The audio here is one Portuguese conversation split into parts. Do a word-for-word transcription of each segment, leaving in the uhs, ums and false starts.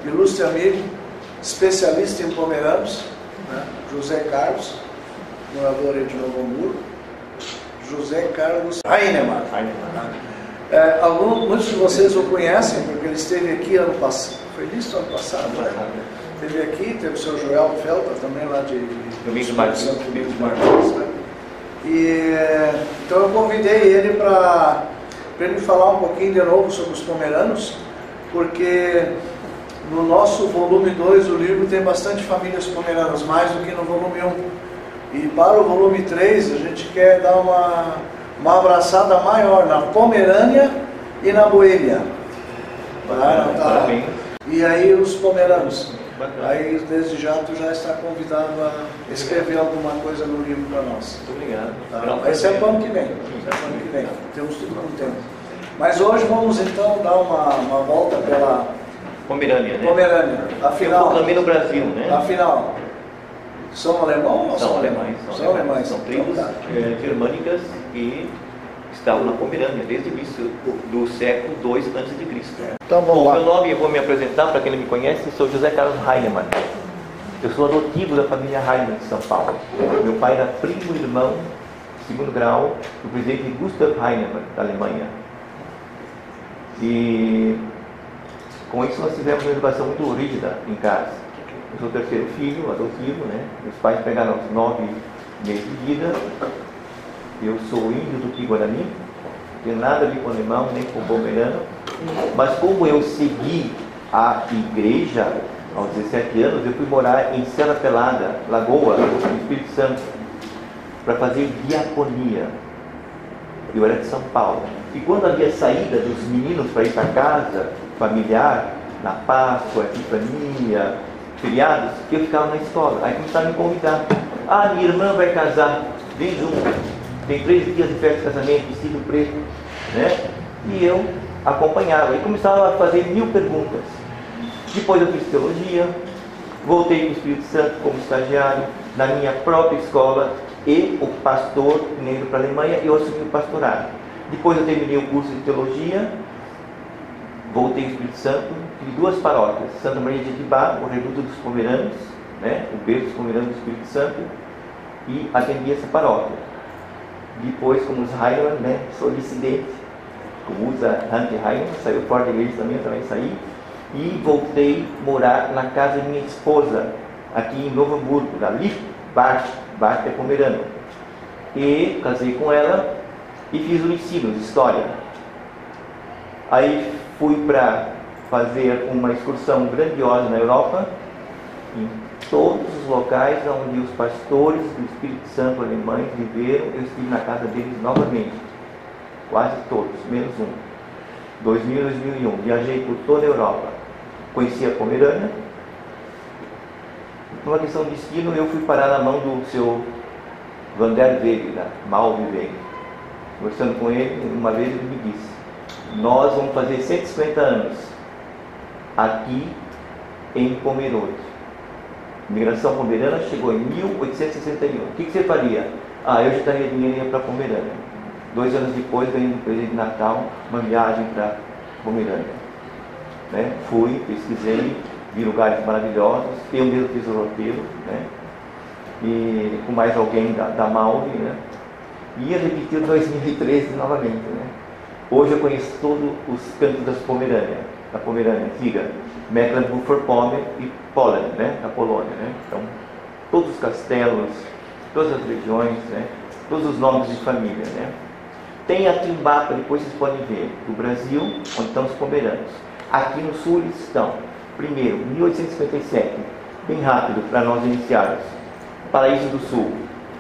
ilustre amigo, especialista em pomeranos, né? José Carlos, morador de Novo Hamburgo, José Carlos Heinemann. É, alguns, muitos de vocês o conhecem, porque ele esteve aqui ano passado, foi isso ano passado, né? Esteve aqui, teve o seu Joel Felta também lá de Domingos Martins, Domingos Martins, né? E então eu convidei ele para ele falar um pouquinho de novo sobre os pomeranos, porque no nosso volume dois do livro tem bastante famílias pomeranas, mais do que no volume um. E para o volume três a gente quer dar uma, uma abraçada maior na Pomerânia e na Boêmia. Tá? Tá. E aí os pomeranos. Aí desde já tu já está convidado a escrever alguma coisa no livro para nós. Muito obrigado. Tá? Esse é o ano que vem. Esse é o ano que vem. Temos tudo com tempo. Mas hoje vamos então dar uma, uma volta pela Pomerânia, né? Pomerânia. Afinal, também no Brasil, né? Afinal, são alemães ou são, são alemães? São, São alemães. alemães. São tribos então, tá. é, germânicas que estavam na Pomerânia desde o início do século dois antes de Cristo. Então vamos Bom, lá. meu nome, eu vou me apresentar para quem não me conhece, sou José Carlos Heinemann. Eu sou adotivo da família Heinemann de São Paulo. Meu pai era primo irmão, segundo grau, do presidente Gustav Heinemann, da Alemanha. E com isso nós tivemos uma educação muito rígida em casa. Eu sou o terceiro filho, adotivo, né? Meus pais pegaram aos nove meses de vida. Eu sou índio do Tupi-Guarani, não tenho nada a ver com alemão, nem com pomerano. Mas como eu segui a igreja aos dezessete anos, eu fui morar em Serra Pelada, Lagoa, no Espírito Santo, para fazer diaconia. Eu era de São Paulo. E quando havia saída dos meninos para ir para casa familiar, na Páscoa, Epifania, feriados, eu ficava na escola. Aí começaram a me convidar. Ah, minha irmã vai casar, vem junto. Tem três dias de festa de casamento, vestido preto, né? E eu acompanhava. E começava a fazer mil perguntas. Depois eu fiz teologia, voltei para o Espírito Santo como estagiário, na minha própria escola, e o pastor indo para a Alemanha, eu assumi o pastorado. Depois eu terminei o curso de teologia, voltei ao Espírito Santo, tive duas paróquias, Santa Maria de Etibá, o Reduto dos Pomeranos, né, o berço dos Pomeranos do Espírito Santo, e atendi essa paróquia. Depois, como os Heinemann, né, sou dissidente, como usa Hank Heinemann, saiu fora da igreja também, eu também saí, e voltei morar na casa de minha esposa, aqui em Novo Hamburgo, da Liv Bart, Bart é pomerano. E casei com ela e fiz o ensino de história. Aí fui para fazer uma excursão grandiosa na Europa, em todos os locais onde os pastores do Espírito Santo alemães viveram, eu estive na casa deles novamente. Quase todos, menos um. dois mil e dois mil e um. Viajei por toda a Europa. Conheci a Pomerânia. Por uma questão de destino, eu fui parar na mão do seu Vander Wegener, da Malve Wegener. Conversando com ele, uma vez ele me disse: nós vamos fazer cento e cinquenta anos aqui em Pomerode. A migração pomerana chegou em mil oitocentos e sessenta e um. O que, que você faria? Ah, eu já estaria dinheiro e ia para Pomerânia. Dois anos depois, ganhei no presente de Natal uma viagem para Pomerânia. Né? Fui, pesquisei, vi lugares maravilhosos, eu mesmo fiz o roteiro, né? E com mais alguém da, da Malve, né? E ia repetir dois mil e treze novamente, né? Hoje eu conheço todos os cantos das Pomerânia, da Pomerânia antiga, Mecklenburg-Vorpommern e Polen, né? Da Polônia, né? Então, todos os castelos, todas as regiões, né? Todos os nomes de família, né? Tem aqui um mapa, depois vocês podem ver, do Brasil, onde estão os pomeranos. Aqui no sul eles estão. Primeiro, mil oitocentos e cinquenta e sete, bem rápido para nós iniciarmos. Paraíso do Sul,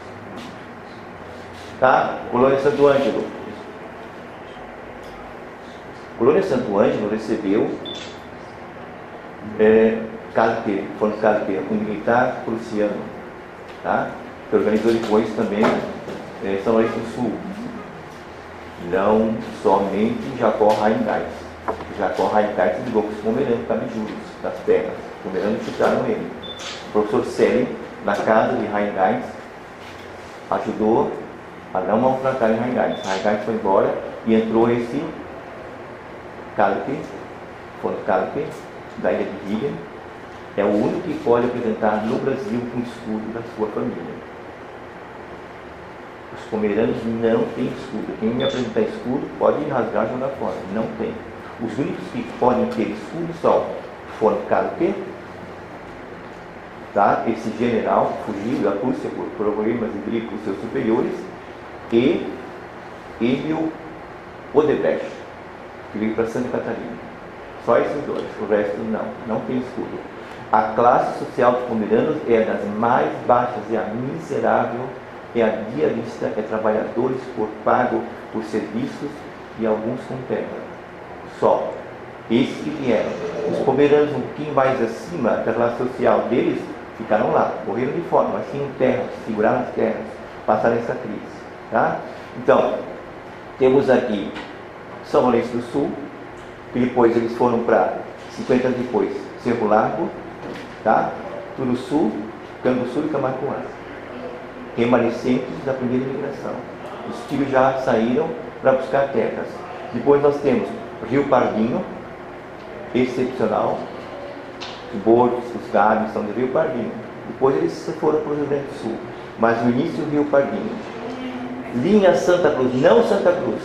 tá? Colônia Santo Ângelo. Colônia Santo Ângelo recebeu é, Calpe, foi Calpe, um militar prussiano, tá? Que organizou depois também é, São Lourenço do Sul. Não somente Jacó Reingarten. Jacó Reingarten ligou com os pomeranos cabijuros das terras. Os pomeranos chutaram ele. O professor Selling, na casa de Reingarten, ajudou a não maltratar Reingarten. Reingarten foi embora e entrou esse Calpe, foi Calpe, da ilha de Rügen, é o único que pode apresentar no Brasil um escudo da sua família. Os pomeranos não têm escudo. Quem me apresentar escudo pode rasgar e jogar fora. Não tem. Os únicos que podem ter escudo são von Kalke, tá? Esse general fugiu da Rússia por problemas de briga com seus superiores, e Emil Odebrecht, que veio para Santa Catarina. Só esses dois. O resto não. Não tem escudo. A classe social dos pomeranos é das mais baixas, é a miserável, é a diarista, é trabalhadores por pago por serviços e alguns com terra. Só. Esses que vieram. Os pomeranos um pouquinho mais acima da classe social deles ficaram lá, morreram de fome, mas tinham terras, seguraram as terras, passaram essa crise. Tá? Então, temos aqui São Lourenço do Sul, que depois eles foram para, cinquenta anos depois, Cerro Largo, tá? Turuçu, Canguçu e Camacuã, remanescentes da primeira imigração. Os filhos já saíram para buscar terras. Depois nós temos Rio Pardinho, excepcional. Os bois, os gados são do Rio Pardinho. Depois eles foram para o Rio Grande do Sul, mas no início o Rio Pardinho. Linha Santa Cruz, não Santa Cruz.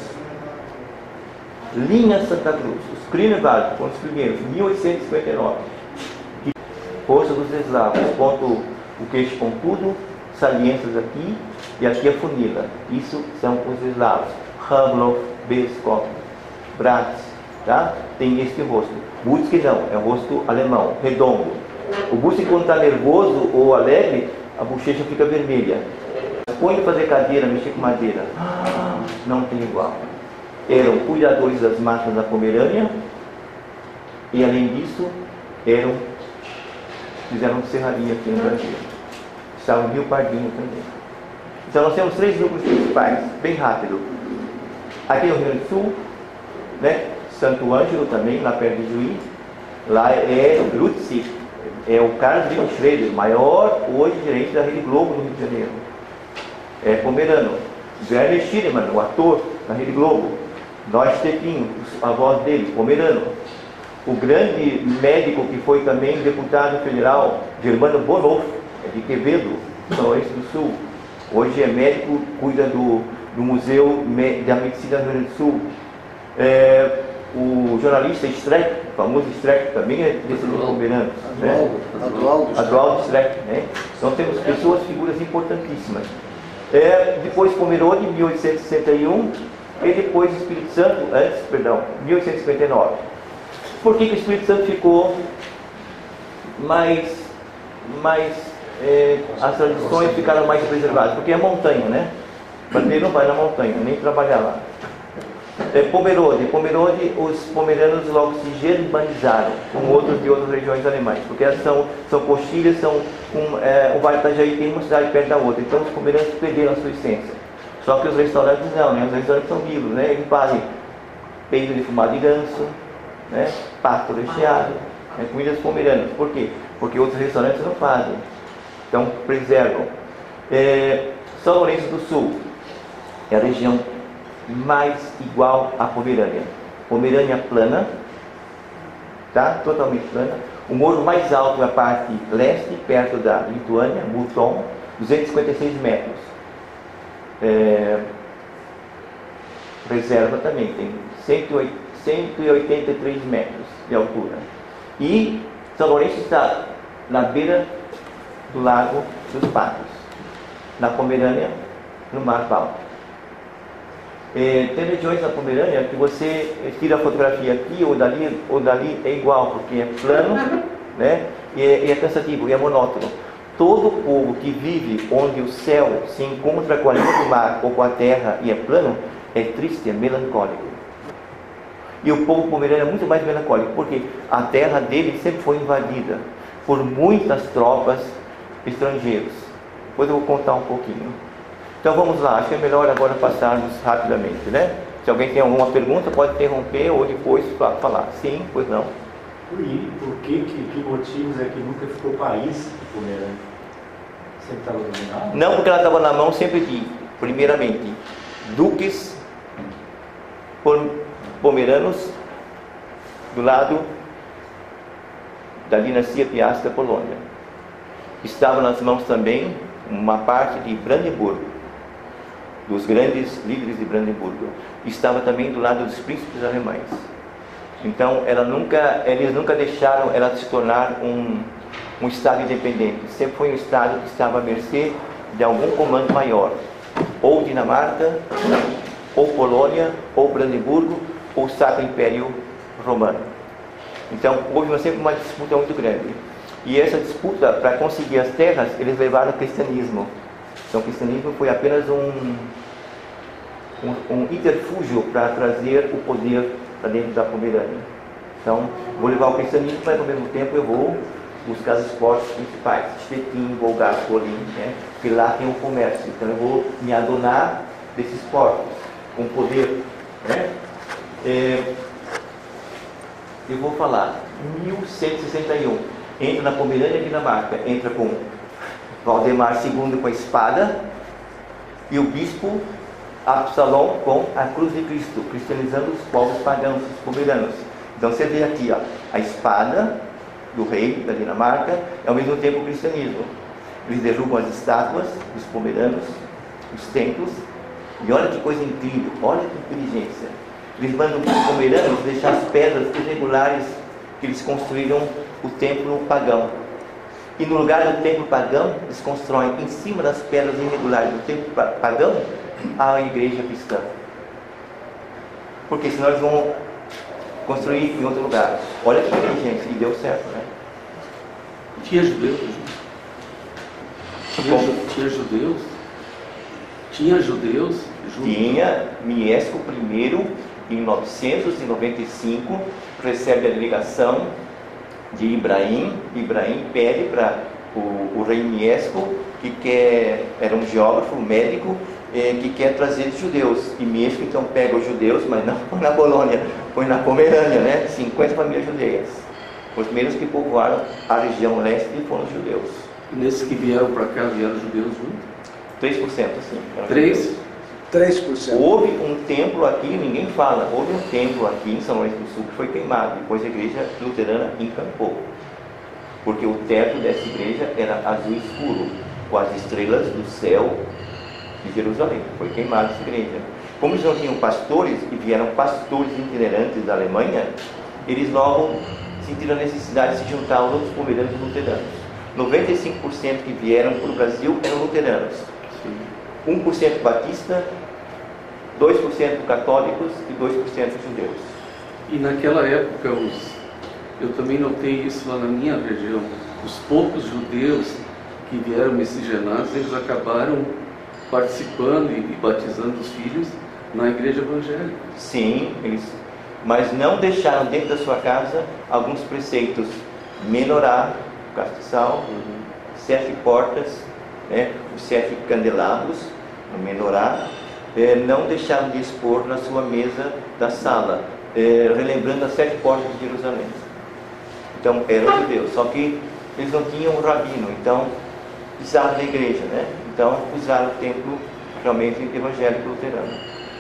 Linha Santa Cruz. Os Grünewald foram os primeiros, mil oitocentos e cinquenta e nove. Força dos eslavos, ponto o queixo pontudo, saliências aqui, e aqui a funila. Isso são os eslavos. Hamlov, Beskov, Bratz, tá? Tem este rosto. Butski não, é um rosto alemão, redondo. O Butski, quando está nervoso ou alegre, a bochecha fica vermelha. Põe para fazer cadeira, mexer com madeira. Ah, não tem igual. Eram cuidadores das matas da Pomerânia, e além disso, eram, fizeram serraria aqui no Brasil. Estavam em Rio Pardinho também. Então nós temos três grupos principais, bem rápido. Aqui no Rio Grande do Sul, né? Santo Ângelo também, lá perto de Juiz. Lá é Lutzi, é o Carlos Lima Schroeder, maior hoje gerente da Rede Globo no Rio de Janeiro. É pomerano. Werner Schirmann, o ator da Rede Globo. Nós Tequinho, a voz dele, pomerano. O grande médico que foi também deputado federal, Germano Bonoff, é de Quevedo, São Lourenço do Sul. Hoje é médico, cuida do, do Museu da Medicina do Rio Grande do Sul. É, o jornalista Streck, o famoso Streck, também é descendente de pomeranos. Né? Adualdo Streck, né? Então temos pessoas, figuras importantíssimas. É, depois Pomerode, mil oitocentos e sessenta e um, e depois Espírito Santo, antes, perdão, mil oitocentos e cinquenta e nove. Por que, que o Espírito Santo ficou mais, mais é, as tradições ficaram mais preservadas? Porque é montanha, né? Mas ele não vai na montanha, nem trabalhar lá. É, Pomerode, Pomerode, os pomeranos logo se germanizaram com outros de outras regiões alemãs, porque elas são, são coxilhas, são um, é, o Vale do Itajaí tem uma cidade perto da outra, então os pomeranos perderam a sua essência. Só que os restaurantes não, né? Os restaurantes são vivos, né? Eles fazem peito de fumado de ganso, né? Pato recheado, né? Comidas pomeranas. Por quê? Porque outros restaurantes não fazem, então preservam. É, São Lourenço do Sul é a região mais igual à Pomerânia. Pomerânia plana, tá? Totalmente plana. O morro mais alto é a parte leste, perto da Lituânia, Muton, duzentos e cinquenta e seis metros. É... Reserva também tem cento e oitenta e três metros de altura. E São Lourenço está na beira do Lago dos Patos, na Pomerânia, no Mar Báltico. É, tem regiões na Pomerânia que você tira a fotografia aqui ou dali, ou dali é igual, porque é plano, né? E é, e é cansativo, e é monótono. Todo povo que vive onde o céu se encontra com a linha do mar ou com a terra e é plano, é triste, é melancólico. E o povo pomerano é muito mais melancólico, porque a terra dele sempre foi invadida por muitas tropas estrangeiras. Depois eu vou contar um pouquinho. Então vamos lá, acho que é melhor agora passarmos rapidamente, né? Se alguém tem alguma pergunta, pode interromper ou depois falar. Sim, pois não. E por que, que, que motivos é que nunca ficou país Pomerânia? Sempre estava dominado? Não, porque ela estava na mão sempre de, primeiramente, duques pomeranos do lado da dinastia Piast da Polônia. Estava nas mãos também uma parte de Brandemburgo, dos grandes líderes de Brandemburgo. Estava também do lado dos príncipes alemães. Então, ela nunca, eles nunca deixaram ela se tornar um, um Estado independente. Sempre foi um Estado que estava à mercê de algum comando maior. Ou Dinamarca, ou Polônia, ou Brandemburgo, ou o Sacro Império Romano. Então, houve sempre uma disputa muito grande. E essa disputa, para conseguir as terras, eles levaram o cristianismo. Então, o cristianismo foi apenas um, um, um interfúgio para trazer o poder para dentro da Pomerânia. Então, vou levar o cristianismo, mas ao mesmo tempo eu vou buscar os portos principais, Stettin, Wolgast, Kolin, né? Porque lá tem o comércio. Então, eu vou me adonar desses portos, com poder, né? É, eu vou falar, mil cento e sessenta e um, entra na Pomerânia e Dinamarca, entra com Valdemar segundo com a espada e o bispo Absalom com a cruz de Cristo, cristianizando os povos pagãos, os pomeranos. Então você vê aqui, ó, a espada do rei da Dinamarca e ao mesmo tempo o cristianismo. Eles derrubam as estátuas dos pomeranos, os templos, e olha que coisa incrível, olha que inteligência. Eles mandam os pomeranos deixar as pedras irregulares que eles construíram o templo pagão. E no lugar do templo pagão, eles constroem em cima das pedras irregulares do templo pagão a igreja cristã. Porque senão eles vão construir em outro lugar. Olha que inteligência, e deu certo, né? Tinha judeus? Tinha, ju, tinha judeus? Tinha judeus? Junto. Tinha. Miesco I, em novecentos e noventa e cinco, recebe a delegação de Ibrahim. Ibrahim pede para o, o rei Miesco, que quer, era um geógrafo, um médico, eh, que quer trazer os judeus. E Miesco então pega os judeus, mas não põe na Polônia, põe na Pomerânia, né? cinquenta famílias judeias. Os primeiros que povoaram a região leste foram os judeus. E nesses que vieram para cá, vieram judeus junto? três por cento, sim. três? três por cento. Houve um templo aqui, ninguém fala, houve um templo aqui em São Lourenço do Sul que foi queimado, depois a igreja luterana encampou. Porque o teto dessa igreja era azul escuro, com as estrelas do céu de Jerusalém. Foi queimada essa igreja. Como eles não tinham pastores, e vieram pastores itinerantes da Alemanha, eles logo sentiram a necessidade de se juntar aos outros pomeranos luteranos. noventa e cinco por cento que vieram para o Brasil eram luteranos. um por cento batista, dois por cento católicos e dois por cento judeus. E naquela época, os, eu também notei isso lá na minha região, os poucos judeus que vieram miscigenados, eles acabaram participando e, e batizando os filhos na igreja evangélica. Sim, eles, mas não deixaram dentro da sua casa alguns preceitos: menorá, castiçal, uhum. sete portas, né, os sete candelabros, o menorá, é, não deixaram de expor na sua mesa da sala, é, relembrando as sete portas de Jerusalém. Então eram judeus, só que eles não tinham um rabino, então precisavam da igreja, né? Então usaram o templo realmente evangélico luterano.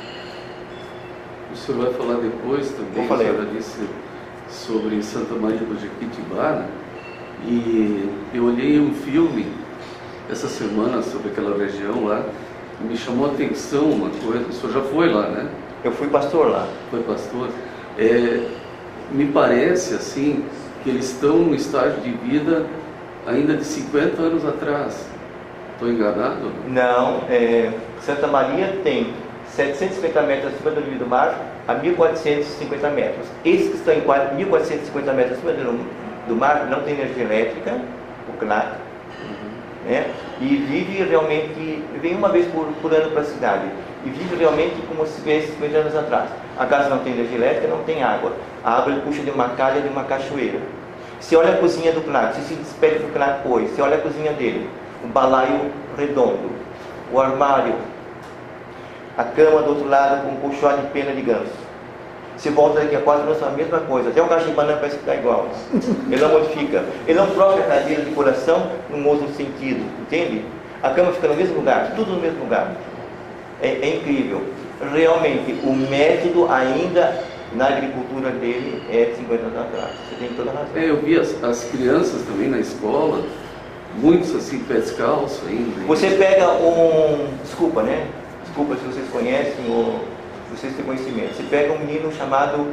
O senhor vai falar depois também, a senhora disse sobre Santa Maria do Jequitibá, né? E eu olhei um filme essa semana sobre aquela região lá, e me chamou a atenção uma coisa. O senhor já foi lá, né? Eu fui pastor lá. Foi pastor. É, me parece assim que eles estão num estágio de vida ainda de cinquenta anos atrás. Estou enganado? Não, é, Santa Maria tem setecentos e cinquenta metros acima do nível do mar a mil quatrocentos e cinquenta metros. Esses que estão em mil quatrocentos e cinquenta metros acima do, do mar não tem energia elétrica, o C N A C, uhum. né? E vive realmente, vem uma vez por, por ano para a cidade, e vive realmente como se vivesse cinquenta anos atrás. A casa não tem energia elétrica, não tem água. A água ele puxa de uma calha, de uma cachoeira. Se olha a cozinha do C N A C, se se despede do C N A C hoje, se olha a cozinha dele, o balaio redondo, o armário, a cama do outro lado com um colchão de pena de ganso. Se volta daqui a quatro anos, a mesma coisa. Até o cacho de banana parece que está igual. Ele não modifica. Ele não troca a cadeira de coração num outro sentido, entende? A cama fica no mesmo lugar, tudo no mesmo lugar. É, é incrível. Realmente, o método ainda na agricultura dele é de cinquenta anos atrás. Você tem toda a razão. É, eu vi as, as crianças também na escola, muitos assim, pé descalço ainda. Você pega um... Desculpa, né? Desculpa se vocês conhecem ou se vocês têm conhecimento. Você pega um menino chamado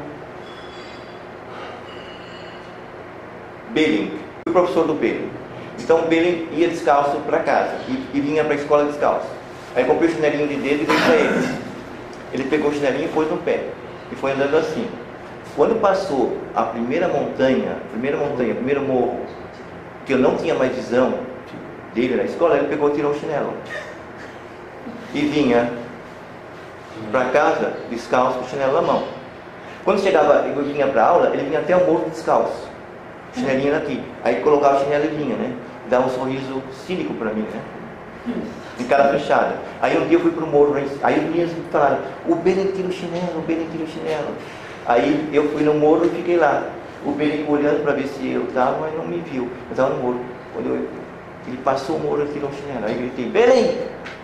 Belling, o professor do Belling. Então o Belling ia descalço para casa e, e vinha para a escola descalço. Aí comprei o chinelinho de dedo e dei para ele. Ele pegou o chinelinho e pôs no pé e foi andando assim. Quando passou a primeira montanha, a primeira montanha, o primeiro morro, que eu não tinha mais visão dele na escola, ele pegou e tirou o chinelo. E vinha para casa descalço com o chinelo na mão. Quando chegava, ele vinha para a aula, ele vinha até o morro descalço. O chinelinho aqui. Aí colocava o chinelo e vinha, né? Dava um sorriso cínico para mim, né? De cara fechada. Aí um dia eu fui pro morro, aí os meninos me falaram, o Belém tira o chinelo, o Belém tira o chinelo. Aí eu fui no morro e fiquei lá. O Belém olhando para ver se eu estava, mas não me viu. Eu estava no morro. Quando eu, ele passou o morro e tirou o chinelo. Aí eu gritei, Belém!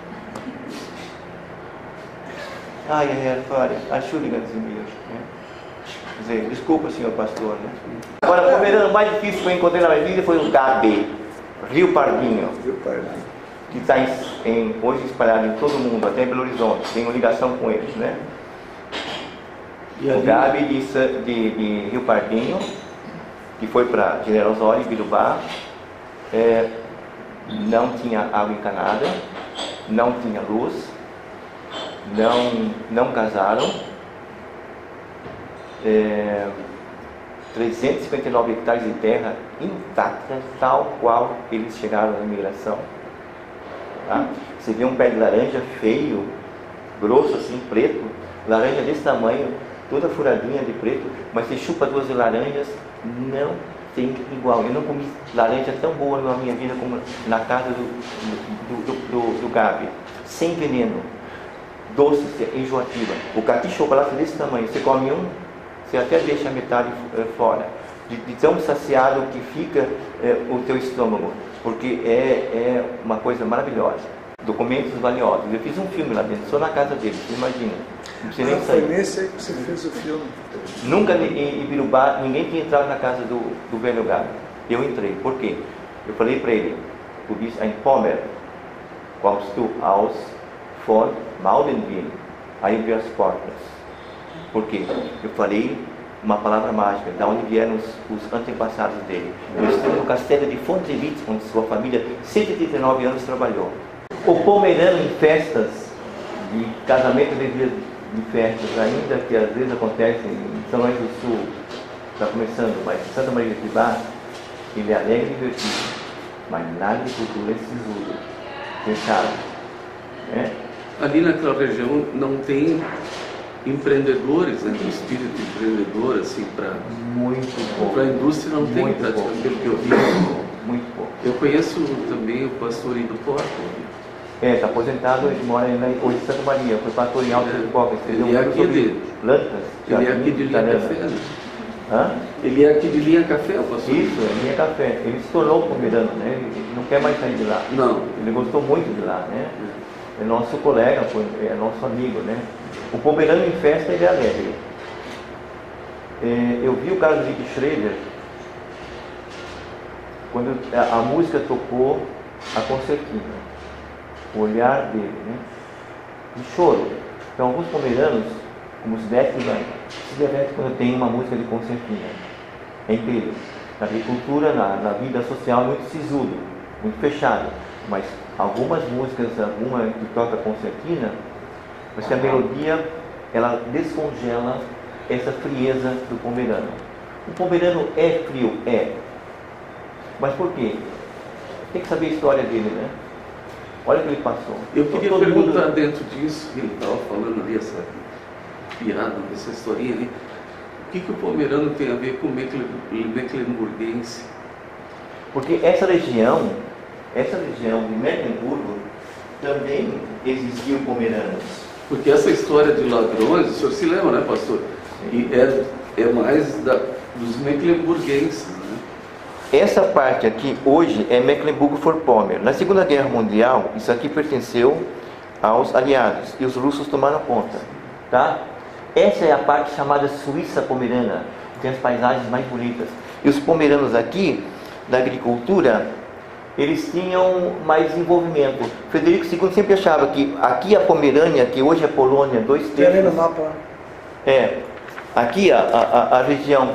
Ai, ai, ai, Entschuldigung, dizer, desculpa, senhor pastor, né? Agora, o verão mais difícil que eu encontrei na minha vida foi o Gabi, Rio Pardinho, Rio Pardinho, que está em, em, hoje espalhado em todo mundo, até em Belo Horizonte, tenho ligação com eles, né? E o Gabi de, de, de Rio Pardinho, que foi para General Osório, Birubá, é, não tinha água encanada, não tinha luz, não, não casaram, é, trezentos e cinquenta e nove hectares de terra intactas, tal qual eles chegaram na imigração. Tá? Você vê um pé de laranja feio, grosso assim, preto, laranja desse tamanho, toda furadinha de preto, mas você chupa duas laranjas, não tem igual. Eu não comi laranja tão boa na minha vida como na casa do, do, do, do, do Gabi, sem veneno, doce, enjoativa. O caqui chocolate desse tamanho, você come um, você até deixa a metade fora, de, de tão saciado que fica é, o teu estômago, porque é, é uma coisa maravilhosa. Documentos valiosos. Eu fiz um filme lá dentro, só na casa dele, você imagina. Não precisa nem sair. Foi nesse aí que você fez o filme. Nunca em Ibirubá, ninguém tinha entrado na casa do, do velho Gabi. Eu entrei. Por quê? Eu falei para ele, du bist ein Pommer, kommst du aus von Maudenwien, aí vi as portas. Por quê? Eu falei uma palavra mágica, da onde vieram os, os antepassados dele. Eu estou no castelo de Fontevitz, onde sua família, cento e trinta e nove anos, trabalhou. O pomerano em festas, de casamento de dias de festas, ainda que às vezes acontecem em São Luís do Sul, está começando, mas em Santa Maria de Ibirubá, ele é alegre e divertido, mas na agricultura é sisudo, fechado. Né? Ali naquela região não tem empreendedores, né, com espírito empreendedor, assim, para para a indústria não tem, praticamente, pelo que eu vi. Muito pouco. Eu conheço também o pastor Ido Porco. É, está aposentado, ele mora na, hoje em Santa Maria, foi pastor em Alto do Coca, escreveu Ele é um aqui sobre de, plantas. ele é aqui de Linha Café, né? Hã? Ele é aqui de Linha Café, o pastor? Isso, é Linha Café. Ele se tornou pomerano, né? Ele não quer mais sair de lá. Não. Ele gostou muito de lá, né? É nosso colega, é nosso amigo, né? O pomerano em festa, ele é alegre. É, eu vi o caso de Rick Schrader, quando a, a música tocou a concertina, o olhar dele, né? De choro. Então, alguns pomeranos, como os décimos, se divertem quando tem uma música de concertina. É incrível. Na agricultura, na, na vida social, é muito sisudo, muito fechado. Mas algumas músicas, alguma que toca concertina, mas que a melodia, ela descongela essa frieza do pomerano. O pomerano é frio? É. Mas por quê? Tem que saber a história dele, né? Olha o que ele passou. Eu queria Todo perguntar mundo... dentro disso, que ele estava falando ali, essa piada, essa historinha ali, o que, que o pomerano tem a ver com o mecklenburguense? Porque essa região, essa região de Mecklenburgo, também existiam pomeranos. Porque essa história de ladrões, o senhor se lembra, né, pastor? E é, é mais da, dos mecklenburguenses, né? Essa parte aqui, hoje, é Mecklenburg-Vorpommern. Na Segunda Guerra Mundial, isso aqui pertenceu aos aliados, e os russos tomaram conta, tá? essa é a parte chamada Suíça pomerana, tem as paisagens mais bonitas. E os pomeranos aqui, da agricultura, eles tinham mais desenvolvimento. Frederico segundo sempre achava que aqui a Pomerânia, que hoje é Polônia, dois Tem ali terços... no mapa. É, aqui a, a, a região,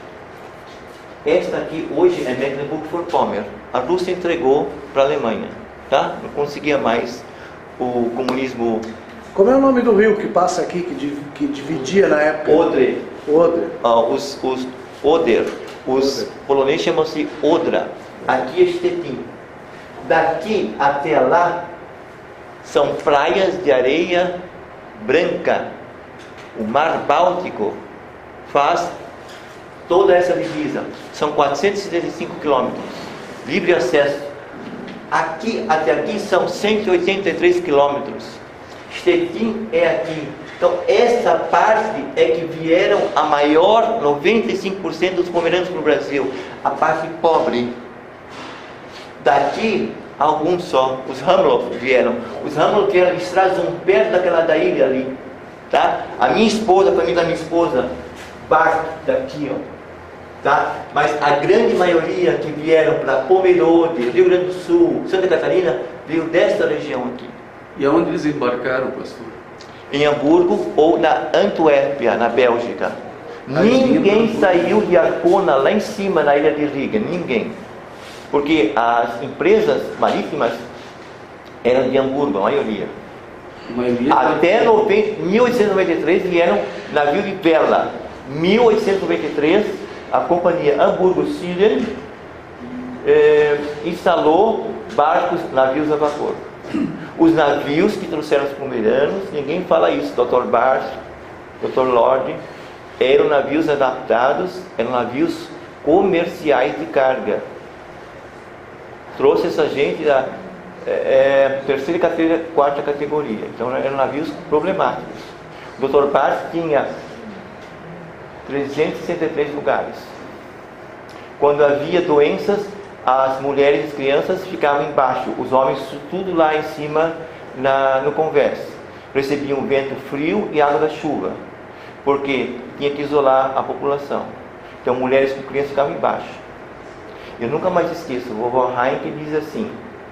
esta aqui hoje é Mecklenburg-Vorpommern. A Rússia entregou para a Alemanha, tá? Não conseguia mais o comunismo. Como é o nome do rio que passa aqui, que, div, que dividia na época? Odre. Odre. Ah, os, os Oder, os Oder. poloneses chamam-se Odra. Aqui é Stettin. Daqui até lá são praias de areia branca. O Mar Báltico faz toda essa divisa. São quatrocentos e setenta e cinco quilômetros. Livre acesso. Aqui até aqui são cento e oitenta e três quilômetros. Stettin é aqui. Então, essa parte é que vieram a maior, noventa e cinco por cento dos pomeranos para o Brasil. A parte pobre. Daqui, alguns só. Os Hamlock vieram. Os Hamlock vieram de Stralsund, perto daquela da ilha ali. Tá? A minha esposa, a família da minha esposa, parte daqui, ó. Tá? Mas a grande maioria que vieram para Pomerode, Rio Grande do Sul, Santa Catarina, veio desta região aqui. E aonde eles embarcaram, pastor? Em Hamburgo ou na Antuérpia, na Bélgica. Ninguém saiu de Arcona lá em cima, na ilha de Riga. Ninguém. Porque as empresas marítimas eram de Hamburgo, a maioria. A maioria Até mil oitocentos e noventa e três vieram navio de vela. mil oitocentos e noventa e três, a companhia Hamburgo-Süden eh, instalou barcos, navios a vapor. Os navios que trouxeram os pomeranos, ninguém fala isso, doutor Barth, doutor Lord, eram navios adaptados, eram navios comerciais de carga. Trouxe essa gente da é, é, terceira categoria, quarta categoria. Então eram navios problemáticos. O doutor Barth tinha trezentos e sessenta e três lugares. Quando havia doenças, as mulheres e as crianças ficavam embaixo, os homens tudo lá em cima na, no convés. Recebiam vento frio e água da chuva, porque tinha que isolar a população. Então mulheres com crianças ficavam embaixo. Eu nunca mais esqueço, o vovó Heinck diz assim,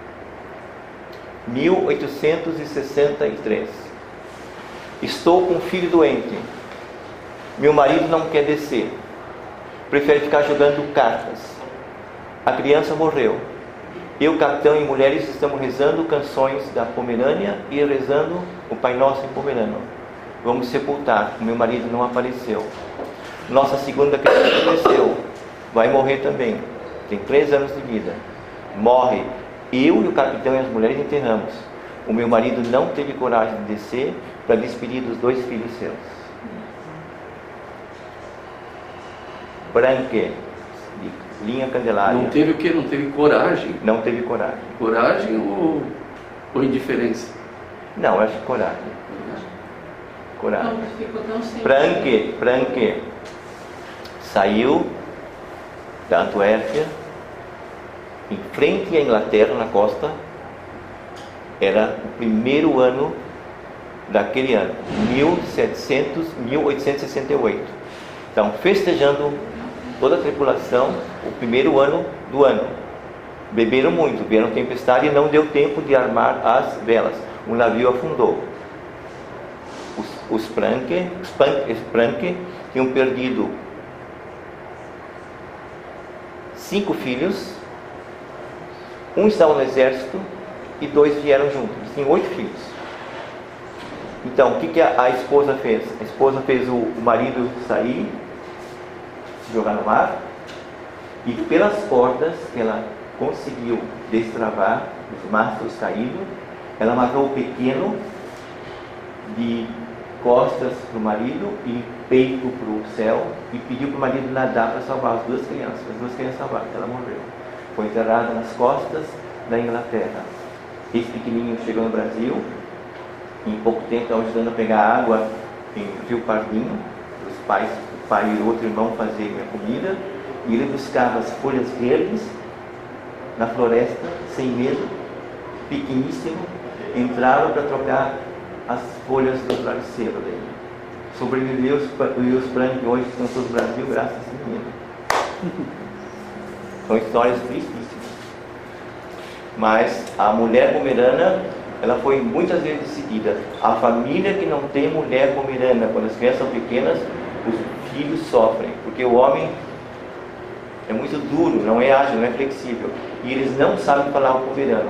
mil oitocentos e sessenta e três, estou com um filho doente, meu marido não quer descer, prefere ficar jogando cartas. A criança morreu. Eu, capitão e mulheres estamos rezando canções da Pomerânia e rezando o Pai Nosso em pomerano. Vamos sepultar. O meu marido não apareceu. Nossa segunda criança faleceu. Vai morrer também. Tem três anos de vida. Morre. Eu e o capitão e as mulheres enterramos. O meu marido não teve coragem de descer para despedir dos dois filhos seus. Branque. Linha Candelária. Não teve o quê? Não teve coragem? Não teve coragem. Coragem ou, ou indiferença? Não, eu acho que coragem. Coragem. Não, ficou tão sem... Franque, Franque saiu da Antuérpia, em frente à Inglaterra, na costa. Era o primeiro ano daquele ano, mil e setecentos, mil oitocentos e sessenta e oito. Então, festejando toda a tripulação, o primeiro ano do ano. Beberam muito, vieram tempestade e não deu tempo de armar as velas. O navio afundou. Os, os Franke, os Franke tinham perdido cinco filhos, um estava no exército e dois vieram juntos. Eles tinham oito filhos. Então, o que, que a, a esposa fez? A esposa fez o, o marido sair, jogar no mar, e pelas cordas ela conseguiu destravar os mastros caídos. Ela amarrou o pequeno de costas para o marido e peito para o céu e pediu para o marido nadar para salvar as duas crianças. As duas crianças salvaram, ela morreu. Foi enterrada nas costas da Inglaterra. Esse pequenininho chegou no Brasil, em pouco tempo estava ajudando a pegar água em Rio Pardinho. Os pais, o pai e o outro irmão faziam a comida, e ele buscava as folhas verdes na floresta, sem medo, pequeníssimo, entrava para trocar as folhas do travesseiro dele. sobreviveu e os planos de hoje estão todo o Brasil graças a esse menino. São histórias tristíssimas. Mas a mulher pomerana, ela foi muitas vezes decidida. A família que não tem mulher pomerana, quando as crianças são pequenas, os filhos sofrem, porque o homem é muito duro, não é ágil, não é flexível, e eles não sabem falar o pomerano.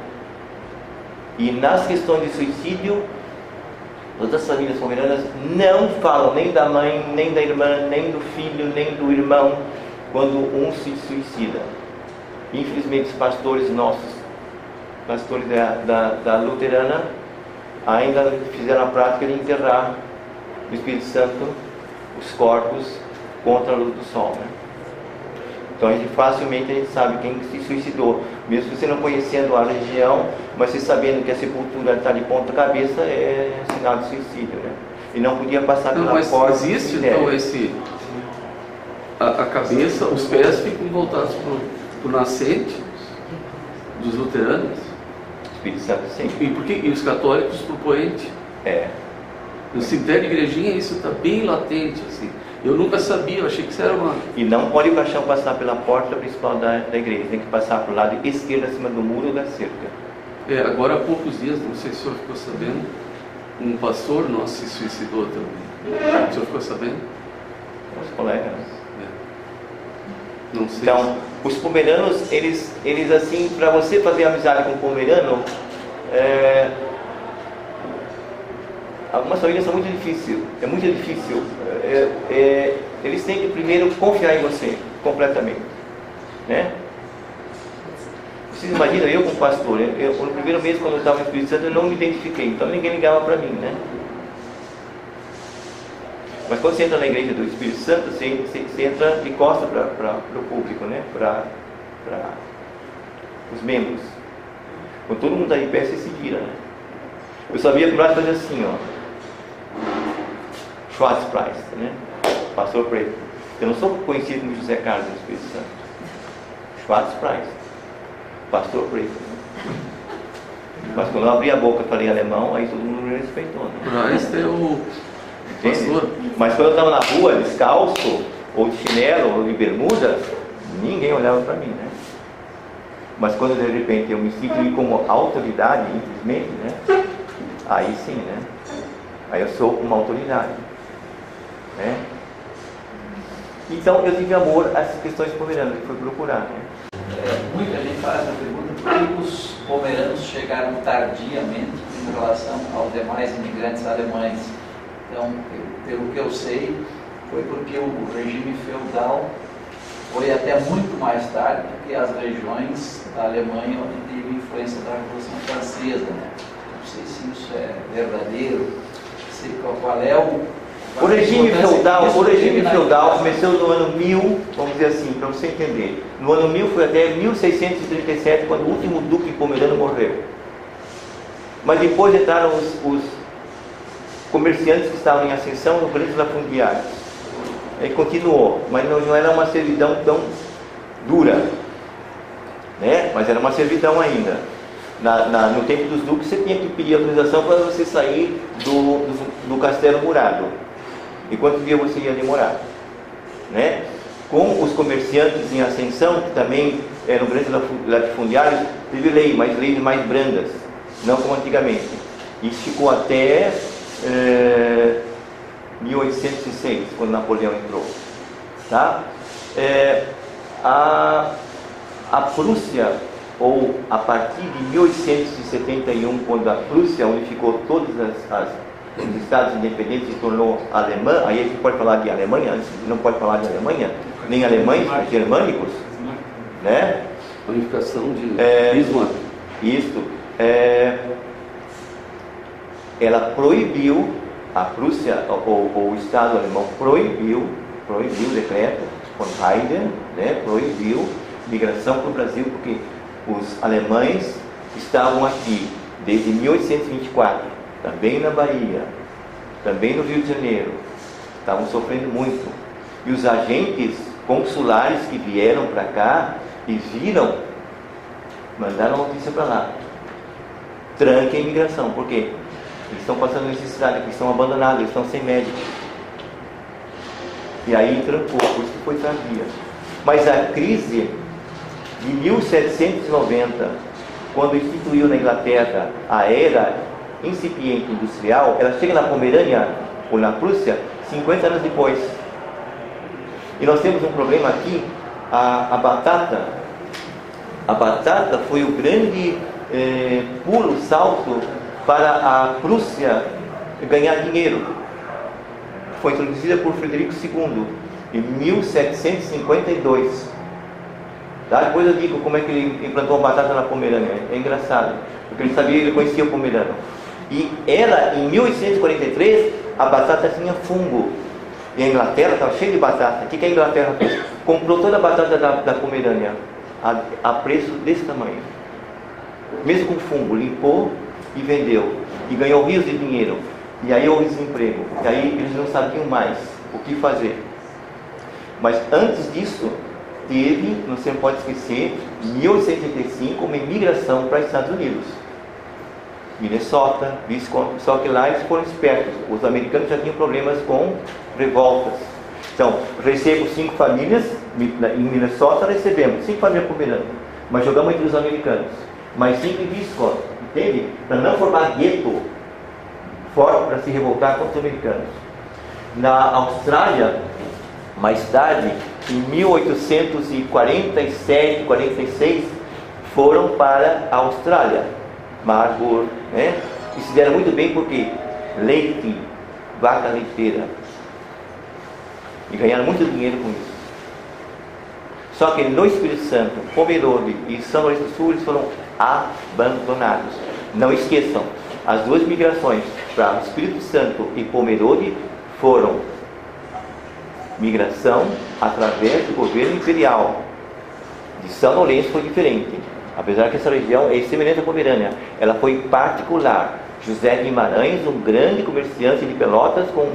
E nas questões de suicídio, outras famílias pomeranas não falam nem da mãe, nem da irmã, nem do filho, nem do irmão quando um se suicida. Infelizmente, os pastores nossos, pastores da, da, da luterana, ainda fizeram a prática de enterrar no Espírito Santo os corpos contra a luz do sol, né? Então a gente facilmente a gente sabe quem se suicidou, mesmo você não conhecendo a religião, mas você sabendo que a sepultura está de ponta cabeça, é sinal de suicídio, né? E não podia passar não, pela mas porta. Existe então esse a, a cabeça, os pés ficam voltados para o nascente dos luteranos. Espírito Santo, sim. E, por que, e os católicos para o poente? É. No cemitério de igrejinha isso está bem latente, assim. Eu nunca sabia, eu achei que isso era uma... E não pode o caixão passar pela porta principal da, da igreja, tem que passar para o lado esquerdo, acima do muro ou da cerca. É, agora há poucos dias, não sei se o senhor ficou sabendo, um pastor nosso se suicidou também. O senhor ficou sabendo? Os colegas. É. Não sei. Então, os pomeranos, eles, eles assim, para você fazer amizade com o pomerano, é... algumas famílias são muito difíceis, é muito difícil. É, é, eles têm que primeiro confiar em você, completamente, né? Vocês imaginam, eu como pastor, eu, eu, no primeiro mês quando eu estava no Espírito Santo, eu não me identifiquei, então ninguém ligava para mim, né? Mas quando você entra na igreja do Espírito Santo, você, você, você entra de costas para o público, né? Para os membros. Quando todo mundo está em pé, você se vira, né? Eu sabia que o braço fazia assim, ó. Schwarzpreis, né? Pastor preto. Eu não sou conhecido como José Carlos do Espírito Santo. Schwarzpreis. Pastor preto. Né? Mas quando eu abri a boca e falei alemão, aí todo mundo me respeitou, né? Preis é o pastor. Mas quando eu estava na rua, descalço, ou de chinelo, ou de bermuda, ninguém olhava para mim, né? Mas quando de repente eu me sinto como autoridade, infelizmente, né? Aí sim, né? Aí eu sou uma autoridade, né? Então eu tive amor a essas questões pomeranas e fui procurar, né? É, muita gente faz a pergunta por que os pomeranos chegaram tardiamente em relação aos demais imigrantes alemães. Então, pelo que eu sei, foi porque o regime feudal foi até muito mais tarde do que as regiões da Alemanha onde teve influência da Revolução Francesa, né? Não sei se isso é verdadeiro, sei qual é o... O regime feudal, o regime feudal começou no ano mil, vamos dizer assim, para você entender. No ano mil foi até mil seiscentos e trinta e sete, quando o último duque pomerano morreu. Mas depois entraram os, os comerciantes que estavam em ascensão no grandes latifundiários. Aí continuou, mas não, não era uma servidão tão dura, né? Mas era uma servidão ainda. Na, na, no tempo dos duques você tinha que pedir autorização para você sair do, do, do castelo murado. E quanto dia você ia demorar, né? Com os comerciantes em ascensão, que também eram grandes latifundiários, teve lei, mas leis mais brandas, não como antigamente. Isso ficou até é, mil oitocentos e seis, quando Napoleão entrou, tá? É, a, a Prússia, ou a partir de mil oitocentos e setenta e um, quando a Prússia unificou todas as, as os estados independentes e se tornou alemã, aí a gente pode falar de Alemanha, antes não pode falar de Alemanha, nem alemães, mas germânicos, né? Unificação de é, Bismarck. Isso. É, ela proibiu, a Prússia, ou, ou o Estado alemão proibiu, proibiu o decreto, von Hayden, né, proibiu migração para o Brasil, porque os alemães estavam aqui desde mil oitocentos e vinte e quatro, também na Bahia, também no Rio de Janeiro, estavam sofrendo muito. E os agentes consulares que vieram para cá e viram, mandaram notícia para lá: tranque a imigração. Por quê? Eles estão passando necessidade, eles estão abandonados, eles estão sem médico. E aí trancou, por isso que foi tardia. Mas a crise de mil setecentos e noventa, quando instituiu na Inglaterra a era incipiente industrial, ela chega na Pomerânia ou na Prússia cinquenta anos depois. E nós temos um problema aqui, a, a batata. A batata foi o grande eh, pulo, salto para a Prússia ganhar dinheiro. Foi introduzida por Frederico segundo em mil setecentos e cinquenta e dois. Tá? Depois eu digo como é que ele implantou a batata na Pomerânia. É engraçado, porque ele sabia, ele conhecia o pomerano. E ela, em mil oitocentos e quarenta e três, a batata tinha fungo. E a Inglaterra estava cheia de batata. O que, que a Inglaterra fez? Comprou toda a batata da, da Pomerânia a, a preço desse tamanho. Mesmo com fungo, limpou e vendeu. E ganhou rios de dinheiro. E aí houve desemprego. E aí eles não sabiam mais o que fazer. Mas antes disso, teve, você não pode esquecer, em mil oitocentos e oitenta e cinco, uma imigração para os Estados Unidos. Minnesota, Wisconsin, só que lá eles foram espertos. Os americanos já tinham problemas com revoltas. Então, recebo cinco famílias, em Minnesota recebemos cinco famílias pomeranas, mas jogamos entre os americanos. Mais cinco em Wisconsin, entende? Para não formar gueto forte para se revoltar contra os americanos. Na Austrália, mais tarde, em mil oitocentos e quarenta e sete, quarenta e seis, foram para a Austrália, Marlborough, né? E se deram muito bem porque leite, vaca leiteira, e ganharam muito dinheiro com isso. Só que no Espírito Santo, Pomerode e São Lourenço do Sul, eles foram abandonados. Não esqueçam, as duas migrações para Espírito Santo e Pomerode foram migração através do governo imperial. De São Lourenço foi diferente, apesar que essa região é semelhante à Pomerânia, ela foi particular. José Guimarães, um grande comerciante de Pelotas, com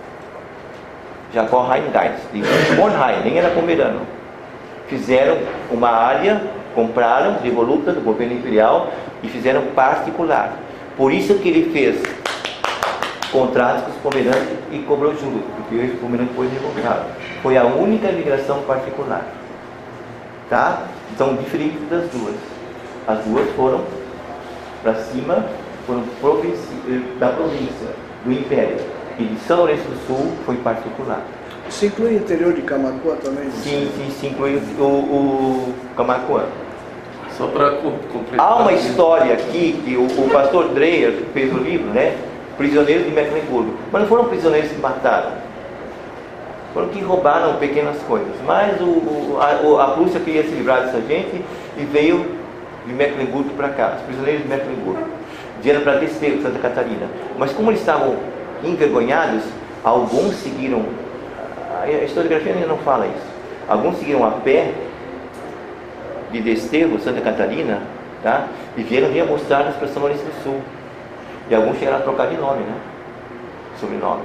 Jacó Heingeis, de Bornheim, nem era pomerano, fizeram uma área, compraram devoluta do governo imperial e fizeram particular. Por isso que ele fez contratos com os pomeranos e cobrou juros, porque os pomeranos depois revoltaram. Foi a única imigração particular. Tá? Então, diferente das duas. As duas foram para cima, foram da província, do Império. E de São Lourenço do Sul foi particular. Isso inclui o interior de Camaquã também? Sim, sim, sim, inclui o, o Camaquã. Só para completar. Há uma história aqui que o, o pastor Dreyer fez o livro, né? Prisioneiros de Mecklenburgo. Mas não foram prisioneiros que mataram. Foram que roubaram pequenas coisas. Mas o, o, a, a Prússia queria se livrar dessa gente e veio de Mecklenburgo para cá. Os prisioneiros de Mecklenburgo vieram para descer Santa Catarina. Mas como eles estavam envergonhados, alguns seguiram, a historiografia ainda não fala isso, alguns seguiram a pé de Desterro, Santa Catarina, tá? E vieram reamostrados para São Lourenço do Sul. E alguns chegaram a trocar de nome, né? Sobrenome.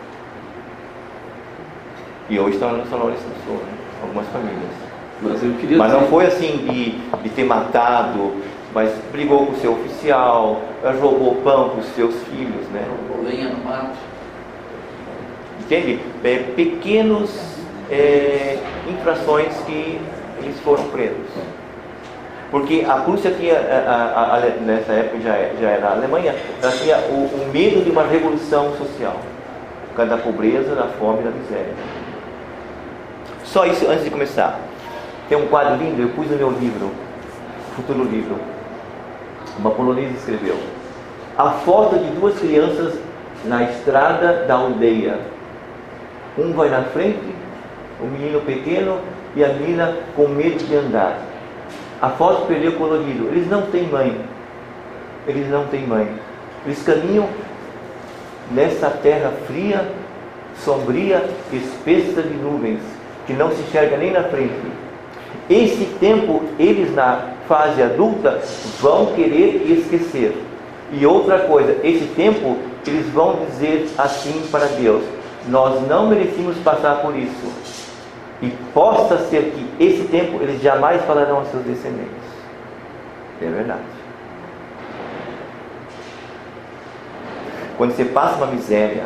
E hoje estão no São Lourenço do Sul, né? Algumas famílias. Mas, eu queria mas não dizer... foi assim de, de ter matado, mas brigou com o seu oficial, roubou pão para os seus filhos, né? Roubou lenha no mato. Entende? É, pequenos é, infrações que eles foram presos. Porque a Prússia tinha, a, a, a, nessa época já, já era a Alemanha, ela tinha o, o medo de uma revolução social, por causa da pobreza, da fome e da miséria. Só isso antes de começar. Tem um quadro lindo, eu pus no meu livro, futuro livro. Uma polonesa escreveu: a foto de duas crianças na estrada da aldeia. Um vai na frente, o menino pequeno, e a menina com medo de andar. A foto perdeu o colorido. Eles não têm mãe. Eles não têm mãe. Eles caminham nessa terra fria, sombria, espessa de nuvens, que não se enxerga nem na frente. Esse tempo, eles na fase adulta vão querer esquecer. E outra coisa, esse tempo, eles vão dizer assim para Deus: nós não merecíamos passar por isso. E possa ser que esse tempo eles jamais falarão aos seus descendentes. É verdade. Quando você passa uma miséria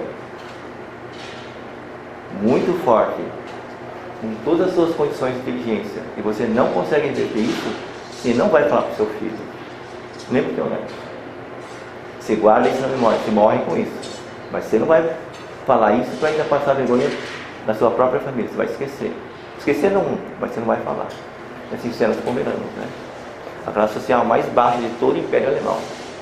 muito forte, com todas as suas condições de inteligência, e você não consegue entender isso, você não vai falar para o seu filho, nem para o teu neto. Você guarda isso na memória, você morre com isso. Mas você não vai falar isso para ainda passar vergonha na sua própria família, você vai esquecer. Esquecer não, mas você não vai falar. Assim eram os pomeranos, né? A classe social mais baixa de todo o Império Alemão.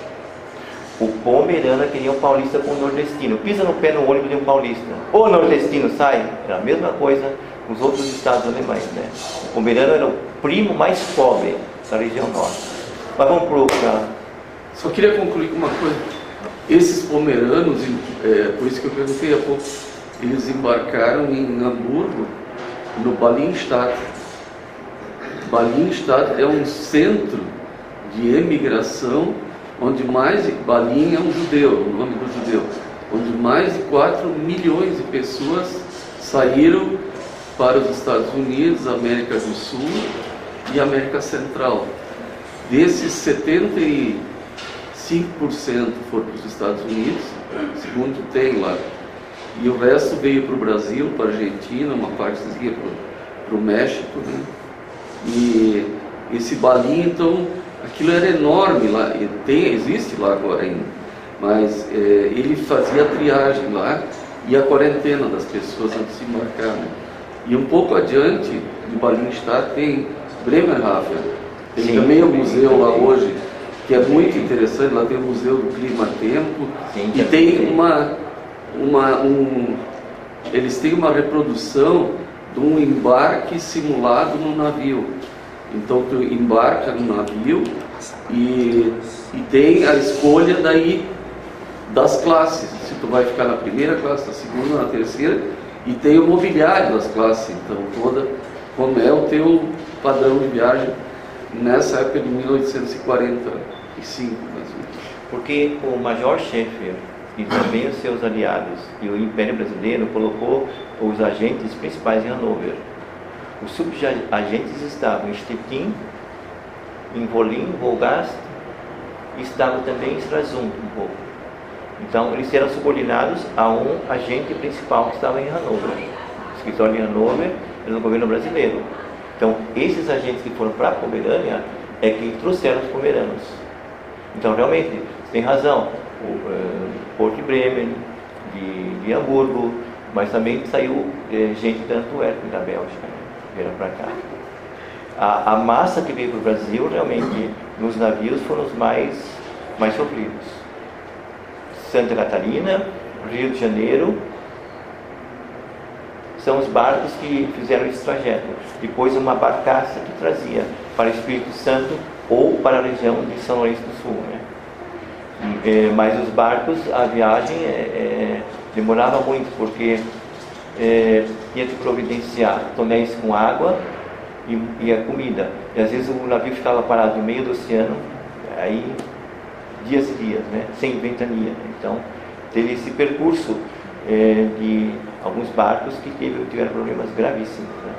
O pomerano queria um paulista com o nordestino. Pisa no pé no ônibus de um paulista. O nordestino sai. Era a mesma coisa com os outros estados alemães, né? O pomerano era o primo mais pobre da região norte. Mas vamos para o... Só queria concluir com uma coisa. Esses pomeranos, é, por isso que eu perguntei há pouco, eles embarcaram em Hamburgo, no Ballingstadt. Ballingstadt é um centro de emigração, onde mais de... Balin é um judeu, o nome do judeu, onde mais de quatro milhões de pessoas saíram para os Estados Unidos, América do Sul e América Central. Desses, setenta e cinco por cento foram para os Estados Unidos, segundo tem lá. E o resto veio para o Brasil, para a Argentina, uma parte ia para o México, né? E esse Balin, então, aquilo era enorme lá, e tem, existe lá agora ainda, mas é, ele fazia a triagem lá e a quarentena das pessoas antes de embarcar, né? E um pouco adiante de Ballingstadt tem Bremerhaven, tem Sim, também o museu lá hoje, que é muito interessante. Lá tem o Museu do Clima-Tempo. Sim, e tem uma, uma um, eles têm uma reprodução de um embarque simulado no navio. Então tu embarca no navio e, e tem a escolha daí das classes, se tu vai ficar na primeira classe, na segunda, na terceira, e tem o mobiliário das classes, então toda, como é o teu padrão de viagem nessa época de mil oitocentos e quarenta e cinco, mais ou menos. Porque o Major Schaeffer e também os seus aliados e o Império Brasileiro colocou os agentes principais em Hannover. Os subagentes estavam em Stettin, em Wolin, Wolgast, e estavam também em Stralsund um pouco. Então eles eram subordinados a um agente principal que estava em Hannover. O escritório de Hannover era do governo brasileiro. Então esses agentes que foram para a Pomerânia é que trouxeram os pomeranos. Então realmente, você tem razão, o uh, Porto de Bremen, de, de Hamburgo, mas também saiu eh, gente da Antuérpia, da Bélgica, né? Vieram para cá. A, a massa que veio para o Brasil, realmente, nos navios foram os mais, mais sofridos. Santa Catarina, Rio de Janeiro, são os barcos que fizeram esse trajeto. Depois uma barcaça que trazia para o Espírito Santo ou para a região de São Lourenço do Sul, né? É, mas os barcos, a viagem é, é, demorava muito, porque é, tinha que providenciar tonéis com água e, e a comida. E às vezes o navio ficava parado no meio do oceano, aí dias e dias, né? Sem ventania. Então teve esse percurso é, de alguns barcos que teve, tiveram problemas gravíssimos, né?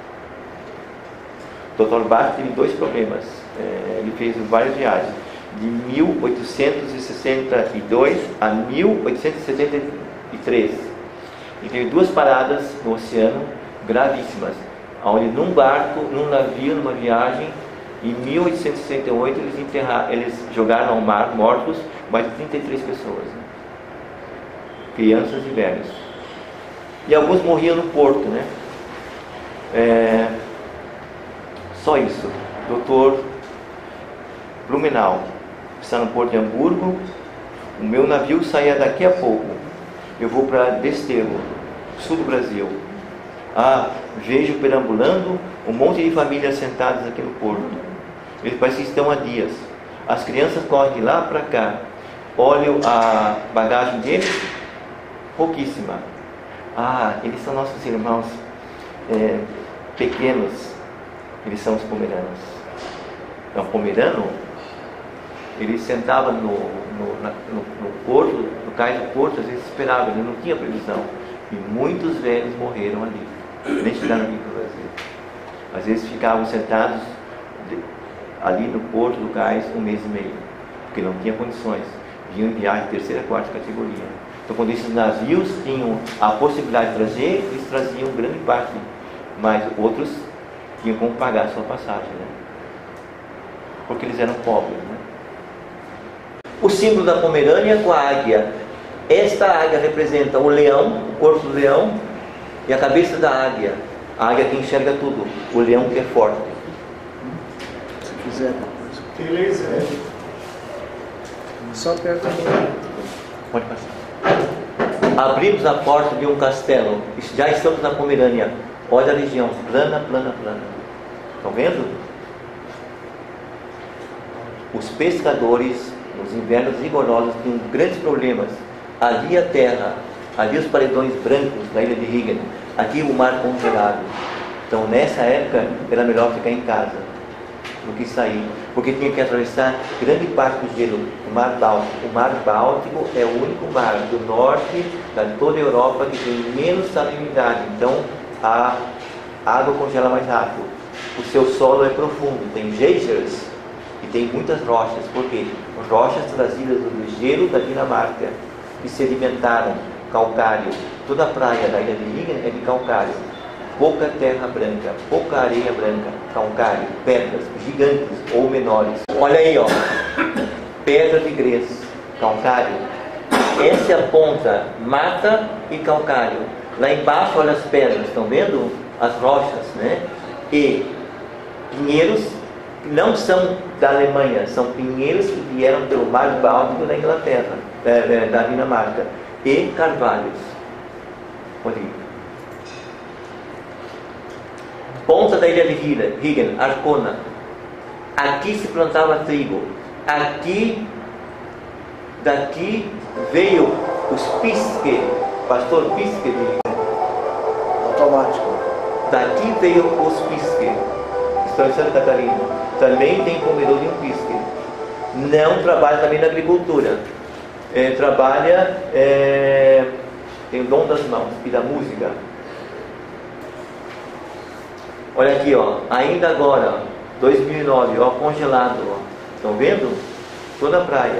O doutor Bach teve dois problemas. É, ele fez várias viagens, de mil oitocentos e sessenta e dois a mil oitocentos e setenta e três. E teve duas paradas no oceano gravíssimas, onde num barco, num navio, numa viagem, em mil oitocentos e sessenta e oito eles, enterraram, eles jogaram ao mar mortos mais de trinta e três pessoas, né? Crianças e velhos. E alguns morriam no porto, né? É, só isso. doutor Blumenau está no porto de Hamburgo. O meu navio saia daqui a pouco. Eu vou para Desterro, sul do Brasil. Ah, vejo perambulando um monte de famílias sentadas aqui no porto. Eles parecem que estão há dias. As crianças correm de lá para cá. Olho a bagagem deles, pouquíssima. Ah, eles são nossos irmãos é, pequenos. Eles são os pomeranos. Então, o pomerano, ele sentava no, no, na, no, no porto, no cais do porto, às vezes esperava, ele não tinha previsão. E muitos velhos morreram ali, nem chegaram aqui para o Brasil. Às vezes ficavam sentados de, ali no porto do cais um mês e meio, porque não tinha condições. vinham em viagem de terceira, quarta categoria. Então, quando esses navios tinham a possibilidade de trazer, eles traziam grande parte, mas outros tinham como pagar a sua passagem, né? Porque eles eram pobres, né? O símbolo da Pomerânia com a águia. Esta águia representa o leão, o corpo do leão, e a cabeça da águia. A águia que enxerga tudo, o leão que é forte. Se quiser depois. Tem laser. Só perto do... Pode passar. Abrimos a porta de um castelo. Já estamos na Pomerânia. Olha a região, plana, plana, plana. Estão vendo? Os pescadores, nos invernos rigorosos, tinham grandes problemas. Ali a terra, ali os paredões brancos da ilha de Rügen, aqui o mar congelado. Então nessa época era melhor ficar em casa do que sair, porque tinha que atravessar grande parte do gelo, o mar Báltico. O mar Báltico é o único mar do norte de toda a Europa que tem menos salinidade, então a água congela mais rápido. O seu solo é profundo, tem geysers e tem muitas rochas. Por quê? Rochas trazidas do gelo da Dinamarca, que sedimentaram, calcário. Toda a praia da ilha de Rügen é de calcário. Pouca terra branca, pouca areia branca, calcário, pedras gigantes ou menores. Olha aí, ó, pedra de grés, calcário. Essa é a ponta, mata e calcário. Lá embaixo, olha as pedras, estão vendo? As rochas, né? E pinheiros que não são da Alemanha, são pinheiros que vieram pelo mar Báltico da Inglaterra, da Dinamarca, e carvalhos. Olha aí. Ponta da ilha de Rügen, Arkona. Aqui se plantava trigo. Aqui, daqui veio os Piske, pastor Piske de Automático. Daqui veio os Piske, estão em Santa Catarina. Também tem comedor de um Piske. Não trabalha também na agricultura. É, trabalha, é, tem o dom das mãos e da música. Olha aqui, ó, ainda agora, dois mil e nove, ó, congelado, ó. Estão vendo? Toda a praia.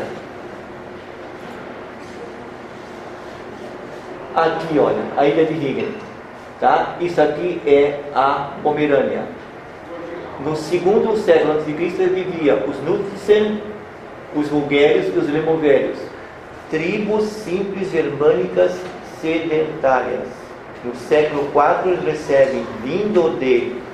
Aqui, olha, a ilha de Rügen, tá? Isso aqui é a Pomerânia. No segundo século antes de Cristo vivia os Nutzen, os Vulguérios e os Lemovérios, tribos simples germânicas sedentárias. No século quatro eles recebem, vindo de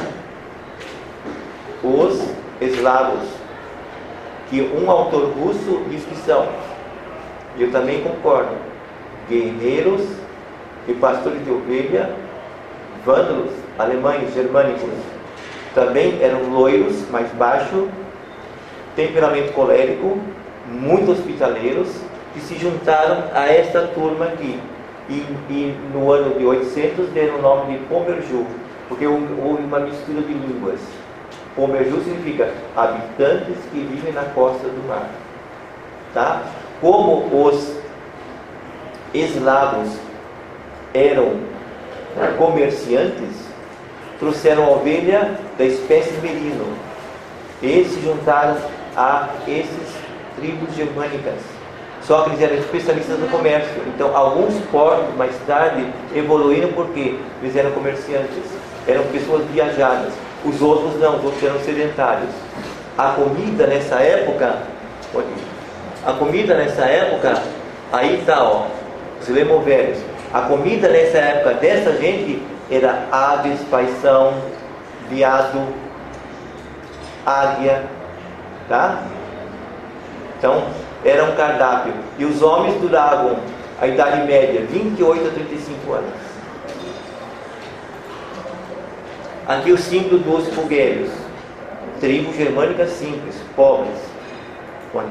os eslavos, que um autor russo diz que são, e eu também concordo, guerreiros e pastores de ovelha, vândalos, alemães, germânicos. Também eram loiros, mais baixos, temperamento colérico, muito hospitaleiros, que se juntaram a esta turma aqui. E, e no ano de oitocentos deram o nome de Pomerju, porque houve uma mistura de línguas. Pomerju significa habitantes que vivem na costa do mar. Tá? Como os eslavos eram comerciantes, trouxeram a ovelha da espécie merino e se juntaram a esses tribos germânicas. Só que eles eram especialistas no comércio. Então, alguns povos mais tarde evoluíram porque eles eram comerciantes, eram pessoas viajadas. Os outros não, os outros eram sedentários. A comida nessa época, a comida nessa época, aí está, ó, os lemovérios. A comida nessa época dessa gente era aves, paição, veado, águia, tá? Então, era um cardápio. E os homens duravam a idade média vinte e oito a trinta e cinco anos. Aqui o símbolo dos Vulguérios, tribo germânica simples, pobres. Olha.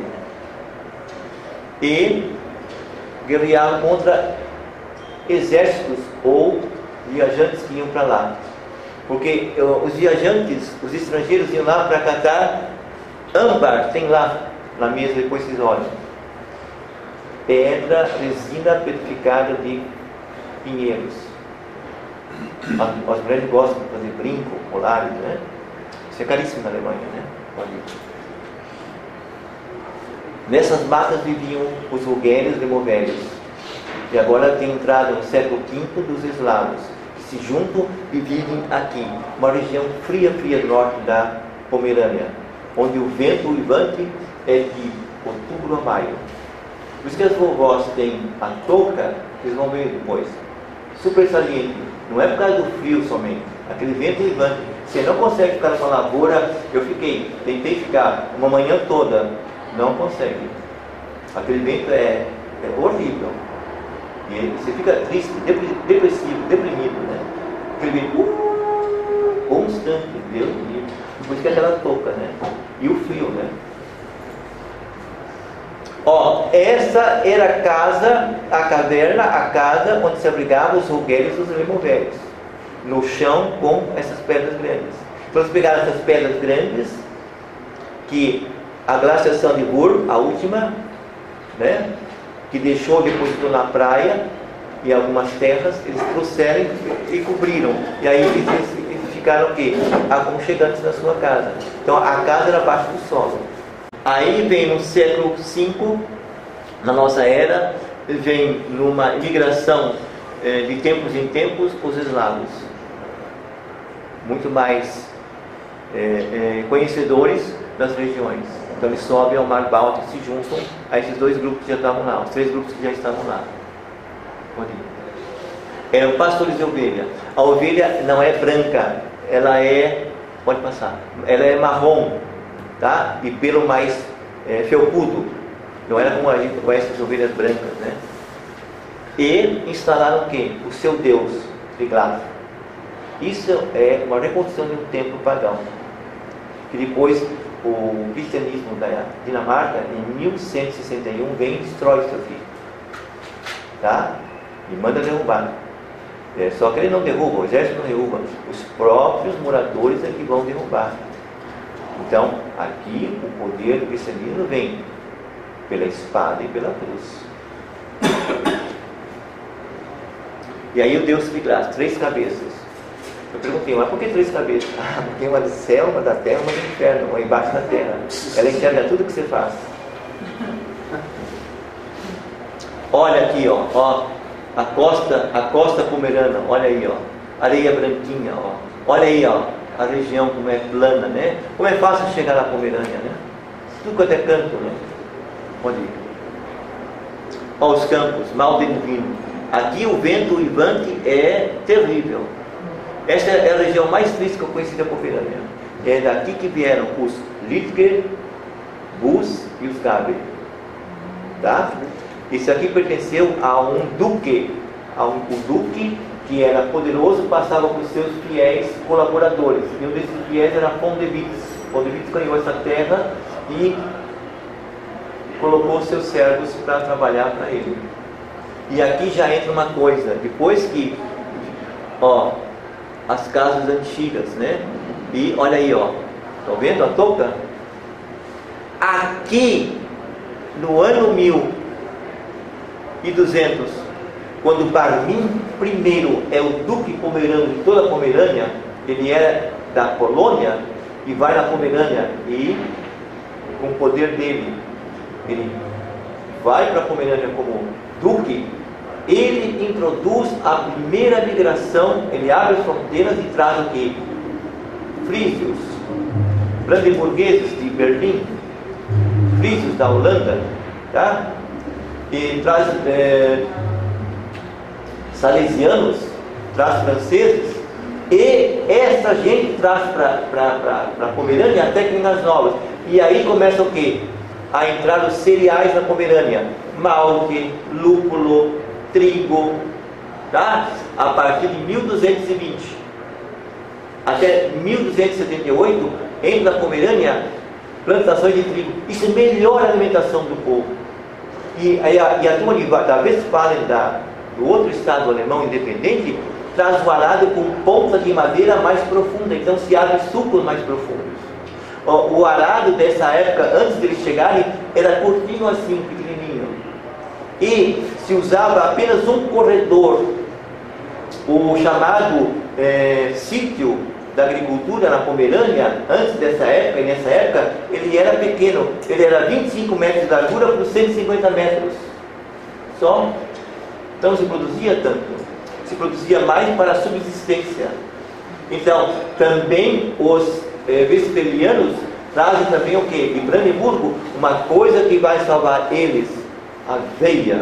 E guerreavam contra exércitos ou viajantes que iam para lá. Porque uh, os viajantes, os estrangeiros iam lá para catar âmbar, tem lá na mesa, depois vocês olham. Pedra, resina petrificada de pinheiros. As, as mulheres gostam de fazer brinco, colares, né? Isso é caríssimo na Alemanha, né? Nessas matas viviam os Rugeles e Lemovélios. E agora tem entrado no século quinto dos eslavos, que se juntam e vivem aqui, uma região fria, fria do norte da Pomerânia, onde o vento uivante é de outubro a maio. Por isso que as vovós têm a touca, vocês vão ver depois, super saliente. Não é por causa do frio somente, aquele vento uivante. Você não consegue ficar numa lavoura. Eu fiquei, tentei ficar uma manhã toda, não consegue. Aquele vento é, é horrível. E você fica triste, depressivo, deprimido, né? Aquele vento uh, constante, Deus me livre. Por isso que é aquela touca, né? E o frio, né? Ó, essa era a casa, a caverna, a casa onde se abrigavam os Rugeles e os Lemovélios, no chão com essas pedras grandes. Então eles pegaram essas pedras grandes, que a glaciação de Ruhr, a última, né, que deixou, depositou na praia e algumas terras, eles trouxeram e cobriram. E aí eles, eles ficaram o quê? Aconchegantes na sua casa. Então a casa era abaixo do solo. Aí vem no século cinco, na nossa era, vem numa imigração eh, de tempos em tempos os eslavos, muito mais eh, eh, conhecedores das regiões. Então eles sobem ao Mar Báltico e se juntam a esses dois grupos que já estavam lá, os três grupos que já estavam lá. Eram pastores de ovelha. A ovelha não é branca, ela é, pode passar, ela é marrom, tá? E pelo mais é, felpudo. Não era como a gente conhece as ovelhas brancas, né? E instalaram o quê? O seu Deus, Triglav. Isso é uma reconstrução de um templo pagão, que depois o cristianismo da Dinamarca, em mil cento e sessenta e um, vem e destrói isso aqui, tá? E manda derrubar. É, só que ele não derruba, o exército não derruba, os próprios moradores é que vão derrubar. Então, aqui o poder do cristianismo vem pela espada e pela cruz. E aí o Deus Triglav, três cabeças. Eu perguntei, mas por que três cabeças? Ah, porque uma do céu, uma da terra, uma do inferno, uma embaixo da terra. Ela enxerga tudo que você faz. Olha aqui, ó, ó, a costa, a costa pomerana, olha aí, ó, areia branquinha, ó. Olha aí, ó, a região como é plana, né? Como é fácil chegar na Pomerânia, né? Tudo quanto é canto, né? Olha aí. Ó, os campos, mal denovindo. Aqui o vento uivante é terrível. Esta é a região mais triste que eu conheci da Pomerânia. É daqui que vieram os Littger, Bus e os Gaber. Tá? Isso aqui pertenceu a um duque. A um, o duque que era poderoso passava para os seus fiéis colaboradores. E um desses fiéis era Pondewitz. Pondewitz ganhou essa terra e colocou os seus servos para trabalhar para ele. E aqui já entra uma coisa. Depois que, ó, as casas antigas, né? E olha aí, ó, estão vendo a touca? Aqui, no ano mil e duzentos, quando Barmin I é o duque pomerano de toda a Pomerânia, ele é da Polônia e vai na Pomerânia e, com o poder dele, ele vai para a Pomerânia como duque. Ele introduz a primeira migração, ele abre as fronteiras e traz o quê? Frísios, brandenburgueses de Berlim, frísios da Holanda, tá? E traz é, salesianos, traz franceses, e essa gente traz para a Pomerânia técnicas novas. E aí começa o quê? A entrar os cereais na Pomerânia, malte, lúpulo, trigo, tá? A partir de mil duzentos e vinte até mil duzentos e setenta e oito, entra na Pomerânia plantações de trigo. Isso melhora a alimentação do povo. E, aí a, e a turma de, da Westfalen, da, do outro estado alemão independente, traz o arado com ponta de madeira mais profunda, então se abre sucos mais profundos. O, o arado dessa época, antes deles chegarem, era curtinho assim, pequenininho. E se usava apenas um corredor, o chamado é, sítio da agricultura na Pomerânia, antes dessa época, e nessa época, ele era pequeno. Ele era vinte e cinco metros de largura por cento e cinquenta metros. Só. Então se produzia tanto. Se produzia mais para a subsistência. Então, também os eh, westphalianos trazem também o quê? De Brandeburgo, uma coisa que vai salvar eles: aveia.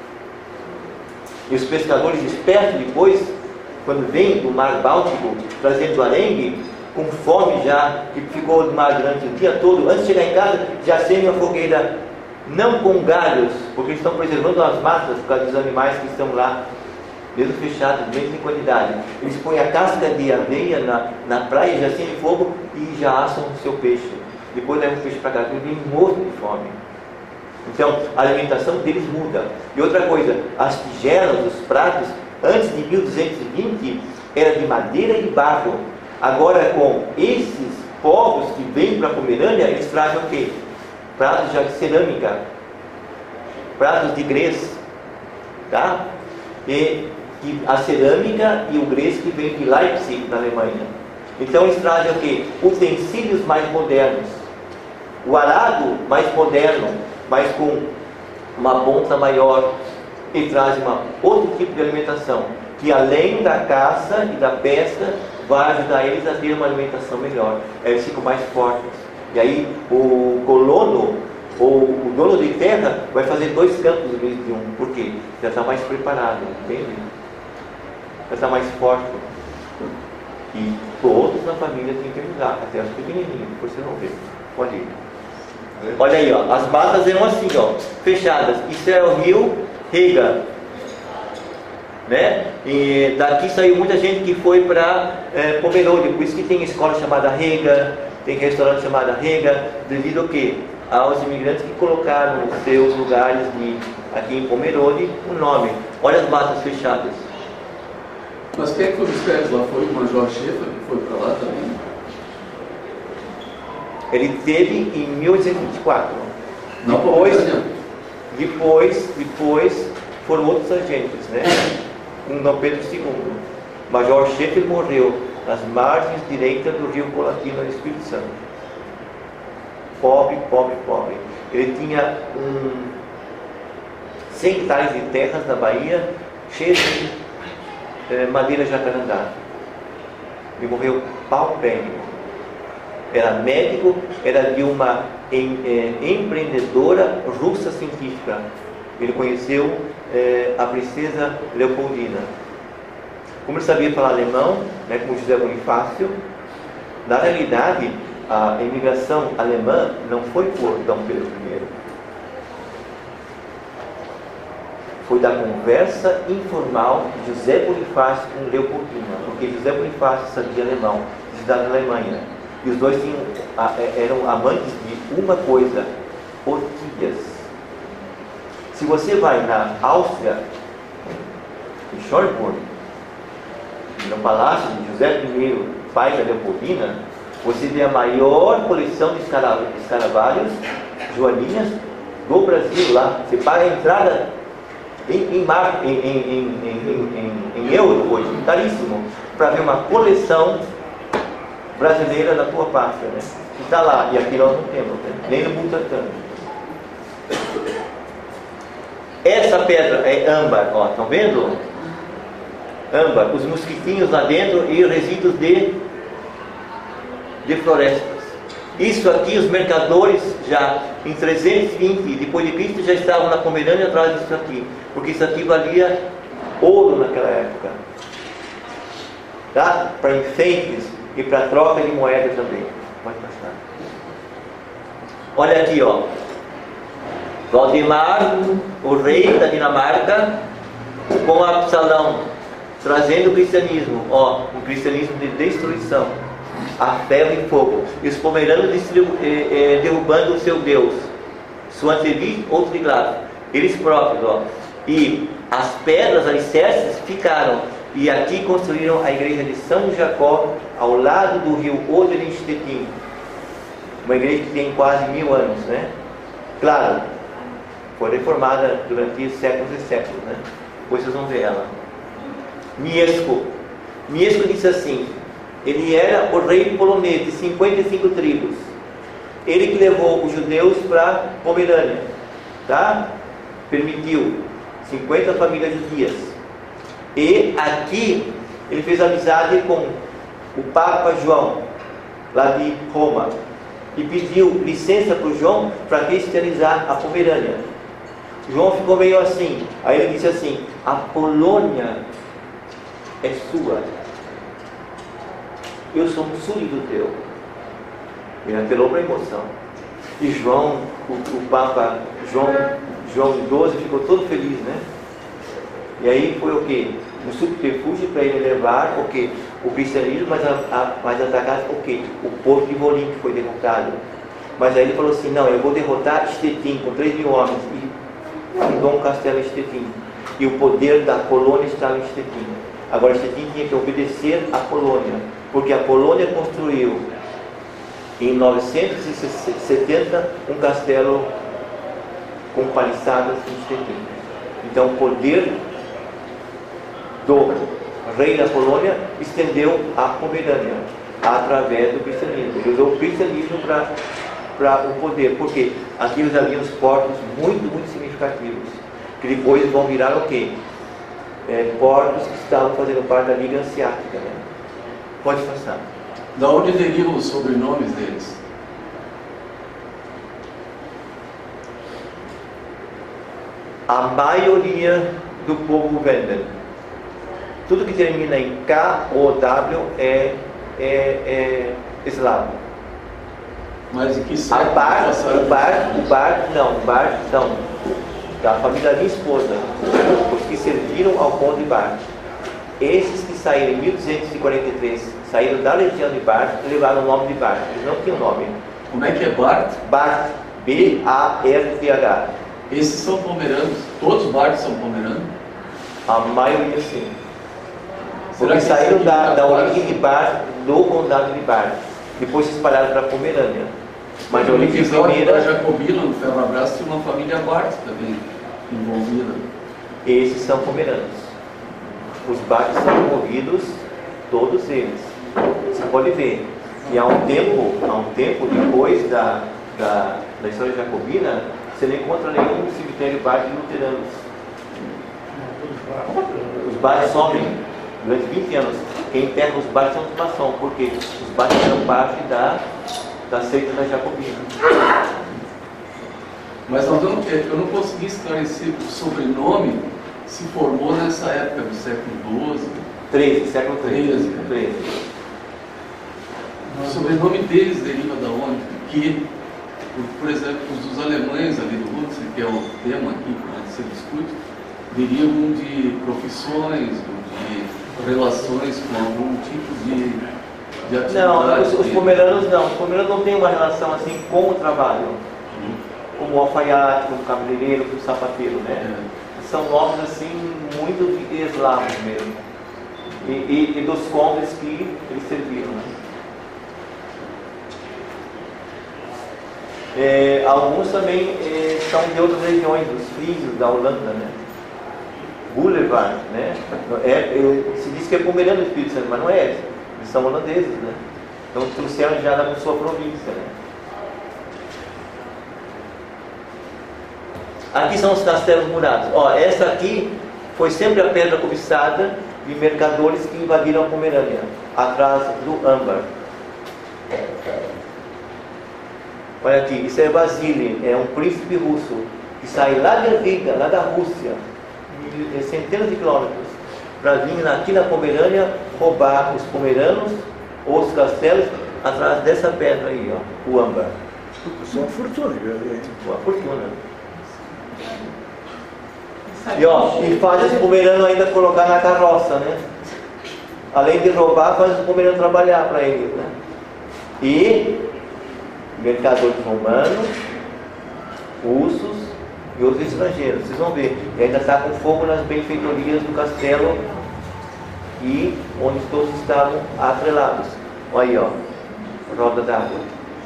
E os pescadores espertos depois, quando vêm do mar Báltico, trazendo arengue, com fome já, que ficou no mar durante o dia todo, antes de chegar em casa, já acendem a fogueira, não com galhos, porque eles estão preservando as matas por causa dos animais que estão lá, mesmo fechados, mesmo em quantidade. Eles põem a casca de aveia na, na praia, já acendem fogo e já assam o seu peixe. Depois levam o peixe para casa, ele vem morto de fome. Então, a alimentação deles muda. E outra coisa, as tigelas, os pratos, antes de mil duzentos e vinte, era de madeira e barro. Agora, com esses povos que vêm para a Pomerânia, eles trazem o quê? Pratos já de cerâmica, pratos de grés, tá? E, e a cerâmica e o grés que vem de Leipzig, na Alemanha. Então, eles trazem o quê? Utensílios mais modernos. O arado mais moderno, mas com uma ponta maior, e traz uma, outro tipo de alimentação, que além da caça e da pesca, vai ajudar eles a ter uma alimentação melhor. Eles ficam mais fortes. E aí o colono, ou o dono de terra, vai fazer dois campos em vez de um. Por quê? Já está mais preparado, entende? Já está mais forte. E todos na família têm que ajudar, até os pequenininhos, depois vocês vão ver. Pode ir. Olha aí, ó, as matas eram assim, ó, fechadas. Isso é o rio Rega, né? E daqui saiu muita gente que foi para é, Pomerode, por isso que tem escola chamada Rega, tem restaurante chamado Rega, devido ao quê? Aos imigrantes que colocaram os seus lugares de, aqui em Pomerode o nome. Olha as matas fechadas. Mas quem é que foi os pés lá? Foi o Major Schaeffer que foi para lá também? Ele teve em mil oitocentos e vinte e quatro. Não, depois, depois, depois foram outros agentes, né? Com Dom Pedro segundo. Major Schaeffer morreu nas margens direitas do rio Colatina, no Espírito Santo. Pobre, pobre, pobre. Ele tinha um cem hectares de terras na Bahia, cheias de eh, madeira jacarandá. Ele morreu paupérrimo. Era médico, era de uma em, eh, empreendedora russa científica. Ele conheceu eh, a princesa Leopoldina. Como ele sabia falar alemão, né, como José Bonifácio, na realidade, a imigração alemã não foi por Dom Pedro I. Foi da conversa informal de José Bonifácio com Leopoldina, porque José Bonifácio sabia alemão, de cidade da Alemanha. E os dois tinham, eram amantes de uma coisa: orquídeas. Se você vai na Áustria, em Schönbrunn, no palácio de José I, pai da Leopoldina, você vê a maior coleção de escaravelhos, joaninhas do Brasil lá. Você paga a entrada em, em, mar, em, em, em, em, em euro hoje, caríssimo, para ver uma coleção brasileira da tua pátria, né? Que está lá, e aqui nós não temos, né? Nem no Butantã. Essa pedra é âmbar, ó, estão vendo? Âmbar, os mosquitinhos lá dentro e resíduos de, de florestas. Isso aqui, os mercadores já em trezentos e vinte depois de Cristo já estavam na Pomerânia atrás disso aqui, porque isso aqui valia ouro naquela época, tá? Para enfeites e para troca de moeda também. Pode passar. Olha aqui, ó. Valdemar, o rei da Dinamarca, com Absalão, trazendo o cristianismo, ó, um cristianismo de destruição, a ferro e fogo. E os pomeranos eh, eh, derrubando o seu Deus, Suantevi ou Triglav, eles próprios, ó. E as pedras alicerces ficaram. E aqui construíram a igreja de São Jacó, ao lado do rio Oder em Stettin. Uma igreja que tem quase mil anos, né? Claro, foi reformada durante séculos e séculos, né? Depois vocês vão ver ela. Miesco. Miesco disse assim: Ele era o rei polonês de cinquenta e cinco tribos. Ele que levou os judeus para Pomerânia, tá? Permitiu cinquenta famílias judias. E aqui ele fez amizade com o Papa João, lá de Roma, e pediu licença para o João para cristianizar a Pomerânia. João ficou meio assim. Aí ele disse assim: a Polônia é sua, eu sou um súdito teu. Ele apelou para a emoção. E João, o, o Papa João, João doze ficou todo feliz, né? E aí foi o quê? Um subterfúgio para ele levar o quê? O cristianismo, mas, a, a, mas atacar o quê? O povo de Volin, que foi derrotado. Mas aí ele falou assim: não, eu vou derrotar Stettin com três mil homens. E fundou um castelo em Stettin. E o poder da Polônia estava em Stettin. Agora Stettin tinha que obedecer à Polônia, porque a Polônia construiu em novecentos e setenta um castelo com paliçadas em Stettin. Então o poder do rei da Polônia estendeu a Pomerânia através do cristianismo. Ele usou o cristianismo para para o poder, porque aqui eles haviam os portos muito, muito significativos, que depois vão virar o quê? É, portos que estavam fazendo parte da Liga Hanseática, né? Pode passar. Da onde derivam os sobrenomes deles? A maioria do povo Wenden. Tudo que termina em K ou W é, é, é eslavo. Mas em que A século Bar, passaram? o Bar, o Bar, não, o Bar, não, da família da minha esposa, os que serviram ao conde Bar. Esses que saíram em mil duzentos e quarenta e três, saíram da legião de Bar, levaram o nome de Bar, eles não tinham nome. Como é que é Bart? Bart, B A R T H. Esses são pomeranos? Todos os Barts são pomeranos? A maioria sim. Será Porque que saíram da, da Bart? origem de Bar, do condado de Bar. Depois se espalharam para Pomerânia. Mas a no origem episódio primeira, da Jacobina, no Ferrabras, tinha uma família Bart também envolvida. esses são pomeranos. Os Barts são envolvidos, todos eles. Você pode ver. E há um tempo, há um tempo depois da, da, da história jacobina, você não encontra nenhum cemitério Bart de luteranos. Os Barts somem durante vinte anos. Quem enterra os Barts são os maçons, porque os Barts eram parte da, da seita da Jacobina. Mas nós não, eu não consegui esclarecer o sobrenome se formou nessa época do século doze. treze, século treze. treze. O sobrenome deles deriva da onde? Porque, por, por exemplo, os dos alemães ali do Husserl, que é o tema aqui que se discute, derivam de profissões, de relações com algum tipo de, de atividade. Não, os, os pomeranos não. Os pomeranos não têm uma relação assim com o trabalho. Como o alfaiate, como o cabeleireiro, como o sapateiro, né? É. São nomes assim, muito de eslavos mesmo. E, e, e dos condes que eles serviram, né? É, alguns também é, são de outras regiões, dos frígios da Holanda, né? Boulevard, né? É, é, se diz que é pomerano do Espírito Santo, mas não é. Eles são holandeses, né? Então trouxeram já da sua província, né? Aqui são os castelos murados. Ó, essa aqui foi sempre a pedra cobiçada de mercadores que invadiram a Pomerânia, atrás do âmbar. Olha aqui, isso é Vasily, é um príncipe russo que sai lá de Riga, lá da Rússia, centenas de quilômetros, para vir aqui na Pomerânia roubar os pomeranos ou os castelos atrás dessa pedra aí, ó, o âmbar. Isso é uma fortuna, viu? Uma fortuna. E, ó, e faz os pomeranos ainda colocar na carroça, né? Além de roubar, faz os pomeranos trabalhar para eles, né? E mercadores romanos, russos e outros estrangeiros. Vocês vão ver, e ainda está com fogo nas benfeitorias do castelo e onde todos estavam atrelados. Olha aí, ó, roda d'água.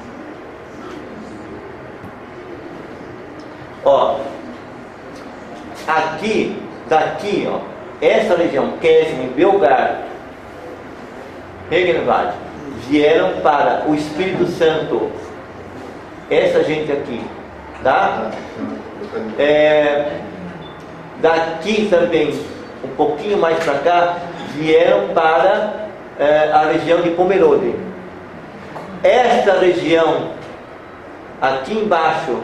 Ó, aqui, daqui, ó, essa região, Kesmin, Belgar, Regenwald, vieram para o Espírito Santo, essa gente aqui, tá? É, daqui também, um pouquinho mais para cá, vieram para é, a região de Pomerode. Esta região aqui embaixo,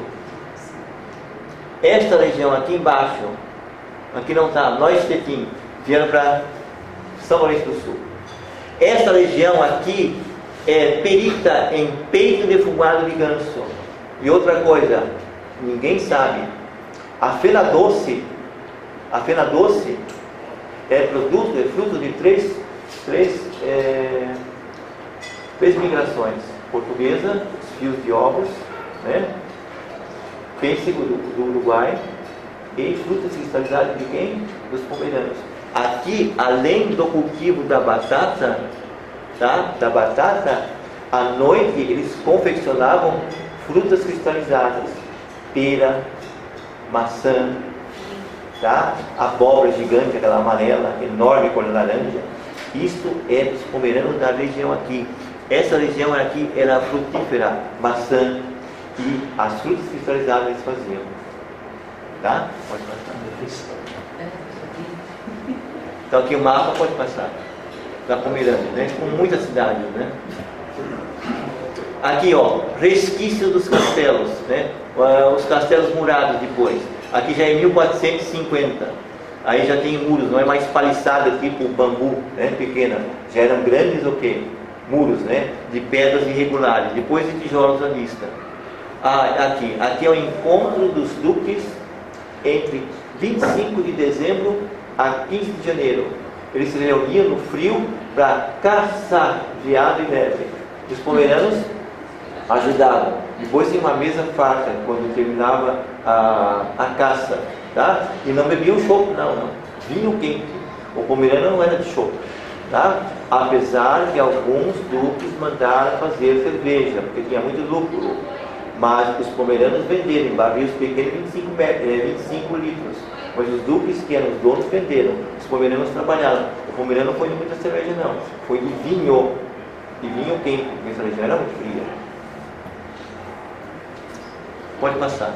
esta região aqui embaixo, aqui não está, nós Tetim, vieram para São Lourenço do Sul. Esta região aqui é perita em peito defumado de ganso. E outra coisa, ninguém sabe, a fena doce, a fena doce é produto, é fruto de três, três, é, três migrações: portuguesa, os fios de ovos, né? Pêssego do, do Uruguai, e frutas cristalizadas de quem? Dos pomeranos. Aqui, além do cultivo da batata, tá? Da batata, à noite eles confeccionavam frutas cristalizadas, pera, maçã, tá? Abóbora gigante, aquela amarela, enorme cor laranja. Isto é dos pomeranos da região aqui. Essa região aqui era frutífera, maçã, e as frutas cristalizadas eles faziam. Tá? Pode passar. Então aqui o mapa pode passar. Da Pomerânia, né? Com muitas cidades, né? Aqui, ó, resquícios dos castelos, né? Os castelos murados depois. Aqui já é mil quatrocentos e cinquenta. Aí já tem muros, não é mais paliçada tipo bambu, né? Pequena. Já eram grandes o quê? Muros, né? De pedras irregulares. Depois de tijolos à vista. Ah, aqui. Aqui é o encontro dos duques entre vinte e cinco de dezembro a quinze de janeiro. Eles se reuniam no frio para caçar veado e neve. Os pomeranos ajudavam. Depois tinha uma mesa farta quando terminava a, a caça, tá? E não bebiam chope, não, não. Vinho quente. O pomerano não era de chope, tá? Apesar que alguns duques mandaram fazer cerveja, porque tinha muito lúpulo. Mas os pomeranos venderam em barris pequenos vinte e cinco, vinte e cinco litros. Mas os duques, que eram os donos, venderam. Os pomeranos trabalharam. O pomerano não foi de muita cerveja, não. Foi de vinho. De vinho quente, porque essa região era muito fria. Pode passar.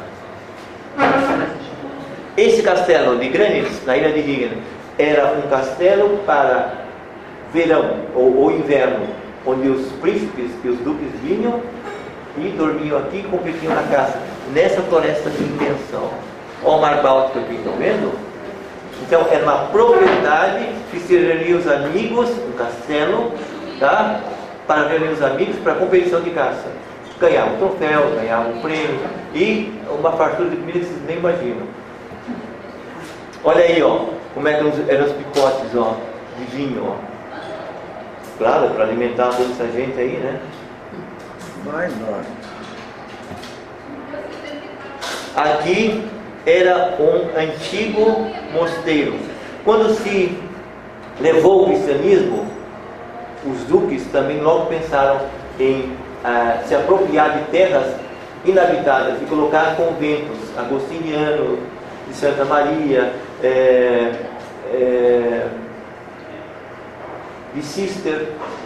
Esse castelo de Granitz, na ilha de Rügen, era um castelo para verão ou, ou inverno, onde os príncipes e os duques vinham e dormiam aqui e competiam na caça, nessa floresta de intenção. Olha o mar Báltico aqui, estão vendo? Então era uma propriedade que se reuniam os amigos do castelo, tá? Para reunir os amigos para a competição de caça. Ganhavam um troféu, ganhavam um prêmio e uma fartura de comida que vocês nem imaginam. Olha aí, ó, como é que eram os picotes, ó, de vinho, ó. Claro, para alimentar toda essa gente aí, né? Vai, vai. Aqui era um antigo mosteiro. Quando se levou o cristianismo, os duques também logo pensaram em ah, se apropriar de terras inabitadas e colocar conventos agostiniano, de Santa Maria, é, é, de Cister,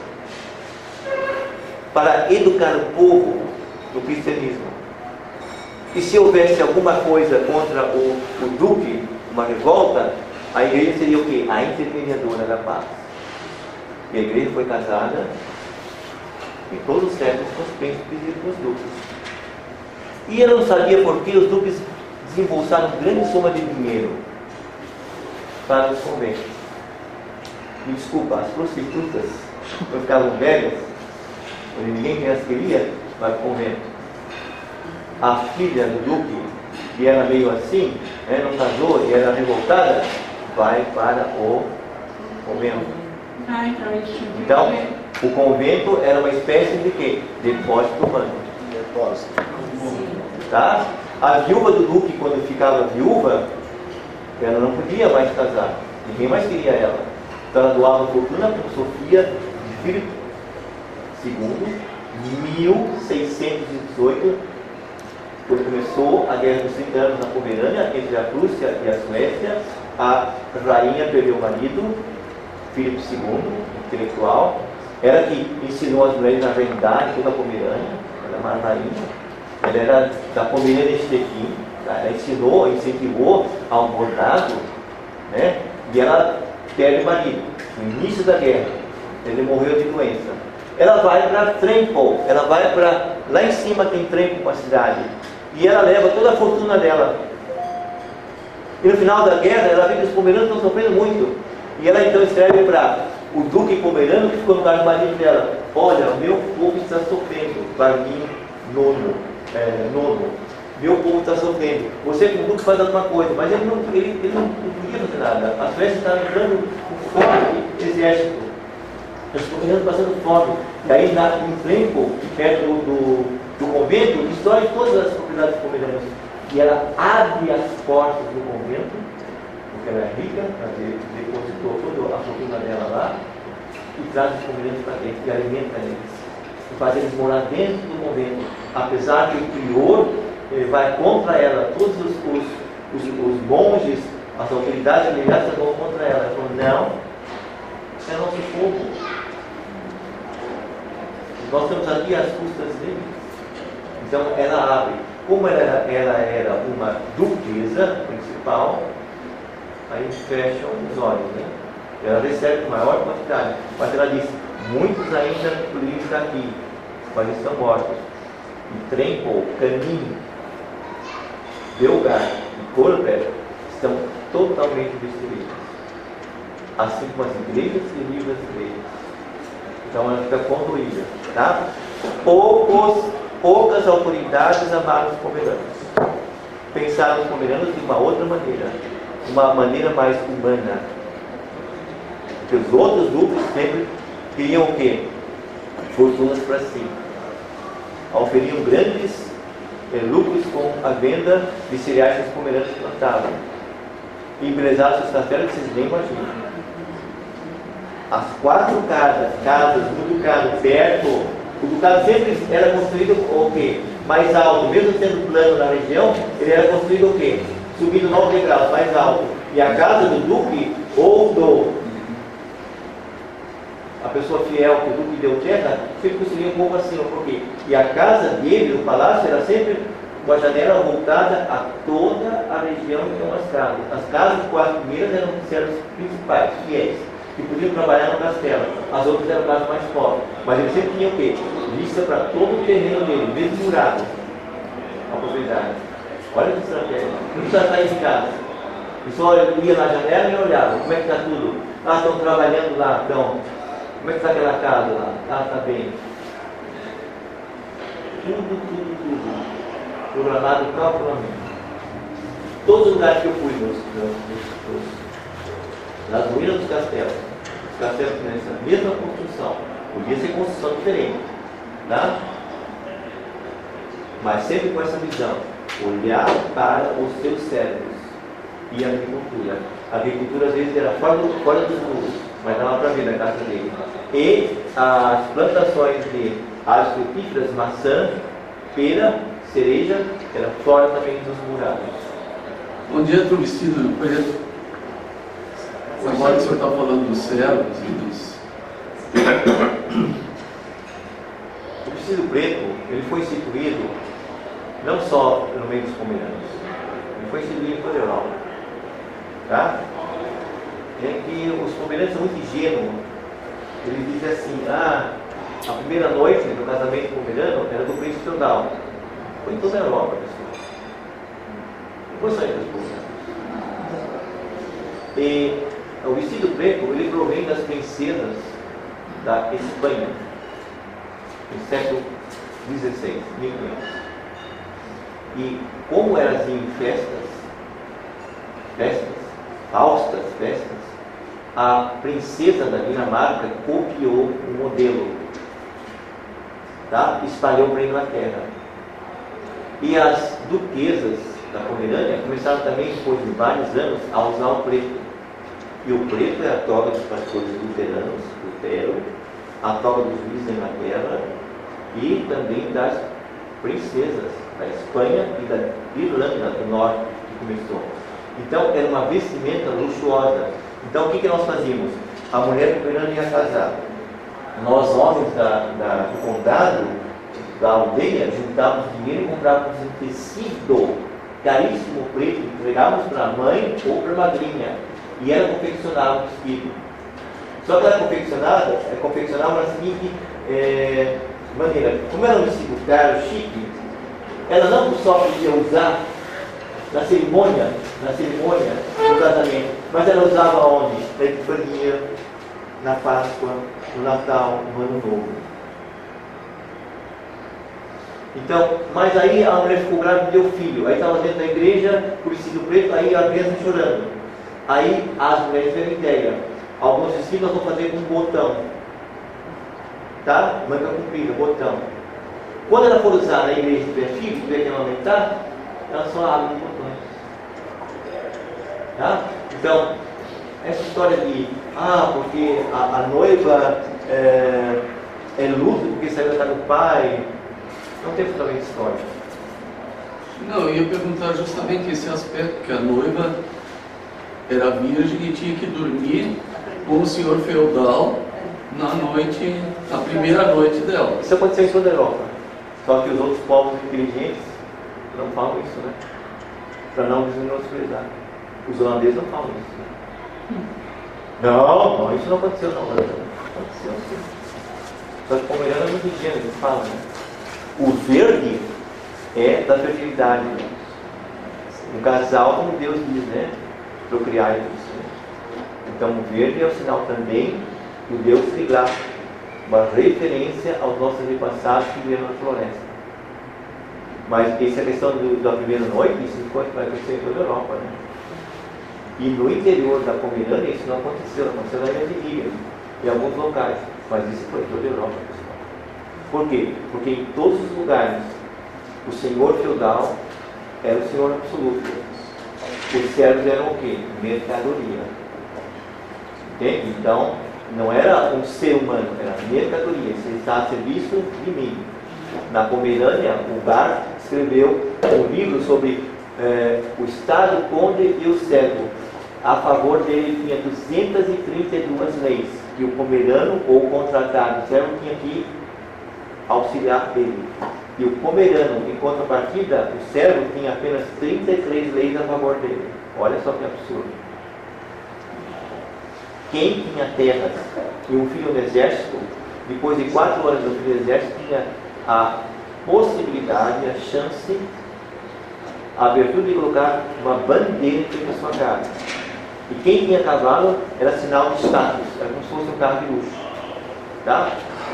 para educar o povo do cristianismo. E se houvesse alguma coisa contra o, o duque, uma revolta, a igreja seria o quê? A intermediadora da paz. E a igreja foi casada em todos os séculos com os príncipes e com os duques. E ela não sabia por que os duques desembolsaram grande soma de dinheiro para os conventos. Me desculpa, as prostitutas, quando ficavam velhas, onde ninguém as queria, vai para o convento. A filha do duque, que era meio assim, né, não casou e era revoltada, vai para o convento. Então, o convento era uma espécie de quê? Depósito humano. Depósito. Tá? A viúva do duque, quando ficava viúva, ela não podia mais casar. Ninguém mais queria ela. Então ela doava fortuna para Sofia de Filipe segundo, mil seiscentos e dezoito, quando começou a Guerra dos trinta anos na Pomerânia, entre a Rússia e a Suécia. A rainha perdeu o marido, Filipe segundo, intelectual, Ela que ensinou as mulheres a verdade, toda a Pomerânia, ela é uma rainha. Ela era da Pomerânia Stequim, ela ensinou, incentivou ao bordado, né? E ela perde o marido, no início da guerra. Ele morreu de doença. Ela vai para Trempol, ela vai para... Lá em cima tem Trempol, uma cidade. E ela leva toda a fortuna dela. E no final da guerra, ela vê que os pomeranos estão sofrendo muito. E ela então escreve para o duque pomerano, que ficou no lugar do marido dela: olha, o meu povo está sofrendo. Barnim nono, é, nono. Meu povo está sofrendo. Você, como duque, faz alguma coisa. Mas ele não, ele, ele não podia fazer nada. As festas estavam entrando com forte exército. Os pomeranos passando fome. E aí, na, em Trempol, perto do, do convento, destrói todas as propriedades pomeranas. E ela abre as portas do convento, porque ela é rica, ela depositou toda a fortuna dela lá, e traz os pomeranos para dentro, e alimenta eles, e faz eles morar dentro do convento. Apesar que o prior eh, vai contra ela, todos os, os, os, os monges, as autoridades religiosas vão contra ela. Ela falou: não, é nosso povo. Nós estamos aqui às custas dele. Então ela abre. Como ela, ela era uma duquesa principal, aí fecham os olhos, né? Ela recebe maior quantidade. Mas ela diz: muitos ainda poderiam estar aqui, mas estão mortos. E Trempol, Caminho, Belgar e Corbet estão totalmente destruídas. Assim como as igrejas e livros das igrejas. Então ela fica condoída, tá? Poucos, poucas autoridades amaram os pomeranos. Pensaram os pomeranos de uma outra maneira, uma maneira mais humana. Porque os outros grupos sempre queriam o quê? Fortunas para si. Oferiam grandes eh, lucros com a venda de cereais que os pomeranos plantavam. E embelezaram seus castelos, que vocês nem imaginam. As quatro casas, casas do ducado perto, o ducado sempre era construído o quê? Mais alto, mesmo sendo plano na região, ele era construído o quê? Subindo nove degraus, mais alto. E a casa do duque, ou do a pessoa fiel que o duque deu terra, sempre construía um pouco acima. Por quê? E a casa dele, o palácio, era sempre com a janela voltada a toda a região que tem as casas. As casas, as quatro primeiras, eram, eram os principais, fiéis, que podiam trabalhar no castelo. As outras eram casas mais pobres. Mas ele sempre tinha o quê? Vista para todo o terreno dele, mesmo murado, a propriedade. Olha que estratégia. Não precisa sair de casa. E só ia na janela e olhava. Como é que está tudo? Ah, estão trabalhando lá, então. Como é que está aquela casa lá? Ah, está bem. Tudo, tudo, tudo. Programado calculamente. Todos os lugares que eu fui, nos, nos, nos, nas ruínas dos castelos, os castelos tinham essa mesma construção. Podia ser construção diferente, tá? Mas sempre com essa visão: olhar para os seus cérebros e a agricultura. A agricultura às vezes era fora, do, fora dos muros, mas dava para ver na casa dele. E as plantações de árvores frutíferas, maçã, pera, cereja, era fora também dos murados. Onde entra o vestido preto? Agora que o senhor está falando dos servos e dos... O vestido preto, ele foi instituído não só no meio dos pomeranos, ele foi instituído em toda a Europa. Tá? É que os pomeranos são muito ingênuos. Eles dizem assim: ah, a primeira noite do casamento pomerano era do príncipe feudal. Foi em toda a Europa, pessoal. Não foi só entre os pomeranos. E o vestido preto, ele provém das princesas da Espanha, no século dezesseis, mil e quinhentos. E como elas iam em festas, festas, faustas festas, a princesa da Dinamarca copiou o modelo, tá? Espalhou para a Inglaterra. E as duquesas da Pomerânia começaram também, depois de vários anos, a usar o preto. E o preto é a toga dos pastores luteranos, Lutero, a toga dos juízes da Inglaterra e também das princesas da Espanha e da Irlanda do Norte, que começou. Então, era uma vestimenta luxuosa. Então, o que, que nós fazíamos? A mulher pomerana ia casar. nós homens da, da, do condado, da aldeia, juntávamos dinheiro e comprávamos um tecido caríssimo preto, entregávamos para a mãe ou para a madrinha, e ela confeccionava o vestido. Só que ela confeccionava, é, confeccionava da seguinte é, maneira: como era um vestido caro, chique, ela não só podia usar na cerimônia, na cerimônia do casamento, mas ela usava onde? Na Epifania, na Páscoa, no Natal, no Ano Novo. Então, mas aí a mulher ficou grávida e deu filho. Aí estava dentro da igreja, com o vestido preto, aí a criança chorando. Aí as mulheres tiveram ideia: alguns vestidos nós vamos fazer com um botão, tá? Manga comprida, botão. Quando ela for usar na igreja e tiver filho, tiver que amamentar, ela só abre os botões. Tá? Então, essa história de, ah, porque a, a noiva é, é luto porque saiu da casa do pai, não tem fundamento histórico. Não, eu ia perguntar justamente esse aspecto, que a noiva era virgem e tinha que dormir com o senhor feudal na noite, na primeira noite dela. Isso aconteceu em toda a Europa, só que os outros povos inteligentes não falam isso, né? Para não menosprezar. Os holandeses não falam isso, né? Não, não, isso não aconteceu não. Aconteceu sim. Só que Pomerana é muito ingênuo, eles falam, né? O verde é da fertilidade. Um casal, como Deus diz, né? Procriar isso. Né? Então o verde é o sinal também do Deus triglar, uma referência aos nossos antepassados que viveram na floresta. Mas essa questão do, da primeira noite, isso vai acontecer em toda a Europa, né? E no interior da Pomerânia isso não aconteceu, aconteceu na Ilha de Riga, em alguns locais, mas isso foi em toda a Europa, pessoal. Por quê? Porque em todos os lugares o senhor feudal era o senhor absoluto. Os servos eram o quê? Mercadoria. Entende? Então, não era um ser humano, era mercadoria. Você está a serviço de mim. Na Pomerânia, o Bar escreveu um livro sobre eh, o Estado, Conde e o servo. A favor dele tinha duzentas e trinta e duas leis, que o pomerano ou o contratado, o servo, tinha que auxiliar ele. E o pomerano, em contrapartida, o servo tinha apenas trinta e três leis a favor dele. Olha só que absurdo. Quem tinha terras e um filho no exército, depois de quatro anos do filho no exército, tinha a possibilidade, a chance, a abertura de colocar uma bandeira em frente à sua casa. E quem tinha cavalo era sinal de status, era como se fosse um carro de luxo. Tá?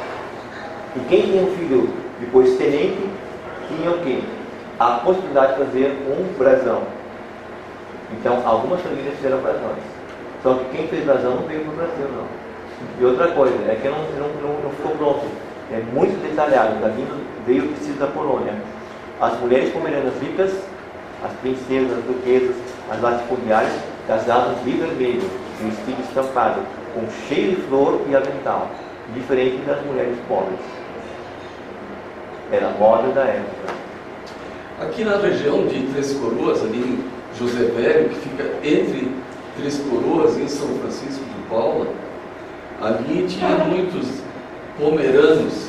E quem tinha um filho depois tenente, tinha o quê? A possibilidade de fazer um brasão. Então, algumas famílias fizeram brasões. Só que quem fez brasão não veio para o Brasil, não. E outra coisa, é que não, não, não, não ficou pronto. É muito detalhado. Daqui veio o tecido da Polônia. As mulheres pomeranas ricas, as princesas, as duquesas, as latifundiárias, casavam de vermelho, de vestido estampado, com cheio de flor e avental, diferente das mulheres pobres. Era a moda da época. Aqui na região de Três Coroas, ali em José Velho, que fica entre Três Coroas e São Francisco de Paula, ali tinha muitos pomeranos.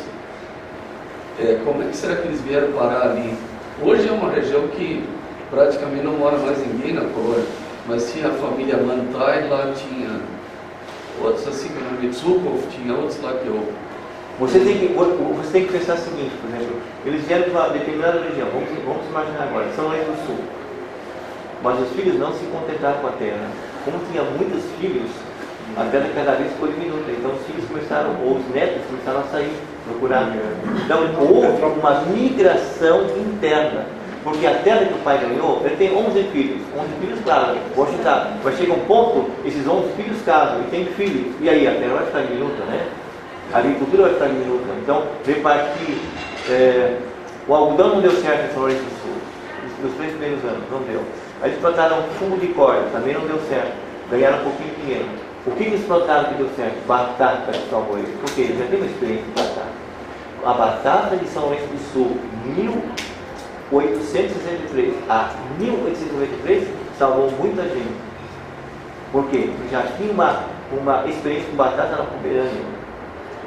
É, como é que será que eles vieram parar ali? Hoje é uma região que praticamente não mora mais ninguém na colônia, mas tinha a família Mantai, lá tinha outros assim, como Mitsukov, tinha outros lá que eu... Você tem que, você tem que pensar o seguinte, por exemplo, eles vieram de uma determinada região, vamos, vamos imaginar agora, São Lourenço do Sul. Mas os filhos não se contentaram com a terra. Como tinha muitos filhos, a terra cada vez ficou diminuta. Então os filhos começaram, ou os netos começaram a sair, procurar. Então houve uma migração interna. Porque a terra que o pai ganhou, ele tem onze filhos. onze filhos, claro, vou chutar. Mas chega um ponto, esses onze filhos casam e tem filhos. E aí a terra vai ficar diminuta, né? A agricultura vai ficar diminuta. Então, repartir. É, o algodão não deu certo em São Lourenço do Sul. Nos três primeiros anos, não deu. Aí eles plantaram fumo de corda, também não deu certo. Ganharam um pouquinho de dinheiro. O que eles plantaram que deu certo? Batata que salvou eles. Porque eles já têm uma experiência de batata. A batata de São Lourenço do Sul, mil oitocentos e sessenta e três a mil oitocentos e noventa e três, salvou muita gente. Por quê? Porque já tinha uma, uma experiência com batata na Pomerânia.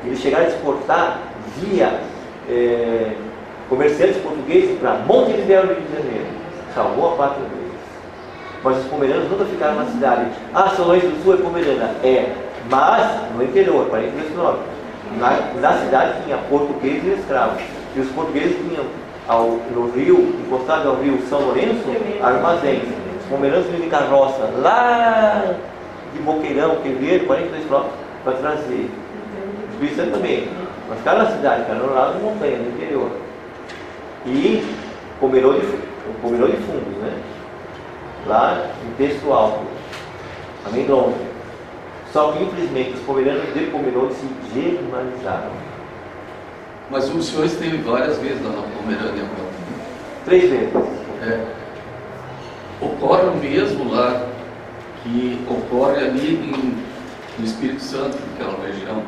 Eles chegaram a exportar via é, comerciantes portugueses para Montevidéu, Rio de Janeiro. Salvou a pátria deles. Mas os pomeranos nunca ficaram na cidade. Ah, São Lourenço do Sul é pomerana. É, mas no interior, quarenta quilômetros. Na, na cidade tinha portugueses e escravos. E os portugueses tinham ao, no rio, encostado ao rio São Lourenço, armazéns. Os pomeranos vinham de carroça lá de Boqueirão, Quevedo, quarenta e dois quilômetros, para trazer. Os Espírito Santo também. Mas ficaram na cidade, ficaram lá na montanha, no interior. E Pomerô de, Pomerô de Fundos, né? Lá em Texto Alto, também longe. Só que infelizmente os pomeranos de Pomerô se germanizaram. Mas o senhor esteve várias vezes lá na Pomerânia agora? Três vezes. É. Ocorre o mesmo lá que ocorre ali em, no Espírito Santo, naquela região.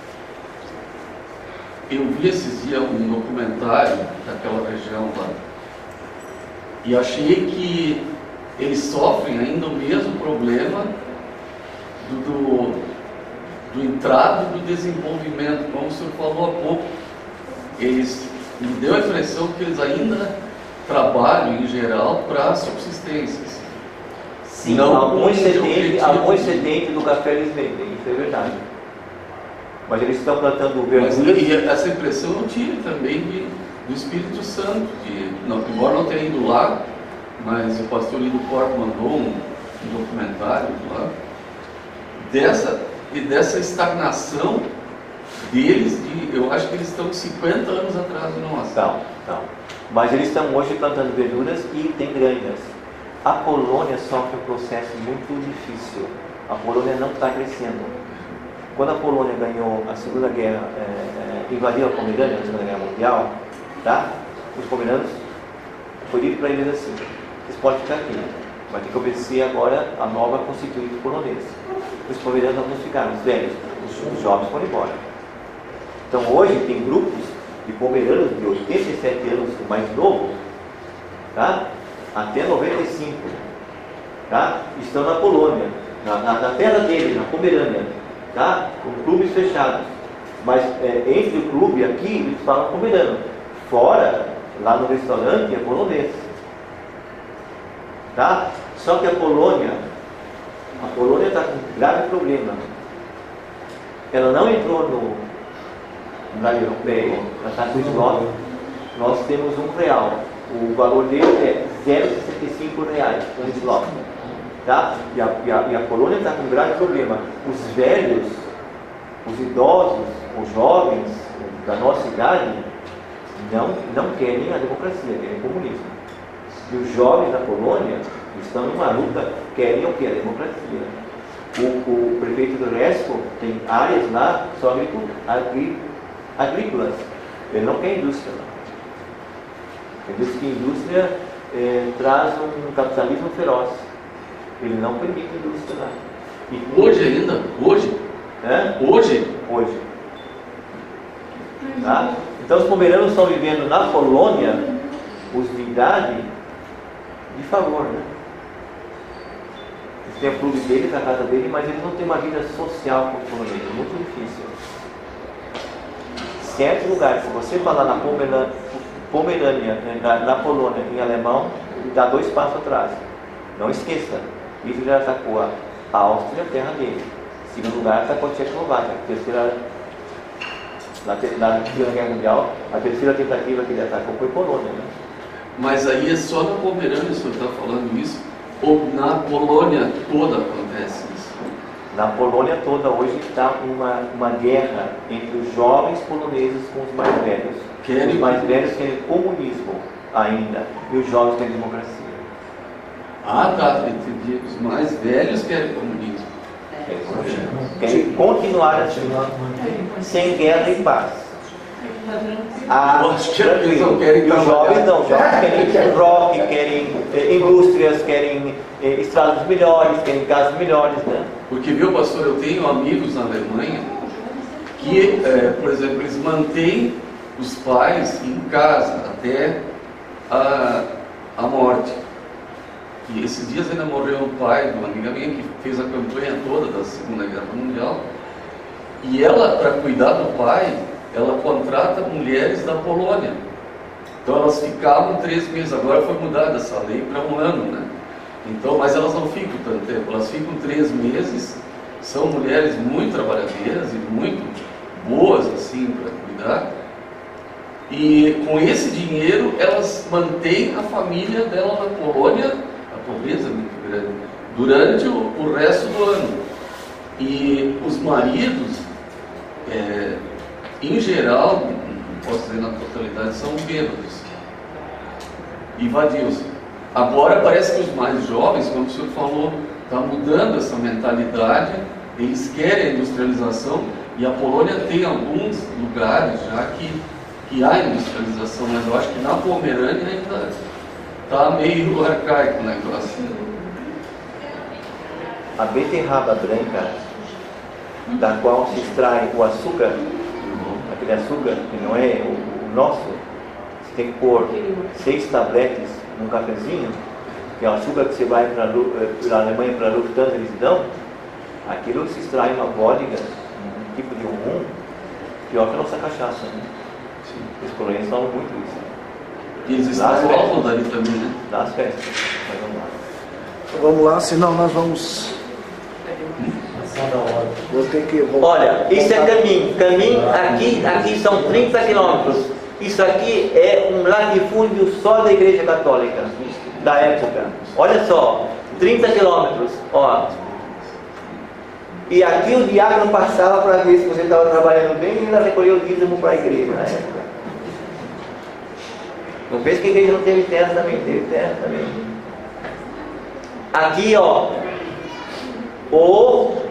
Eu vi esses dias um documentário daquela região lá e achei que eles sofrem ainda o mesmo problema do, do, do entrave do desenvolvimento, como o senhor falou há pouco. Eles, me deu a impressão que eles ainda trabalham em geral para subsistências. Sim, algum excedente, algum excedente do café eles vendem, isso é verdade. Mas eles estão plantando verduras. Mas e essa impressão eu tive também de, do Espírito Santo, de, não, embora não tenha ido lá, mas o pastor Lido Porto mandou um, um documentário lá, dessa, e dessa estagnação deles, de, eu acho que eles estão cinquenta anos atrás de nós. Não, não. Mas eles estão hoje plantando verduras e tem granjas. A Polônia sofre um processo muito difícil. A Polônia não está crescendo. Quando a Polônia ganhou a Segunda Guerra, é, é, invadiu a Pomerânia na Segunda Guerra Mundial, tá? Os pomeranos, foi dito para eles assim: vocês podem ficar aqui, vai ter que obedecer agora a nova constituinte polonesa. Os pomeranos não ficaram, os velhos, os, os jovens foram embora. Então hoje tem grupos de pomeranos de oitenta e sete anos, o mais novo, tá? Até noventa e cinco, tá? Estão na Polônia, na, na, na terra deles, na Pomerânia. Tá? Com clubes fechados, mas é, entre o clube aqui eles falam pomerano, fora, lá no restaurante é polonês, tá? Só que a Polônia a Polônia está com um grave problema. Ela não entrou no, na União Europeia, ela está com eslote. Nós temos um real, o valor dele é zero vírgula sessenta e cinco reais um slot. Tá? E, a, e, a, e a Polônia está com um grave problema. Os velhos, os idosos, os jovens da nossa idade não, não querem a democracia, querem o comunismo. E os jovens da Polônia estão numa luta, querem o que? A democracia. O, o prefeito do Resko tem áreas lá só agrícolas, agrí, agrícolas. Ele não quer indústria lá. Ele diz que a indústria é, traz um capitalismo feroz. Ele não permite indústria lá. E hoje ainda? Hoje? É? Hoje? Hoje. Tá? Então os pomeranos estão vivendo na Polônia os de idade de favor, né? Eles têm o clube deles, a casa deles, mas eles não têm uma vida social como os poloneses. É muito difícil. Certos lugares, se você falar na Pomerânia, Pomerânia na, na Polônia, em alemão, dá dois passos atrás. Não esqueça. Hitler já atacou a Áustria, a terra dele. Em segundo lugar, atacou a Tchecoslováquia. Terceira, na, na Segunda Guerra Mundial, a terceira tentativa que ele atacou foi Polônia. Né? Mas aí é só na Pomerânia o senhor está falando isso? Ou na Polônia toda acontece isso? Na Polônia toda hoje está uma, uma guerra entre os jovens poloneses com os mais velhos. Querem... Os mais velhos querem comunismo ainda, e os jovens querem democracia. Ah, tá, entendi. Os mais velhos querem comunismo. Querem continuar assim, sem guerra e paz. Ah, eu acho que eles não querem os jovens não, os jovens querem rock, querem eh, indústrias, querem eh, estradas melhores, querem casas melhores, né? Porque, viu, pastor, eu tenho amigos na Alemanha que, eh, por exemplo, eles mantêm os pais em casa até a, a morte. E esses dias ainda morreu um pai de uma amiga minha que fez a campanha toda da Segunda Guerra Mundial. E ela, para cuidar do pai, ela contrata mulheres da Polônia. Então elas ficavam três meses, agora foi mudada essa lei para um ano, né? Então, mas elas não ficam tanto tempo, elas ficam três meses, são mulheres muito trabalhadeiras e muito boas assim para cuidar. E com esse dinheiro elas mantêm a família dela na Polônia, a pobreza é muito grande, durante o, o resto do ano. E os maridos, é, em geral, não posso dizer na totalidade, são bêbados e vadios. Agora parece que os mais jovens, como o senhor falou, está mudando essa mentalidade, eles querem a industrialização, e a Polônia tem alguns lugares já que, que há industrialização, mas eu acho que na Pomerânia ainda está meio arcaico o negócio. A beterraba branca, da qual se extrai o açúcar, aquele açúcar que não é o, o nosso, você tem que pôr seis tabletes num cafezinho, que é o açúcar que você vai para a Alemanha, para a Lufthansa, eles dão, aquilo se extrai uma vodka, um tipo de rum, pior que a nossa cachaça, né? Os polonenses falam muito isso. E eles extraem dali também, né? Das festas. Mas vamos lá. Vamos lá, senão nós vamos... Vou ter que voltar. Olha, isso é caminho. Caminho, aqui, aqui são trinta quilômetros. Isso aqui é um latifúndio só da Igreja Católica, da época. Olha só, trinta quilômetros, ó. E aqui o diácono passava para ver se você estava trabalhando bem e ainda recolheu o dízimo para a igreja na época. Não pense que a igreja não teve terra também, teve terra também. Aqui, ó, o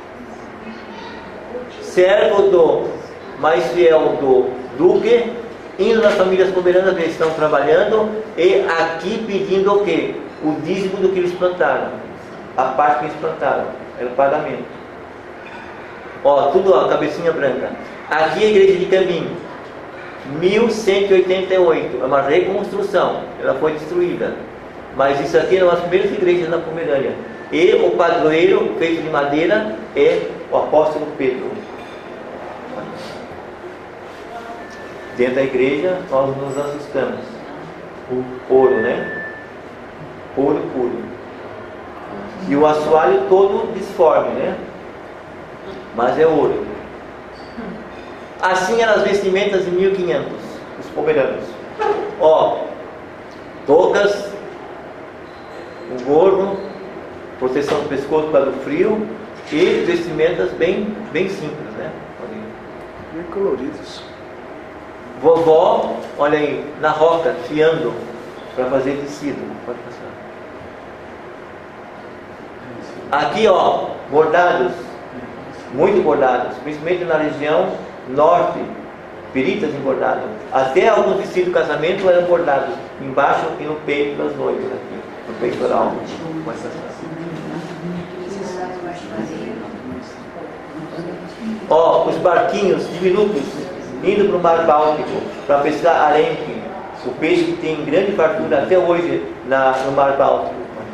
servo do mais fiel do duque, indo nas famílias pomeranas que eles estão trabalhando, e aqui pedindo o quê? O dízimo do que eles plantaram, a parte que eles plantaram, era o pagamento. Ó, tudo, ó, cabecinha branca. Aqui a igreja de Caminho, mil cento e oitenta e oito, é uma reconstrução, ela foi destruída, mas isso aqui é uma das primeiras igrejas na Pomerânia. E o padroeiro, feito de madeira, é o apóstolo Pedro. Dentro da igreja nós nos assustamos. O ouro, né? Ouro puro. E o assoalho todo disforme, né? Mas é ouro. Assim eram as vestimentas de mil e quinhentos, os pomeranos. Ó, toucas, um gorro, proteção do pescoço para o frio e vestimentas bem, bem simples, né? Bem coloridos. Vovó, olha aí, na roca, fiando para fazer tecido. Pode passar. Aqui, ó, bordados, muito bordados, principalmente na região norte, peritas em bordado. Até alguns vestidos de casamento eram bordados embaixo e no peito das noivas, aqui, no peitoral. Ó, os barquinhos diminutos indo para o Mar Báltico para pescar arenque, o peixe que tem grande fartura até hoje na, no Mar Báltico.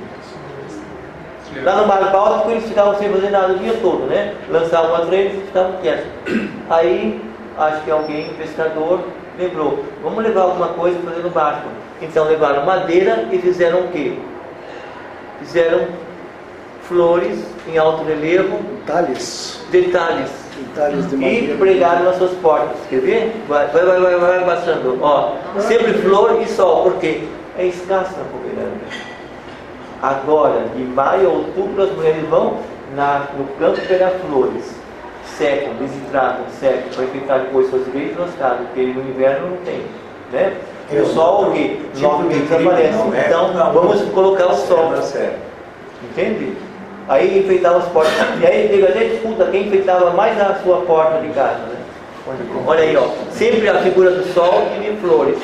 Lá no Mar Báltico eles ficavam sem fazer nada o dia todo, né? Lançavam as redes e ficavam quietos. Aí, acho que alguém, pescador, lembrou, vamos levar alguma coisa para fazer no barco. Então levaram madeira e fizeram o quê? Fizeram flores em alto relevo, Detalhes. detalhes, Detalhes de madeira. e pregaram nas suas portas. Quer ver? Vai, vai, vai, vai, vai passando. Ó, sempre flor e sol, porque é escasso na Pomerânia. Agora, de maio a outubro, as mulheres vão na, no campo pegar flores, secam, desidratam, secam, para enfeitar depois suas igrejas e suas casas, porque no inverno não tem, né? E o sol, o quê? Nove meses aparece. Então, vamos colocar o sol. Entende? Aí enfeitava as portas. E aí teve até disputa quem enfeitava mais a sua porta de casa, né? Olha aí, ó. Sempre a figura do sol e de flores.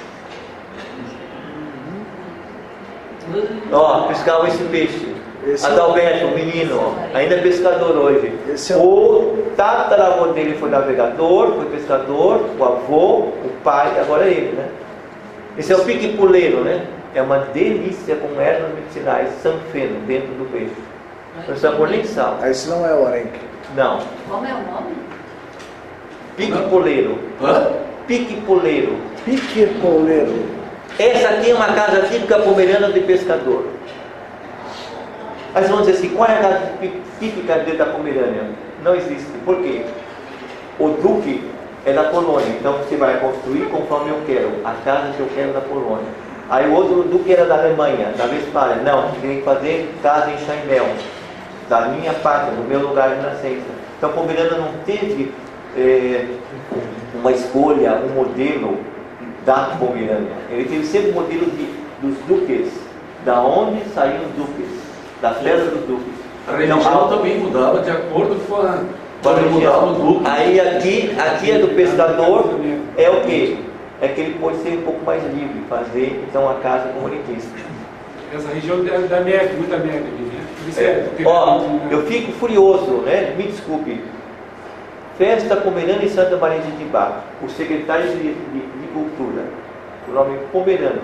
Ó, pescava esse peixe. Esse Adalberto, o menino, ó, ainda é pescador hoje. É o tataravô dele foi navegador, foi pescador, o avô, o pai, agora é ele, né? Esse é o pique-puleiro, né? É uma delícia com ervas medicinais, sanfeno, dentro do peixe. Não precisa pôr nem sal. Ah, esse não é o arenque. Não. Como é o nome? Pique-poleiro. Hã? Pique-poleiro. Pique-poleiro. Essa aqui é uma casa típica pomerana de pescador. Aí vocês vão dizer assim, qual é a casa típica da Pomerânia? Não existe. Por quê? O duque é da Polônia, então você vai construir conforme eu quero, a casa que eu quero da Polônia. Aí o outro duque era da Alemanha, da Westfália. Não, tem que fazer casa em Chaimel, da minha pátria, do meu lugar de nascença. Então Pomerânia não teve é, uma escolha, um modelo da Pomerânia. Ele teve sempre o modelo de, dos duques, da onde saíram os duques, das terras dos duques. A religião então, também mudava de acordo com a... Quando mudava o duque. Aí aqui, aqui é do pescador, é o quê? É que ele pode ser um pouco mais livre, fazer então a casa como ele quis. Essa região da, da neve, muita neve, né? Isso É. é, Ó, eu fico furioso, né? Me desculpe. Festa Pomerana em Santa Maria de Itibá. O secretário de, de, de Cultura, o nome Pomerano,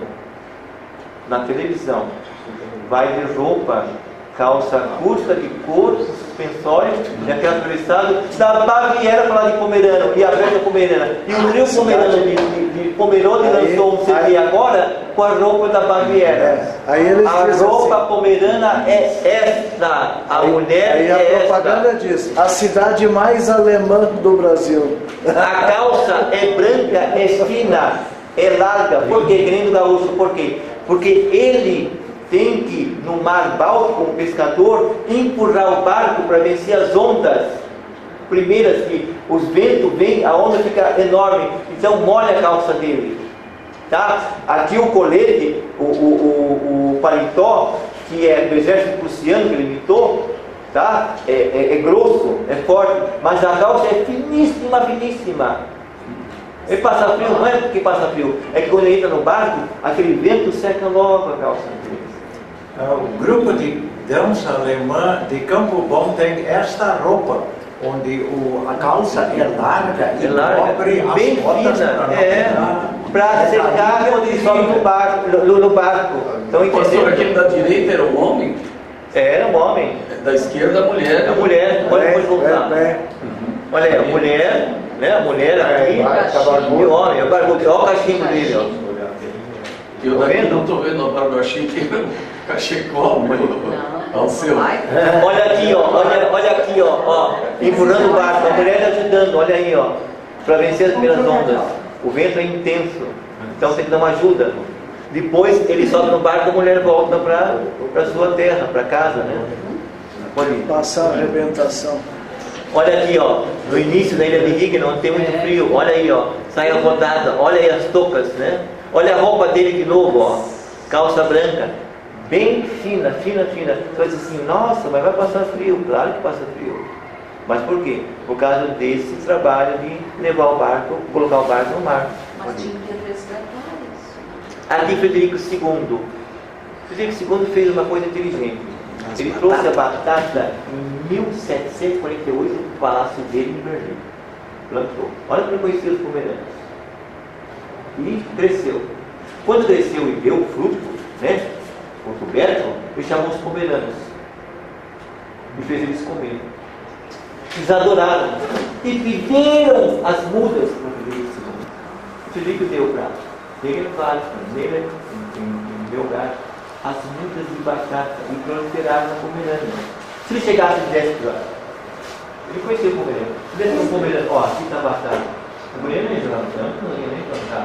na televisão, vai de roupa, calça curta de couro, suspensório, e aquele atravessado da Baviera falar de Pomerano, e a festa Pomerana. E o trio Pomerano de, de, de Pomerode lançou um C D agora com a roupa da Baviera. É. Aí eles A dizem roupa assim, pomerana é esta, a mulher aí a é propaganda esta. diz, a cidade mais alemã do Brasil. A calça é branca, é fina, é larga. Por quê? Querendo gaúcho, por quê? Porque ele tem que, no mar Báltico, como pescador, empurrar o barco para vencer as ondas primeiras, que os ventos vêm, a onda fica enorme, então molha a calça dele. Tá? Aqui o colete, o, o, o, o paletó, que é do exército prussiano que ele imitou, tá? é, é, é grosso, é forte, mas a calça é finíssima, finíssima. Ele passa frio, não é porque passa frio, é que quando ele entra no barco, aquele vento seca logo a calça dele. O grupo de dança alemã de Campo Bom tem esta roupa, onde o, a calça é larga e É larga, cobre as bem botas fina, para não é, pegar. para secar quando ele sobe no barco. No, no barco. Então, O pastor, entendeu? aquele da direita era o homem, Era um homem, da esquerda a mulher. a mulher, pode, pode voltar. É, é. Olha aí, a mulher, né? A mulher aqui, e o homem, o barbudo, olha o cachimbo dele, ó. Eu Tá daqui vendo? não estou vendo a barba, eu achei que era um cachecol, meu, ao seu. Olha aqui, ó, olha, olha aqui, ó, ó, empurrando o barco, a mulher ajudando, olha aí, ó, para vencer as primeiras ondas. O vento é intenso, então tem que dar uma ajuda. Depois ele sobe no barco, a mulher volta para a sua terra, para casa, né? Pode ir. Passar a arrebentação. Olha aqui, ó, no início da ilha de Riggen, onde tem muito frio, olha aí, ó, sai a rodada, olha aí as toucas, né? Olha a roupa dele de novo, ó, calça branca, bem fina, fina, fina. Você diz assim, nossa, mas vai passar frio, claro que passa frio. Mas por quê? Por causa desse trabalho de levar o barco, colocar o barco no mar. Mas tinha que ter resgatado isso. Aqui Frederico segundo. Frederico segundo fez uma coisa inteligente. Ele trouxe a batata em mil setecentos e quarenta e oito no palácio dele em Berlim. Plantou. Olha como ele conhecia os pomeranos. E cresceu. Quando cresceu e deu fruto, né, o tubérculo, ele chamou os pomeranos e fez eles comer. Eles adoraram e pediram as mudas para o Frederico segundo. O Frederico deu para ele no vale, nele, em, em Belgrado, as mudas de batata e proliferaram na Pomerânia. Se ele chegasse e desse para ele conhecia o pomerano. Se desse para o pomerano, ó, aqui está a batata. O mulher não ia jogar no campo, não ia nem plantar.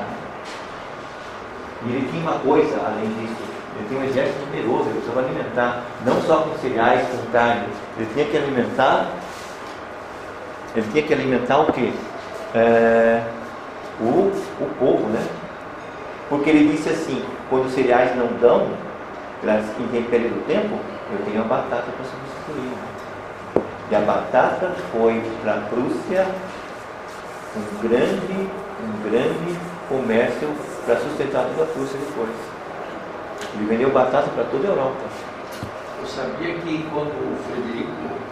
E ele tinha uma coisa além disso, ele tinha um exército numeroso, ele precisava alimentar, não só com cereais, com carne, ele tinha que alimentar, ele tinha que alimentar o quê? É, o, o povo, né? Porque ele disse assim, quando os cereais não dão, pelas intempéries do tempo, eu tenho a batata para substituir. E a batata foi para a Prússia um grande, um grande comércio para sustentar toda a Prússia depois. Ele vendeu batata para toda a Europa. Eu sabia que quando o Frederico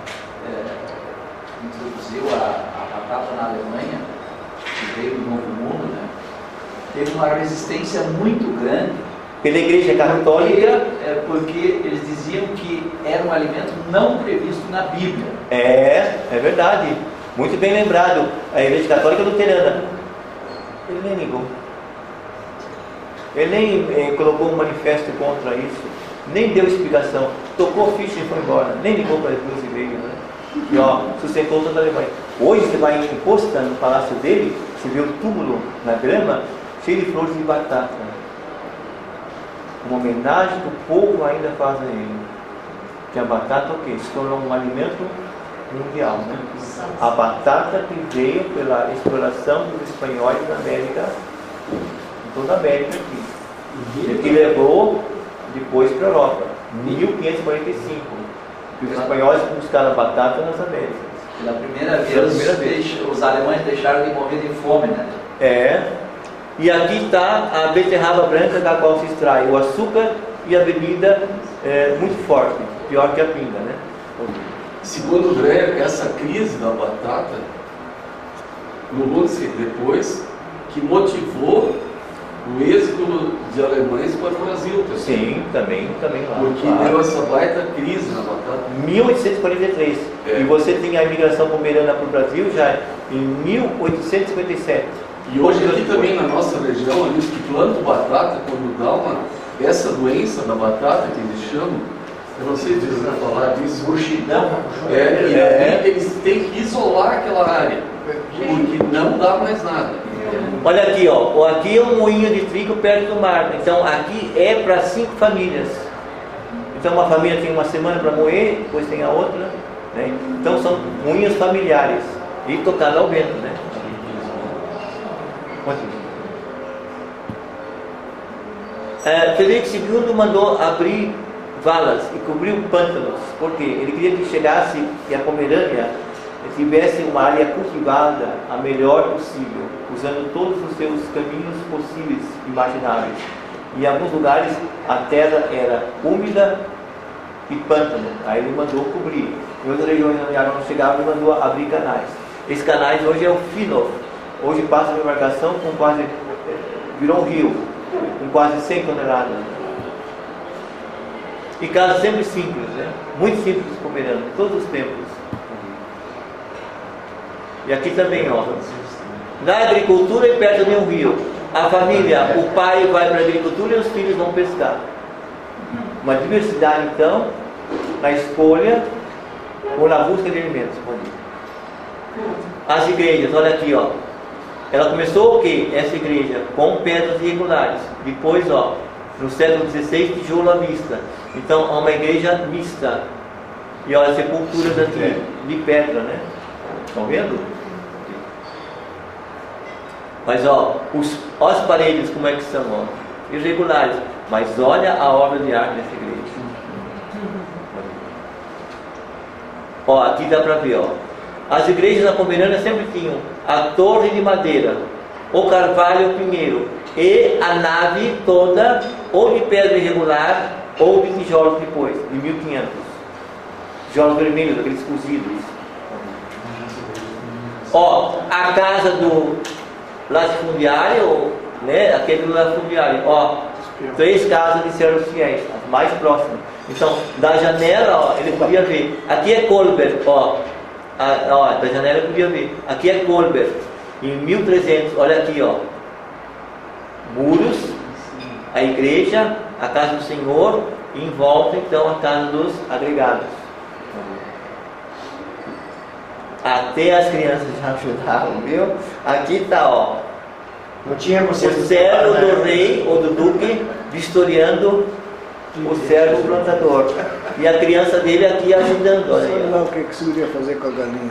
é, introduziu a, a batata na Alemanha, que veio do Novo Mundo, né, teve uma resistência muito grande pela Igreja Católica. Porque, é porque eles diziam que era um alimento não previsto na Bíblia. É, é verdade. Muito bem lembrado. A Igreja Católica Luterana. Ele nem ligou. Ele nem eh, colocou um manifesto contra isso. Nem deu explicação. Tocou ficha e foi embora. Nem ligou para as duas igrejas, né? E ó, sustentou toda a Alemanha. Hoje você vai em Potsdam, no palácio dele, você vê o túmulo na grama, cheio de flores de batata. Uma homenagem que o povo ainda faz a ele. Que a batata o quê? Se tornou um alimento mundial, né? A batata que veio pela exploração dos espanhóis na América, em toda a América aqui. E que levou depois para a Europa, mil quinhentos e quarenta e cinco. Que os espanhóis buscaram a batata nas Américas. Pela primeira vez, Pela primeira vez. os alemães deixaram de morrer de fome, né? É. E aqui está a beterraba branca da qual se extrai o açúcar e a bebida é, muito forte, pior que a pinga, né? Segundo o Dreher, essa crise da batata mudou-se depois, que motivou o êxodo de alemães para o Brasil. Pessoal. Sim, também, também lá. Porque claro. deu essa baita crise na batata. mil oitocentos e quarenta e três. É. E você tem a imigração pomerana para o Brasil já em mil oitocentos e cinquenta e sete. E hoje aqui também na nossa região, ali que plantam batata, quando dá uma, essa doença da batata que eles chamam, eu não sei se vocês vão falar disso, Murchidão. é, e É. aí eles têm que isolar aquela área, porque não dá mais nada. Olha aqui, ó. Aqui é um moinho de trigo perto do mar. Então aqui é para cinco famílias. Então uma família tem uma semana para moer, depois tem a outra, né? Então são moinhos familiares e tocado ao vento, né? É, Felipe segundo mandou abrir valas e cobrir pântanos, porque ele queria que chegasse e a Pomerânia tivesse uma área cultivada a melhor possível, usando todos os seus caminhos possíveis, imagináveis. Em alguns lugares a terra era úmida e pântano, aí ele mandou cobrir. Em outras regiões onde a água não chegava, ele mandou abrir canais. Esses canais hoje é o Fino. Hoje passa uma embarcação com quase, virou um rio, com quase cem toneladas. E casas sempre simples, né? Muito simples Pomerânia, em todos os tempos. E aqui também, ó. Na agricultura e perto de um rio. A família, o pai vai para a agricultura e os filhos vão pescar. Uma diversidade, então, na escolha ou na busca de alimentos. As igrejas, olha aqui, ó. Ela começou o quê? Essa igreja com pedras irregulares. Depois, ó, no século dezesseis, tijolo à vista. Então, é uma igreja mista. E olha, sepulturas aqui, de pedra, né? Estão vendo? Mas ó, os, ó as paredes como é que são, ó, irregulares. Mas olha a obra de arte dessa igreja. Ó, aqui dá para ver, ó. As igrejas na Pomerânia sempre tinham a torre de madeira, o carvalho o pinheiro e a nave toda ou de pedra irregular ou de tijolos depois, de mil e quinhentos. Tijolos vermelhos, aqueles cozidos. Ó, a casa do latifundiário, né? Aquele do latifundiário, ó, três casas de servos fiéis, as mais próximas. Então, da janela, ó, ele podia ver. Aqui é Colbert, ó, a, ó, da janela ele podia ver. Aqui é Colbert, em mil e trezentos, olha aqui, ó, muros, a igreja, a casa do Senhor, e em volta, então, a casa dos agregados. Até as crianças já ajudavam, viu? Aqui está, ó. Não tínhamos O servo do rei ou do duque vistoriando o servo plantador. E a criança dele aqui ajudando. Olha, Olha aí, lá o que, que você iria fazer com a galinha.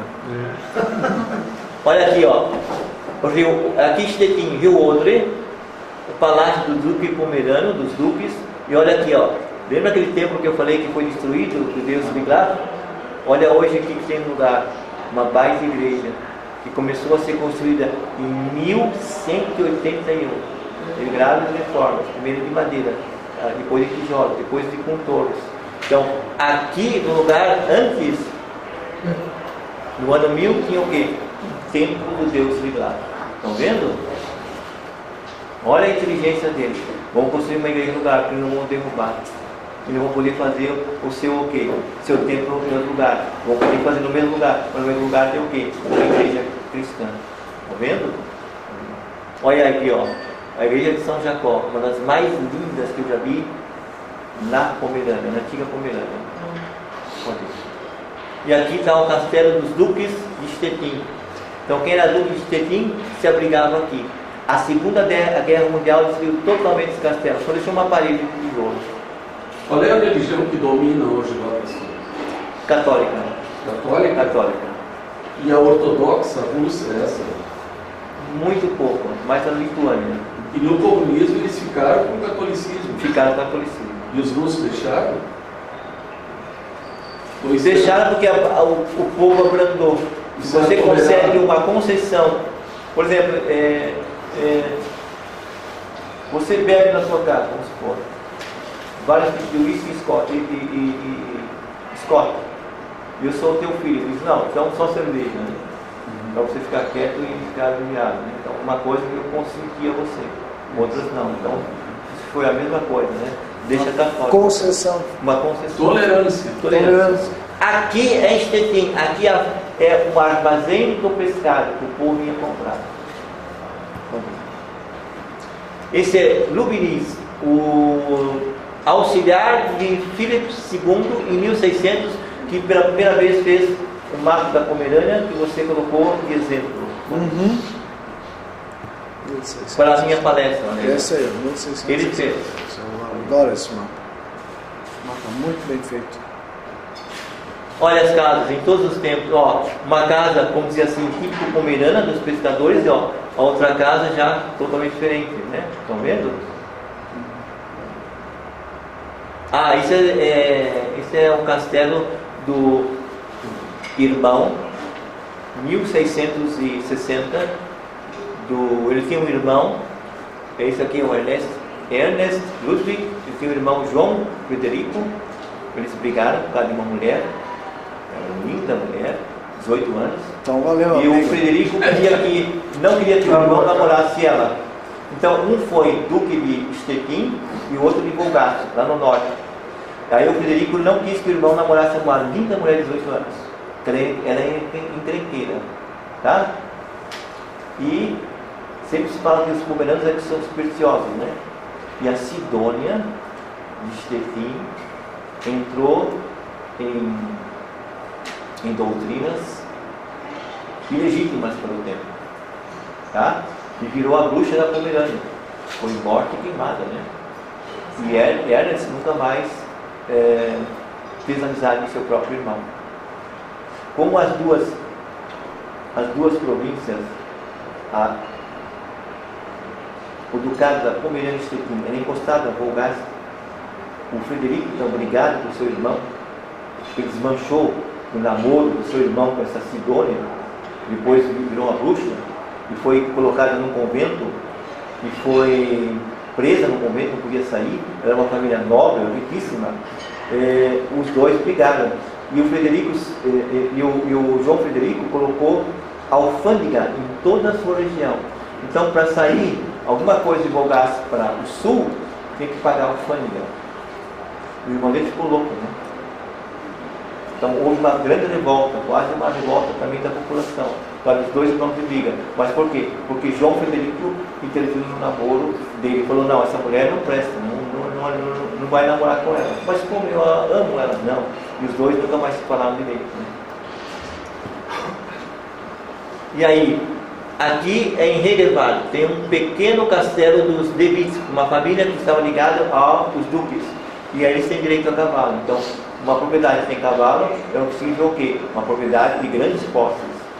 olha aqui, ó. O rio, aqui Stettin, Rio Odre, o palácio do duque pomerano, dos duques. E olha aqui, ó. Lembra aquele templo que eu falei que foi destruído, que Deus Viglaf? Olha hoje aqui que tem um lugar. Uma baita igreja que começou a ser construída em mil cento e oitenta e um. Teve graves reformas, primeiro de madeira, depois de tijolos, depois de contornos. Então, aqui no lugar antes, no ano mil, tinha o quê? Templo do Deus Viglaf. Estão vendo? Olha a inteligência dele. Vamos construir uma igreja no lugar, porque não vão derrubar. E não vão poder fazer o seu o quê? Seu templo em outro lugar. Vão poder fazer no mesmo lugar. Mas no mesmo lugar tem o quê? Uma igreja cristã. Está vendo? Olha aqui, ó. A igreja de São Jacó, uma das mais lindas que eu já vi na Pomerânia, na antiga Pomerânia. E aqui está o castelo dos duques de Stettin. Então quem era duque de Stettin se abrigava aqui. A Segunda Guerra Mundial destruiu totalmente esse castelo, só deixou uma parede de tijolo. Qual é a religião que domina hoje lá, pastor? Católica. Católica? Católica. E a ortodoxa russa é essa? Muito pouco, mais a Lituânia. E no comunismo eles ficaram com o catolicismo? Ficaram com o catolicismo. E os russos deixaram? Pois deixaram porque a, a, o, o povo abrandou. Se você consegue uma concessão, por exemplo, é, é, você bebe na sua casa, vamos supor, vários tipos de uísque Scott, e, e, e, e Scott. E eu sou o teu filho. Ele diz, não, então só cerveja, né? Uhum. Para você ficar quieto e ficar aliviado. Né? Então, uma coisa que eu consenti a você, outras não. Então, isso foi a mesma coisa, né? Deixa estar fora. Concessão. Uma concessão. Tolerância. Tolerância. Aqui é Stettin, aqui é o armazém do pescado que o povo ia comprar. Esse é Lubinis, o auxiliar de Filipe segundo em mil e seiscentos, que pela primeira vez fez o mapa da Pomerânia, que você colocou de exemplo. Uhum. Para a minha palestra. Né? Esse aí, mil e seiscentos. Ele fez. Eu adoro esse mapa. Mapa muito bem feito. Olha as casas em todos os tempos. Ó, uma casa, como dizia assim, típico pomerana dos pescadores, e ó, a outra casa já totalmente diferente, né? Estão vendo? Ah, isso é, é, isso é um castelo do irmão, mil seiscentos e sessenta. Do, ele tinha um irmão, esse aqui é o Ernest, Ernest Ludwig, ele tinha um irmão João Frederico. Eles brigaram por causa de uma mulher, uma linda mulher, dezoito anos. Então valeu. E amigo. O Frederico queria que, não queria que o irmão namorasse ela. Então um foi duque de Stettin e o outro de Wolgast, lá no norte. Aí o Frederico não quis que o irmão namorasse uma linda mulher de dezoito anos. Ela é encrenqueira, tá? E sempre se fala que os pomeranos é que são supersticiosos, né? E a Sidônia de Stettin entrou em, em doutrinas ilegítimas para o tempo, tá? E virou a bruxa da Pomerânia. Foi morta e queimada, né? E Ernest nunca mais é, fez amizade com seu próprio irmão. Como as duas, as duas províncias, a, o ducado da Pomerânia e Stettin era encostado a Wolgast, o Frederico, então, brigado com seu irmão, ele desmanchou o namoro do seu irmão com essa Sidônia, depois virou uma bruxa, e foi colocada num convento, e foi presa no convento, não podia sair, era uma família nobre, riquíssima. É, os dois brigaram, e o Frederico, é, é, e, o, e o João Frederico colocou alfândega em toda a sua região. Então, para sair alguma coisa de Wolgast para o sul, tem que pagar alfândega. O irmão dele ficou louco, né? Então houve uma grande revolta, quase uma revolta também da população. Para os dois irmãos de briga. Mas por quê? Porque João Frederico interviu no namoro dele. Falou, não, essa mulher não presta, não, não, não, não, não vai namorar com ela. Mas como eu amo ela? Não. E os dois nunca mais se falaram direito, né? E aí, aqui é em Hegerwald, tem um pequeno castelo dos De Witt, uma família que estava ligada aos duques. E aí eles têm direito a cavalo. Então, uma propriedade que tem cavalo é possível o quê? Uma propriedade de grandes posses.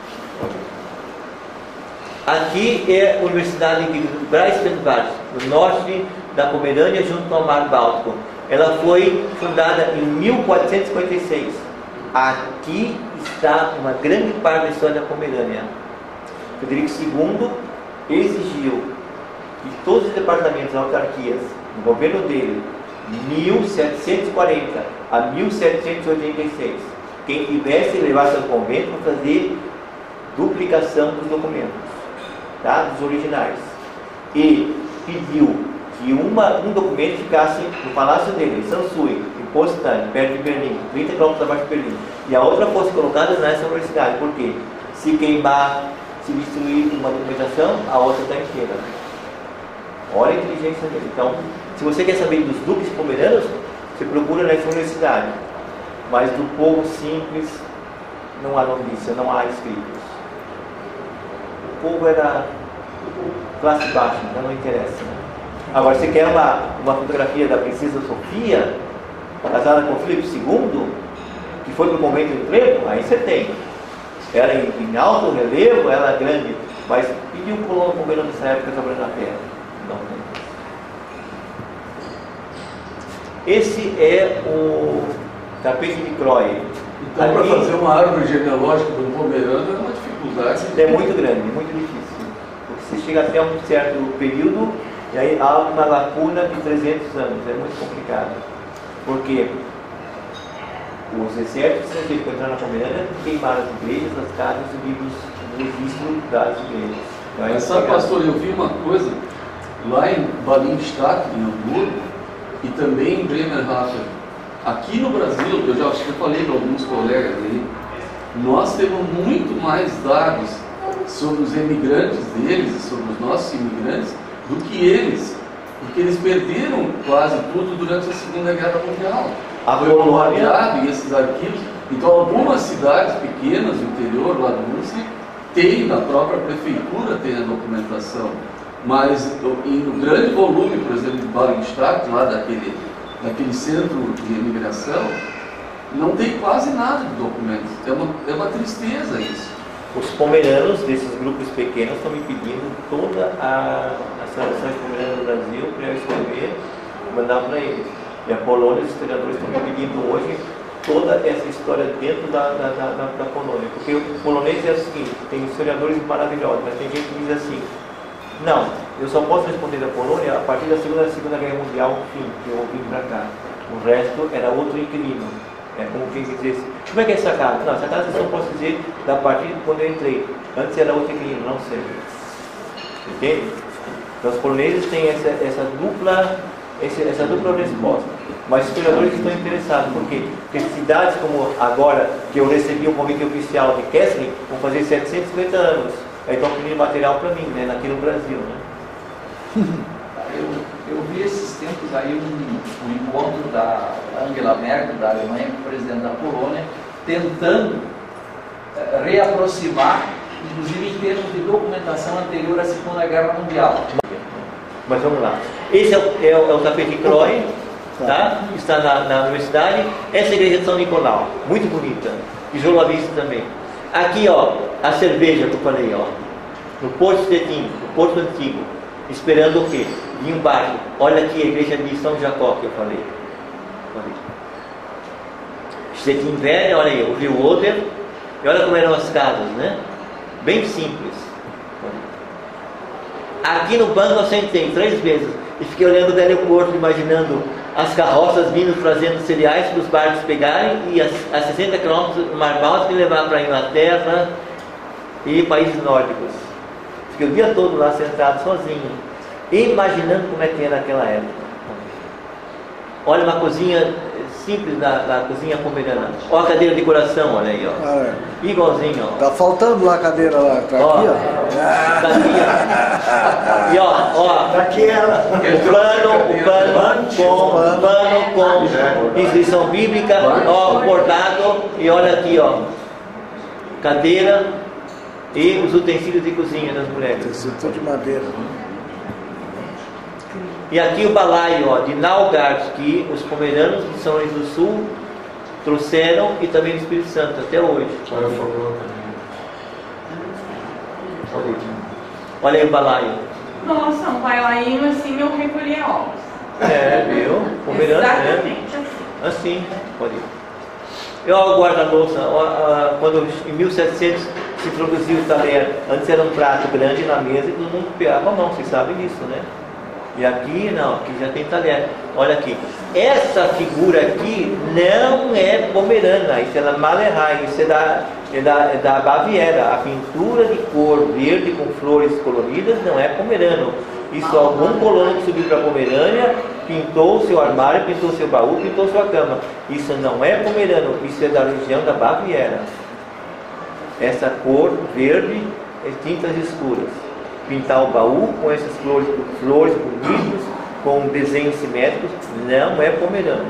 Aqui é a Universidade de Greifswald, no norte da Pomerânia, junto ao Mar Báltico. Ela foi fundada em mil quatrocentos e cinquenta e seis. Aqui está uma grande parte da história da Pomerânia. Frederico segundo exigiu que todos os departamentos, autarquias, no governo dele, mil setecentos e quarenta a mil setecentos e oitenta e seis, quem tivesse levasse ao convento para fazer duplicação dos documentos, tá? Dos originais, e pediu que uma, um documento ficasse no palácio dele, em Sansui, em Potsdam, perto de Berlim, trinta quilômetros abaixo de Berlim, e a outra fosse colocada nessa universidade. Por quê? Se queimar, se destruir uma documentação, a outra está inteira. Olha a inteligência dele. Então, se você quer saber dos duques pomeranos, você procura nessa universidade. Mas do povo simples, não há notícia, não há escritos. O povo era classe baixa, então não interessa. Né? Agora, você quer uma, uma fotografia da princesa Sofia, casada com Filipe segundo, que foi para o convento do Trevo, aí você tem. Ela em, em alto relevo, ela é grande, mas pediu um colono pomerano nessa época trabalhando na terra. Não tem. Esse é o tapete de Croy. Então, para fazer uma árvore genealógica do pomerano é uma dificuldade. É muito grande, muito difícil. Porque você chega até um certo período e aí há uma lacuna de trezentos anos. É muito complicado. Porque os exércitos estrangeiros que entraram na Pomerânia queimaram as igrejas, as casas e livros do registro das igrejas. Então, Mas sabe, pastor, eu vi uma coisa lá em Balingstadt, em Hamburgo, e também em Bremerhaven. Aqui no Brasil, eu já acho que eu falei para alguns colegas aí, nós temos muito mais dados sobre os emigrantes deles e sobre os nossos imigrantes do que eles, porque eles perderam quase tudo durante a Segunda Guerra Mundial. Foi bombardeado e esses arquivos. Então, algumas cidades pequenas do interior, lá do Rússia, tem, na própria prefeitura tem a documentação, mas em grande volume, por exemplo, de Balingstadt, lá daquele, daquele centro de imigração, não tem quase nada de documentos. É uma, é uma tristeza isso. Os pomeranos desses grupos pequenos estão me pedindo toda a, a seleção de pomeranos do Brasil para eu escrever e mandar para eles. E a Polônia, os historiadores estão me pedindo hoje toda essa história dentro da, da, da, da Polônia. Porque o polonês é o seguinte, tem historiadores maravilhosos, mas tem gente que diz assim, não, eu só posso responder da Polônia a partir da Segunda, segunda Guerra Mundial, fim, que eu vim para cá. O resto era outro inquilino. É como quem dizesse, como é que é essa casa? Não, essa casa eu só posso dizer da partir de quando eu entrei. Antes era outro inquilino, não sei. Entende? Então os poloneses têm essa, essa dupla essa, essa dupla resposta. Mas os historiadores estão interessados, porque, porque cidades como agora, que eu recebi um convite oficial de Kessling, vão fazer setecentos e cinquenta anos. Aí estão pedindo material para mim, né, aqui no Brasil. Né? Eu, eu vi esses tempos aí um, um encontro da Angela Merkel, da Alemanha, com o presidente da Polônia, tentando uh, reaproximar, inclusive em termos de documentação anterior à Segunda Guerra Mundial. Mas vamos lá. Esse é o, é o, é o tapete de Croy, tá? Está na, na universidade. Essa é a igreja de São Nicolau, muito bonita. Tijolo à vista também. Aqui, ó, a cerveja que eu falei, ó, no Porto Stettin, no Porto Antigo, esperando o quê? Vinha um barco. Olha aqui a igreja de São Jacó que eu falei. Stettin velha, olha aí, o rio Oder, e olha como eram as casas, né? Bem simples. Aqui no banco eu sentei três vezes e fiquei olhando o aeroporto, imaginando as carroças vindo trazendo cereais para os barcos pegarem e a, a sessenta quilômetros do Mar Báltico levar para a Inglaterra e países nórdicos. Fiquei o dia todo lá sentado sozinho, imaginando como é que era naquela época. Olha uma cozinha simples da, da cozinha pomerana. Olha a cadeira de coração, olha aí, ó. Ah, é. Igualzinho, ó. Tá faltando lá a cadeira lá, tá ó, aqui, ó. Tá aqui, ó. E ó, ó. Tá aqui ela. O pano, o pano com, pano com inscrição bíblica, ó, bordado. E olha aqui, ó. Cadeira e os utensílios de cozinha das mulheres. Isso tudo de madeira. E aqui o balaio, ó, de Naugard, que os pomeranos de São Luís do Sul trouxeram, e também do Espírito Santo, até hoje. Olha aí o balaio. Nossa, um bailainho assim eu recolhia ovos. É, viu? Pomerano, exatamente né? assim. Assim, pode ir. E ó, o guarda-louça, quando em mil e setecentos se introduziu o talher, antes era um prato grande na mesa e todo mundo pegava a mão, vocês sabem disso, né? E aqui não, aqui já tem talher. Olha aqui, essa figura aqui não é pomerana, isso é da Malerheim, isso é da, é, da, é da Baviera. A pintura de cor verde com flores coloridas não é pomerano. Isso algum colono que subiu para a Pomerânia, pintou o seu armário, pintou o seu baú, pintou sua cama. Isso não é pomerano, isso é da região da Baviera. Essa cor verde é tintas escuras. Pintar o baú com essas flores, flores bonitas, com desenhos simétricos, não é pomerano.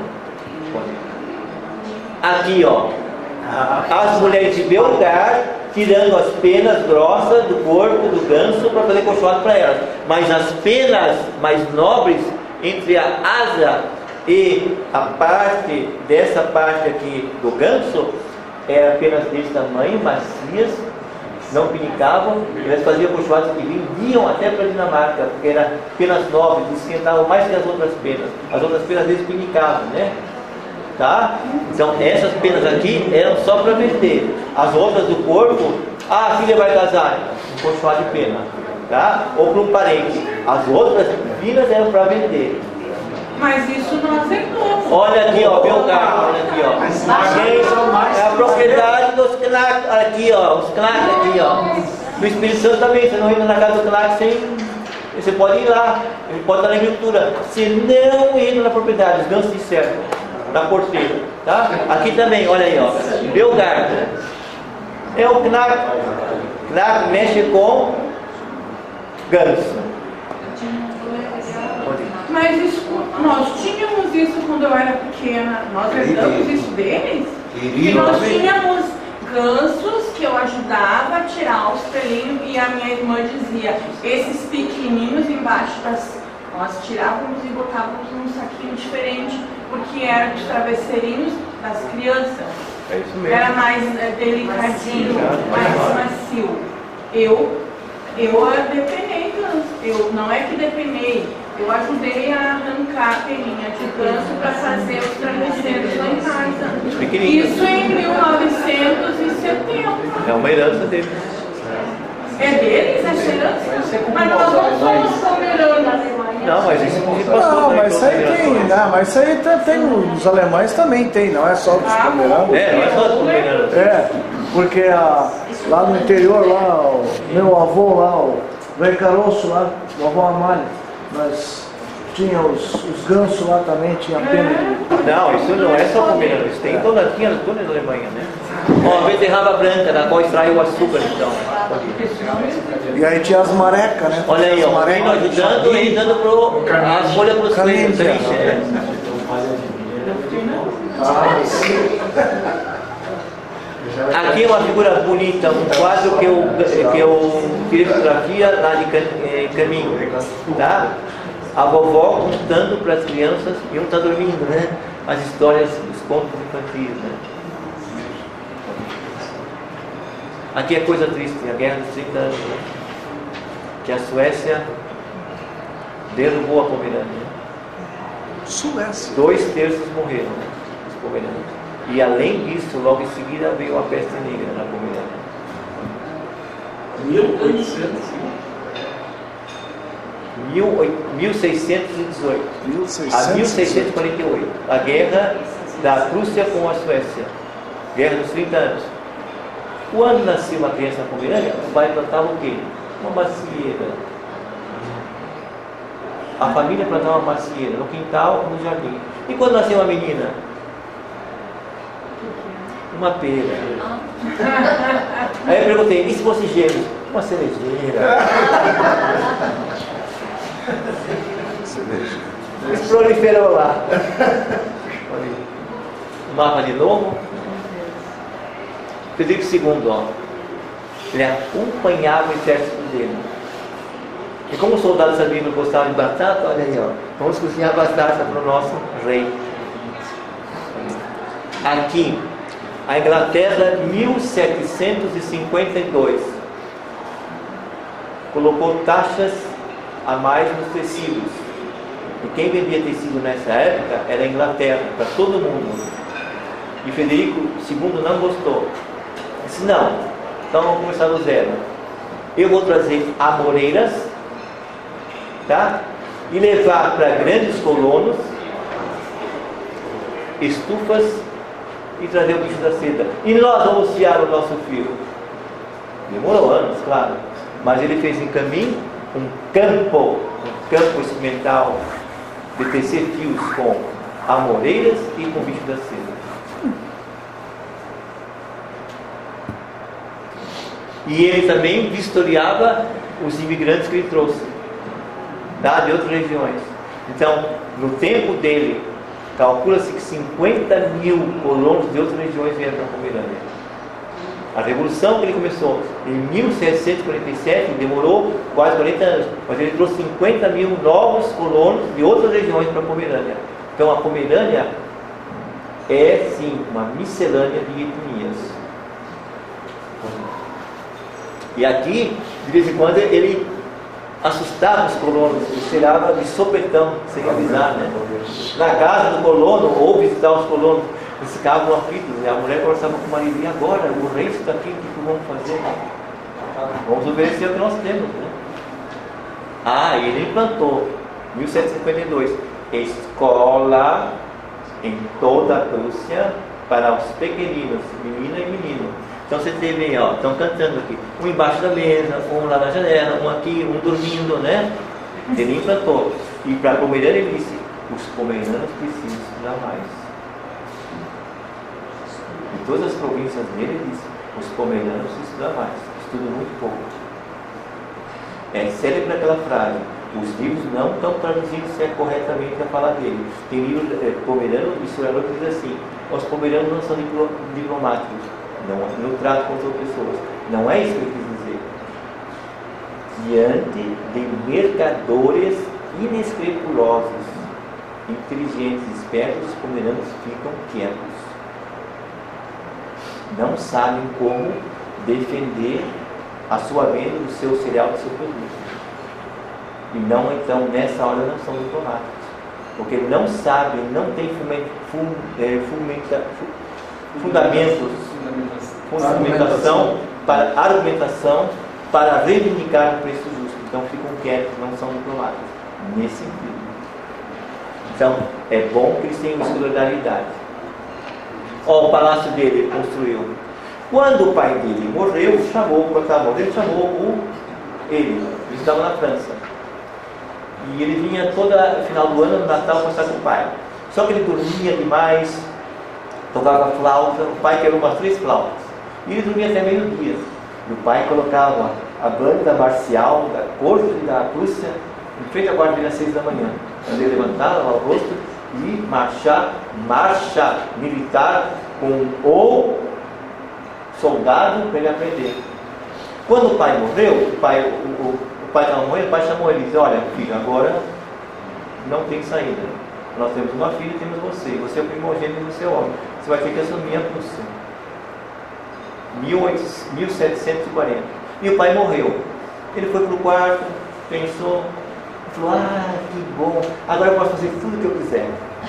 Aqui, ó, as mulheres de Belgar tirando as penas grossas do corpo do ganso para fazer colchoado para elas. Mas as penas mais nobres, entre a asa e a parte dessa parte aqui do ganso, eram apenas desse tamanho, macias, não pinicavam, elas faziam colchoados que vendiam até para a Dinamarca, porque eram penas nobres, esquentavam mais que as outras penas. As outras penas deles pinicavam, né? Tá? Então essas penas aqui eram só para vender. As outras do corpo, ah, a filha vai casar, um colchoado de pena, tá? Ou para um parente. As outras finas eram para vender. Mas isso não acertou. Olha aqui, ó, Belgar, olha aqui, ó. Aqui é a propriedade dos Knack, aqui, ó, os Knack aqui, ó. No Espírito Santo também, você não entra na casa do Knack sem. Você pode ir lá, ele pode estar na agricultura. Se não entra na propriedade, os gansos disseram, na porteira, tá? Aqui também, olha aí, ó. Belgar. É o Knack. Knack mexe com ganso. Mas isso, nós tínhamos isso quando eu era pequena. Nós herdamos isso deles. E nós tínhamos gansos que eu ajudava a tirar os pelinhos e a minha irmã dizia, esses pequenininhos embaixo das... Nós tirávamos e botávamos num saquinho diferente, porque era dos travesseirinhos das crianças. É isso mesmo. Era mais é, delicadinho, mais macio. Eu, eu depenei ganso. Eu, não é que depenei. Eu ajudei a arrancar a peninha de ganso para fazer os travesseiros lá em casa. Isso em mil novecentos e setenta. É uma herança deles. É deles essa herança? Mas nós não somos pomeranos. Não, mas isso não passou. Não, mas isso aí tem, não, mas isso aí tem, tem, os alemães também tem, não é só dos pomeranos. É, não é só dos pomeranos. É, porque a, lá no interior, lá, o meu avô lá, o velho caroço lá, o avô Amália, nós tinha os, os gansos lá também, tinha pena de... Não, isso não é só pomerano, isso tem toda, tinha toda na Alemanha, né? Ó, a beterraba branca, da qual extrai o açúcar, então. E aí tinha as marecas, né? Olha aí, ó, vem ajudando e dando pro, a folha para os Calente, clientes. É. Aqui é uma figura bonita, um quadro que eu, que eu tirei fotografia lá de Caminho, tá? A vovó contando para as crianças, e um está dormindo, né? As histórias dos contos infantis, né? Aqui é coisa triste, a guerra dos trinta anos, né? Que a Suécia derrubou a Pomerânia. Suécia. Dois terços morreram, né? Os pomerânios. E além disso, logo em seguida veio a peste negra na Pomerânia. mil e oitocentos. mil seiscentos e dezoito mil seiscentos a mil seiscentos e quarenta e oito, a guerra da Prússia com a Suécia, guerra dos trinta anos. Quando nasceu uma criança na Pomerânia, o pai plantava o quê? Uma macieira. A família plantava uma macieira no quintal, no jardim. E quando nasceu uma menina? Uma pera. Aí eu perguntei, e se fosse gêmeos? Uma cerejeira. Eles proliferam lá. O mapa de novo. Frederico segundo, ó. Ele acompanhava o exército dele. E como os soldados sabiam que gostavam de batata, olha aí, ó. Vamos cozinhar batata para o nosso rei. Aqui, a Inglaterra, mil setecentos e cinquenta e dois. Colocou taxas a mais nos tecidos. E quem vendia tecido nessa época era a Inglaterra, para todo mundo. E Frederico segundo não gostou. Disse, não, então vamos começar do zero. Eu vou trazer amoreiras, tá? E levar para grandes colonos estufas e trazer o bicho da seda. E nós vamos fiar o nosso fio. Demorou anos, claro. Mas ele fez em caminho um campo, um campo experimental de tecer fios com amoreiras e com bicho da seda. E ele também vistoriava os imigrantes que ele trouxe, tá? De outras regiões. Então, no tempo dele, calcula-se que cinquenta mil colonos de outras regiões vieram para a Pomerânia. A revolução que ele começou em mil setecentos e quarenta e sete demorou quase quarenta anos, mas ele trouxe cinquenta mil novos colonos de outras regiões para a Pomerânia. Então, a Pomerânia é, sim, uma miscelânea de etnias. E aqui, de vez em quando, ele assustava os colonos, ele chegava de sopetão, sem avisar, né? Na casa do colono, ou visitar os colonos, eles ficavam aflitos, e a mulher conversava com o marido: e agora? O rei está aqui, o que vamos fazer? Vamos obedecer o que nós temos, né? Ah, ele implantou, em mil setecentos e cinquenta e dois, escola em toda a Prússia para os pequeninos, menina e menino. Então você teve aí, ó, estão cantando aqui, um embaixo da mesa, um lá na janela, um aqui, um dormindo, né? Ele implantou. E para a Pomerânia ele disse: os pomeranos precisam estudar mais. Em todas as províncias dele ele disse: os pomeranos precisam estudar mais, estudam muito pouco. É célebre aquela frase: os livros não estão traduzindo corretamente a fala dele. Tem livro é, pomerano, historiador, que diz assim: os pomeranos não são diplo, diplomáticos. Não, no trato com outras pessoas. Não é isso que ele quis dizer. Diante de mercadores inescrupulosos, inteligentes, espertos, os pomeranos ficam quietos. Não sabem como defender a sua venda do seu cereal, do seu produto. E não, então, nessa hora não são diplomáticos. Porque não sabem, não têm fomenta, fundamentos, fundamentação para argumentação, para reivindicar o preço justo. Então ficam quietos, não são diplomáticos. Nesse sentido. Então, é bom que eles tenham solidariedade. Ó, o palácio dele ele construiu. Quando o pai dele morreu, chamou, quando estava morrendo, chamou o, ele, ele estava na França. E ele vinha todo final do ano, no Natal, para estar com o pai. Só que ele dormia demais, tocava flauta, o pai quebrou umas três flautas. E ele dormia até meio-dia. E o pai colocava a banda marcial da corte da Prússia em frente à guarda dele às seis da manhã. Quando ele levantava o rosto e marchar, marcha militar com o soldado para ele aprender. Quando o pai morreu, o pai, o, o, o pai estava morrendo, o pai chamou ele e disse: olha, filho, agora não tem saída. Nós temos uma filha e temos você. Você é o primogênito e você é o homem. Você vai ter que assumir a Prússia. mil setecentos e quarenta. E o pai morreu. Ele foi para o quarto, pensou, falou: ah, que bom, agora eu posso fazer tudo o que eu quiser.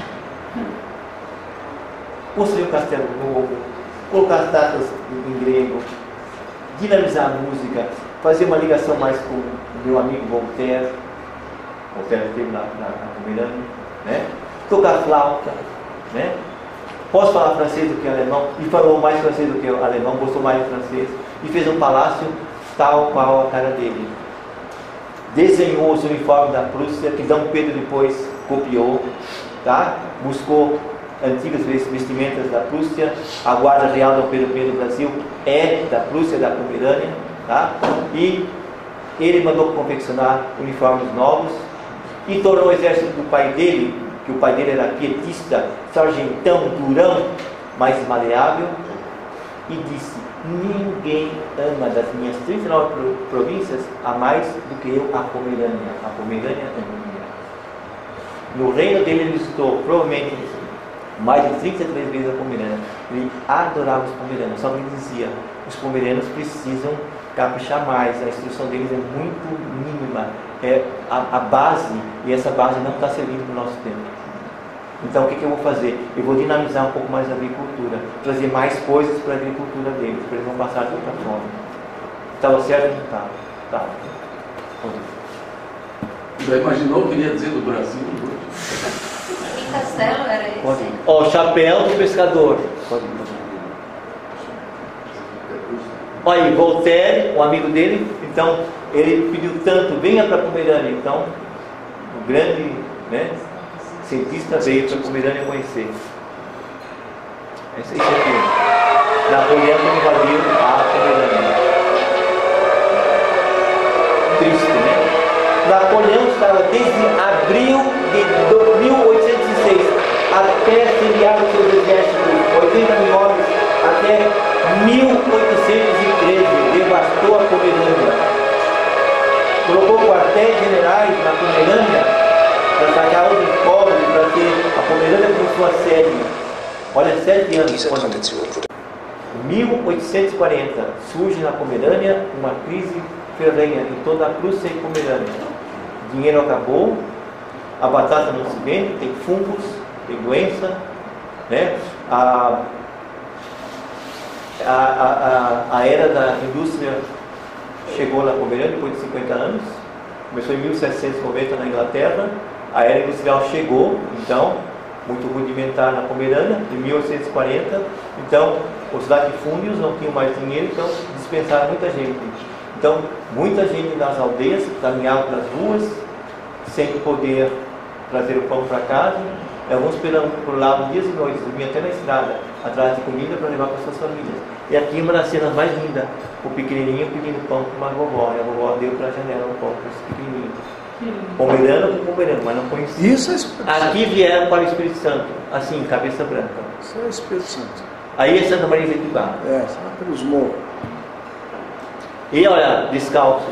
Construir um castelo novo, colocar estátuas em grego, dinamizar a música, fazer uma ligação mais com o meu amigo Voltaire. Voltaire esteve na, na, na Pomerânia, né? Tocar flauta, né? Posso falar francês do que alemão? E falou mais francês do que alemão, gostou mais de francês. E fez um palácio tal qual a cara dele. Desenhou os uniformes da Prússia, que Dom Pedro depois copiou, tá? Buscou antigas vestimentas da Prússia. A guarda real Dom Pedro I do Brasil é da Prússia, da Pomerânia, tá? E ele mandou confeccionar uniformes novos e tornou o exército do pai dele, que o pai dele era pietista, sargentão, durão, mais maleável, e disse: ninguém ama das minhas trinta e nove províncias a mais do que eu a Pomerânia. A Pomerânia é minha. No reino dele ele visitou provavelmente mais de trinta e três vezes a Pomerânia. Ele adorava os pomeranos, só que ele dizia: os pomeranos precisam caprichar mais, a instrução deles é muito mínima, é a, a base, e essa base não está servindo para o nosso tempo. Então o que, que eu vou fazer? Eu vou dinamizar um pouco mais a agricultura, trazer mais coisas para a agricultura deles, para eles não passarem de outra forma. Estava certo ou não estava? Estava. Já imaginou o que ele ia dizer do Brasil? Que castelo era esse? Ó, o chapéu do pescador. Pode ir. Olha aí, Voltaire, um amigo dele, então ele pediu tanto: venha para a Pomerânia. Então o grande, né, cientista veio para a Pomerânia conhecer. Esse aqui. Napoleão invadiu a Pomerânia. Triste, né? Napoleão estava desde abril de mil oitocentos e seis até seriar os seus exércitos, oitenta mil homens, até mil oitocentos e treze, devastou a Pomerânia. Colocou quartéis generais na Pomerânia para sacar os povos, para ter a Pomerânia como sua sede. Olha, sete anos. Em mil oitocentos e quarenta surge na Pomerânia uma crise ferrenha em toda a Prússia e Pomerânia. O dinheiro acabou, a batata não se vende, tem fungos, tem doença, né? a, a, a, a era da indústria chegou na Pomerânia depois de cinquenta anos, começou em mil setecentos e noventa na Inglaterra, a era industrial chegou, então, muito rudimentar na Pomerânia, de mil oitocentos e quarenta, então os latifúndios não tinham mais dinheiro, então dispensaram muita gente. Então, muita gente das aldeias caminhava pelas ruas, sem poder trazer o pão para casa. Alguns pulavam dias e noites, dormiam até na estrada, atrás de comida para levar para suas famílias. E aqui uma das cenas mais lindas, o pequenininho pedindo pão para uma vovó, e a vovó deu para a janela um pão para esse pequenininho. Pomerano com pomerano, mas não conhecia. Isso é Espírito Santo. Aqui vieram para o Espírito Santo, assim, cabeça branca. Isso é Espírito Santo. Aí é Santa Maria de Itibá. É, só pelos morros. E olha, descalços.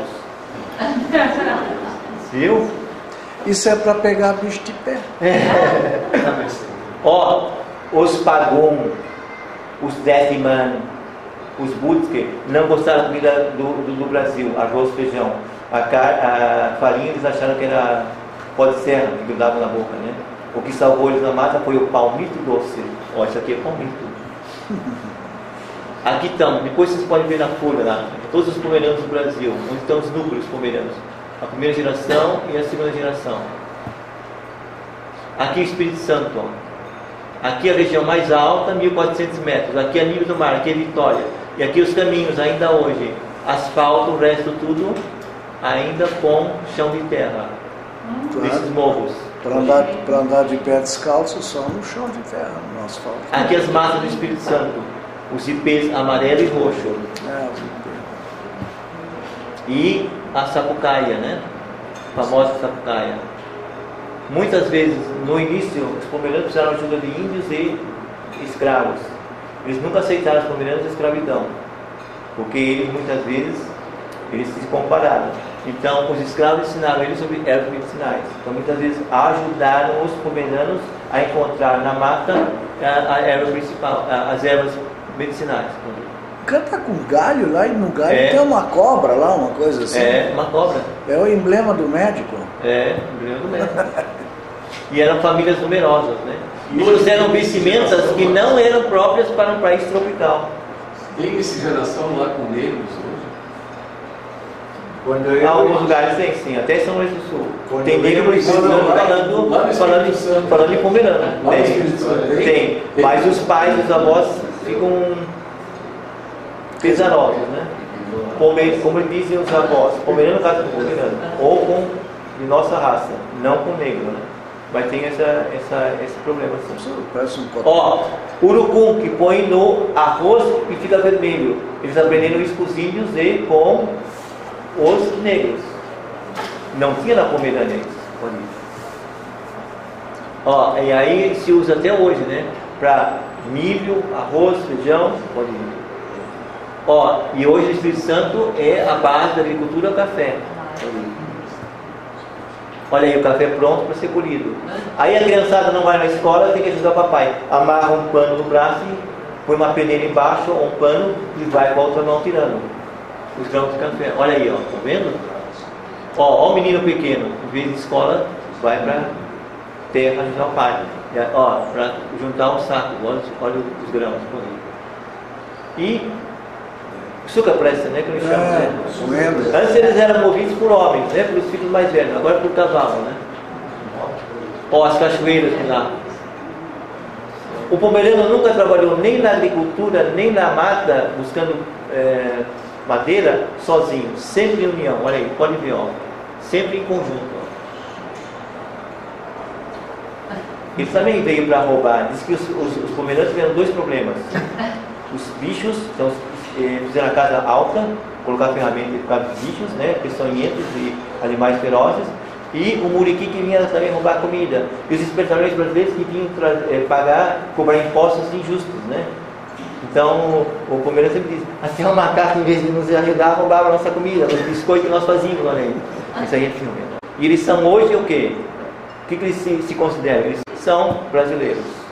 Viu? Isso é para pegar bicho de pé. É. Ó, os Pagum, os Deathman, os Butke não gostaram da comida do, do, do Brasil, arroz, feijão. A, a farinha eles acharam que era pó de serra, que grudava na boca, né? O que salvou eles na mata foi o palmito doce. Ó, isso aqui é palmito. Aqui estão, depois vocês podem ver na folha lá, todos os pomeranos do Brasil, onde estão os núcleos pomeranos. A primeira geração e a segunda geração. Aqui o Espírito Santo, ó. Aqui a região mais alta, mil e quatrocentos metros. Aqui a nível do mar, aqui é Vitória. E aqui os caminhos, ainda hoje. Asfalto, o resto tudo ainda com chão de terra. Claro. Desses morros. Para andar, para andar de pé descalço, só no chão de terra, no asfalto. Aqui as massas do Espírito Santo. Os ipês amarelo e roxo. É, os ipês. E a sapucaia, né? A famosa sapucaia. Muitas vezes, no início, os pomeranos precisaram de ajuda de índios e escravos. Eles nunca aceitaram os pomeranos a escravidão, porque eles, muitas vezes, eles se compararam. Então, os escravos ensinaram eles sobre ervas medicinais. Então, muitas vezes, ajudaram os pomeranos a encontrar na mata a, a erva principal, a, as ervas medicinais. Canta com galho lá, e no galho É. tem uma cobra lá, uma coisa assim. É, uma cobra. É o emblema do médico. É, emblema do médico. E eram famílias numerosas, né? E eles eram vestimentas que não eram próprias para um país tropical. Tem miscigenação lá com negros hoje? Quando Em eu, alguns lugares tem, sim, até São Luís do Sul. Quando Tem eu negro ia- falando, Não, não, lá- falando, lá no falando, Espírito Santo. falando em pomerano. Lá no Tem, Espírito Santo tem? tem. Tem. Mas os pais, os avós ficam pesarosos, né? Pomer, como dizem os avós, pomerano casa com pomerano, ou com de nossa raça, não com negro, né? Mas tem essa, essa, esse problema assim. Parece um cotão. Ó, urucum que põe no arroz e fica vermelho. Eles aprenderam isso com os índios e com os negros. Não tinha na Pomerânia isso. Ó, e aí se usa até hoje, né? Para milho, arroz, feijão, pode ir. Ó, e hoje o Espírito Santo é a base da agricultura, o café. Olha aí, o café pronto para ser colhido. Aí a criançada não vai na escola, tem que ajudar o papai. Amarra um pano no braço, põe uma peneira embaixo, ou um pano, e vai com a outra mão tirando os grãos de café. Olha aí, ó, tá vendo? Ó, ó o menino pequeno, em vez de escola, vai para terra ajudar o pai. E, ó, para juntar um saco, olha, olha os grãos por aí. E açúcar presta, né? Que eu chamo, É, né? moendo. Antes eles eram movidos por homens, né? Pelos filhos mais velhos, agora por cavalo, né? Ó, as cachoeiras de lá. O pomerano nunca trabalhou nem na agricultura, nem na mata, buscando é, madeira, sozinho, sempre em união. Olha aí, pode ver, ó. Sempre em conjunto. Ó. Eles também veio para roubar. Diz que os, os, os pomerâneos tiveram dois problemas. Os bichos, então, fizeram a casa alta, colocar ferramentas por causa dos bichos, né, peçonhentos e animais ferozes, e o muriqui que vinha também roubar comida. E os espertalhões brasileiros que vinham é, pagar, cobrar impostos injustos, né? Então, o pomerano sempre diz, até o macaco, em vez de nos ajudar, roubava a nossa comida, os biscoitos que nós fazíamos lá dentro. Isso aí é filme. E eles são hoje o quê? O que, que eles se, se consideram? Eles são brasileiros.